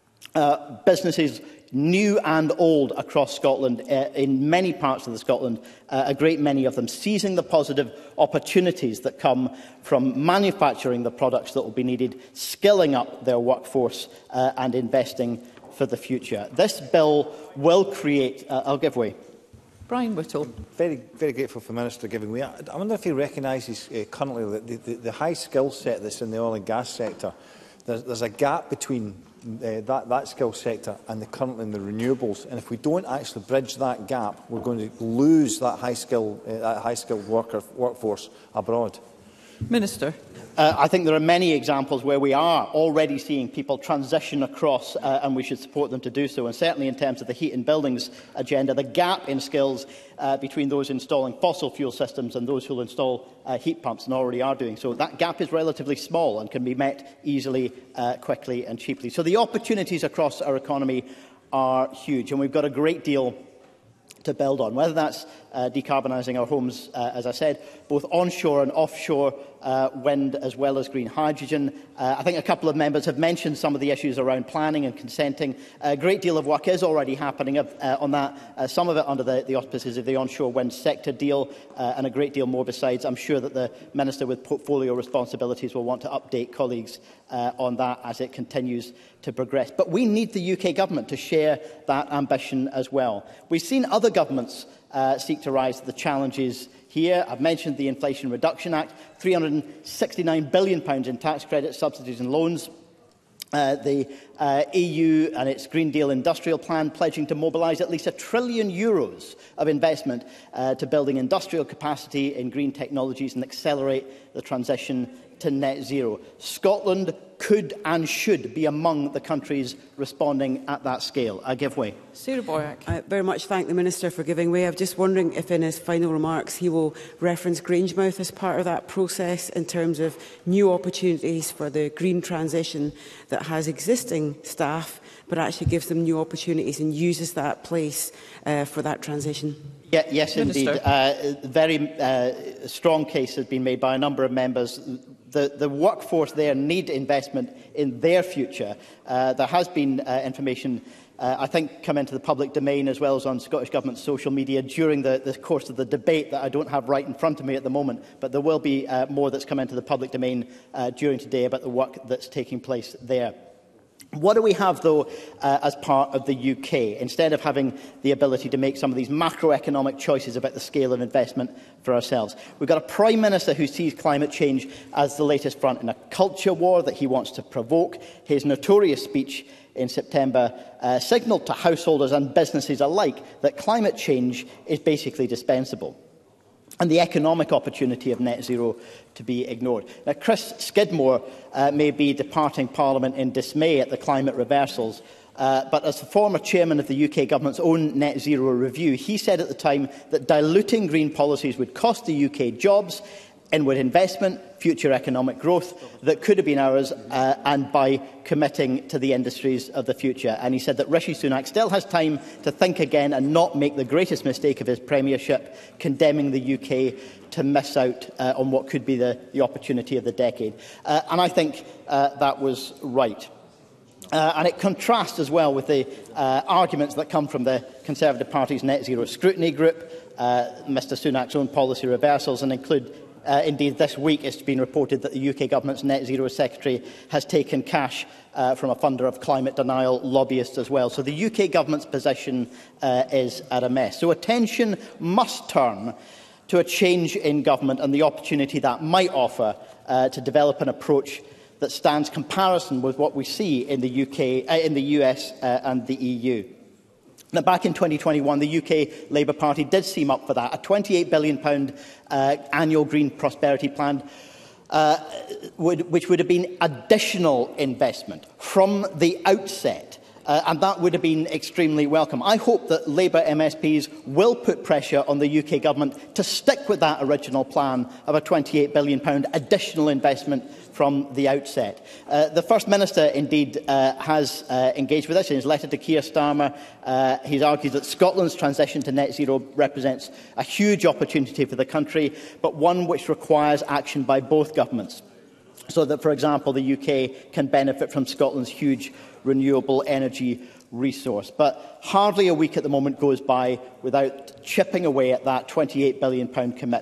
Uh, businesses new and old across Scotland, uh, in many parts of the Scotland, uh, a great many of them seizing the positive opportunities that come from manufacturing the products that will be needed, skilling up their workforce uh, and investing for the future. This bill will create, uh, I'll give way. Brian Whittle. Very, very grateful for the Minister giving way. I, I wonder if he recognises uh, currently that the, the, the high skill set that's in the oil and gas sector, there's, there's a gap between uh, that, that skill sector and the currently in the renewables. And if we don't actually bridge that gap, we're going to lose that high skill, uh, that high skilled worker workforce abroad. Minister. Uh, I think there are many examples where we are already seeing people transition across, uh, and we should support them to do so. And certainly in terms of the heat and buildings agenda, the gap in skills uh, between those installing fossil fuel systems and those who will install uh, heat pumps and already are doing so, that gap is relatively small and can be met easily, uh, quickly and cheaply. So the opportunities across our economy are huge, and we've got a great deal to build on, whether that's uh, decarbonising our homes, uh, as I said, both onshore and offshore uh, wind, as well as green hydrogen. Uh, I think a couple of members have mentioned some of the issues around planning and consenting. A great deal of work is already happening uh, on that, uh, some of it under the, the auspices of the onshore wind sector deal, uh, and a great deal more besides. I'm sure that the Minister with portfolio responsibilities will want to update colleagues uh, on that as it continues to progress. But we need the U K Government to share that ambition as well. We've seen other governments uh, seek to rise to the challenges here. I've mentioned the Inflation Reduction Act, three hundred and sixty-nine billion pounds in tax credits, subsidies and loans. Uh, the uh, E U and its Green Deal industrial plan pledging to mobilise at least a trillion euros of investment uh, to building industrial capacity in green technologies and accelerate the transition to net zero. Scotland could and should be among the countries responding at that scale. I give way. Sarah Boyack. I very much thank the Minister for giving way. I'm just wondering if in his final remarks he will reference Grangemouth as part of that process in terms of new opportunities for the green transition that has existing staff but actually gives them new opportunities and uses that place uh, for that transition. Yeah, yes, Minister. Indeed. Uh, a very uh, strong case has been made by a number of members. The, the workforce there need investment in their future. Uh, there has been uh, information, uh, I think, come into the public domain as well as on Scottish Government social media during the, the course of the debate that I don't have right in front of me at the moment, but there will be uh, more that's come into the public domain uh, during today about the work that's taking place there. What do we have, though, uh, as part of the U K, instead of having the ability to make some of these macroeconomic choices about the scale of investment for ourselves? We've got a Prime Minister who sees climate change as the latest front in a culture war that he wants to provoke. His notorious speech in September uh, signalled to householders and businesses alike that climate change is basically dispensable, and the economic opportunity of net zero to be ignored. Now, Chris Skidmore uh, may be departing Parliament in dismay at the climate reversals, uh, but as the former chairman of the U K Government's own net zero review, he said at the time that diluting green policies would cost the U K jobs, inward investment, future economic growth that could have been ours, uh, and by committing to the industries of the future. And he said that Rishi Sunak still has time to think again and not make the greatest mistake of his premiership, condemning the U K to miss out uh, on what could be the, the opportunity of the decade. Uh, and I think uh, that was right. Uh, and it contrasts as well with the uh, arguments that come from the Conservative Party's Net Zero Scrutiny Group, uh, Mr Sunak's own policy reversals, and include Uh, indeed, this week it's been reported that the U K Government's Net Zero Secretary has taken cash uh, from a funder of climate denial lobbyists as well. So the U K Government's position uh, is at a mess. So attention must turn to a change in government and the opportunity that might offer uh, to develop an approach that stands comparison with what we see in the U K, uh, in the U S uh, and the E U. Now, back in twenty twenty-one, the U K Labour Party did seem up for that, a twenty-eight billion pounds uh, annual Green Prosperity Plan, uh, would, which would have been additional investment from the outset, uh, and that would have been extremely welcome. I hope that Labour M S Ps will put pressure on the U K Government to stick with that original plan of a twenty-eight billion pounds additional investment from the outset. Uh, the First Minister, indeed, uh, has uh, engaged with us in his letter to Keir Starmer. Uh, he's argued that Scotland's transition to net zero represents a huge opportunity for the country, but one which requires action by both governments, so that, for example, the U K can benefit from Scotland's huge renewable energy resource. But hardly a week at the moment goes by without chipping away at that twenty-eight billion pounds commitment.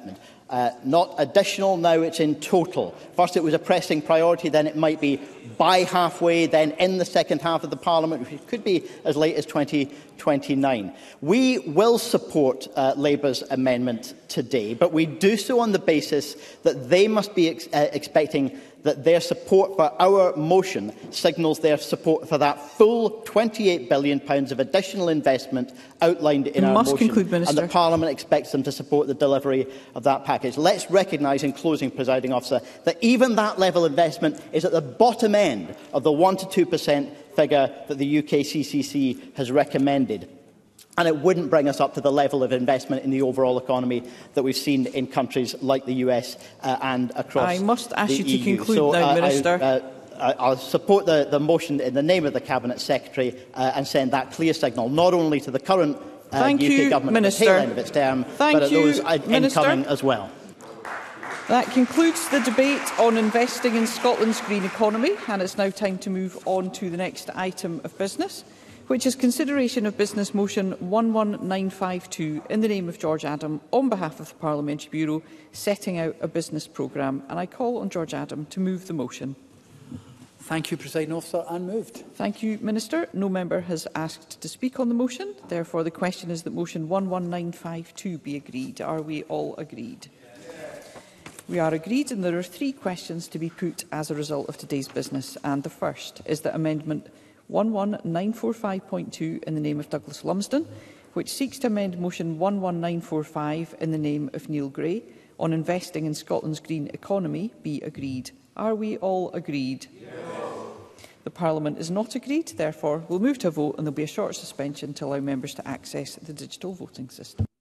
Uh, not additional, now it's in total. First it was a pressing priority, then it might be by halfway, then in the second half of the Parliament, which could be as late as twenty twenty-nine. We will support uh, Labour's amendment today, but we do so on the basis that they must be ex uh, expecting that their support for our motion signals their support for that full twenty-eight billion pounds of additional investment outlined in you our must motion, conclude, Minister. and that Parliament expects them to support the delivery of that package. Let's recognise, in closing, Presiding Officer, that even that level of investment is at the bottom end of the one to two percent figure that the U K C C C has recommended. And it wouldn't bring us up to the level of investment in the overall economy that we've seen in countries like the U S uh, and across I must ask the you to E U. conclude so, now, uh, Minister. I, uh, I'll support the, the motion in the name of the Cabinet Secretary uh, and send that clear signal, not only to the current uh, Thank U K you, Government Minister. at the tail end of its term, Thank but at you, those uh, Minister. incoming as well. That concludes the debate on investing in Scotland's green economy, and it's now time to move on to the next item of business, which is consideration of business motion one one nine five two in the name of George Adam on behalf of the Parliamentary Bureau setting out a business programme. And I call on George Adam to move the motion. Thank you, Presiding Officer, and moved. Thank you, Minister. No member has asked to speak on the motion. Therefore, the question is that motion one one nine five two be agreed. Are we all agreed? We are agreed, and there are three questions to be put as a result of today's business. And the first is that amendment one one nine four five point two in the name of Douglas Lumsden, which seeks to amend motion one one nine four five in the name of Neil Gray on investing in Scotland's green economy, be agreed. Are we all agreed? Yes. The Parliament is not agreed. Therefore, we'll move to a vote, and there will be a short suspension to allow members to access the digital voting system.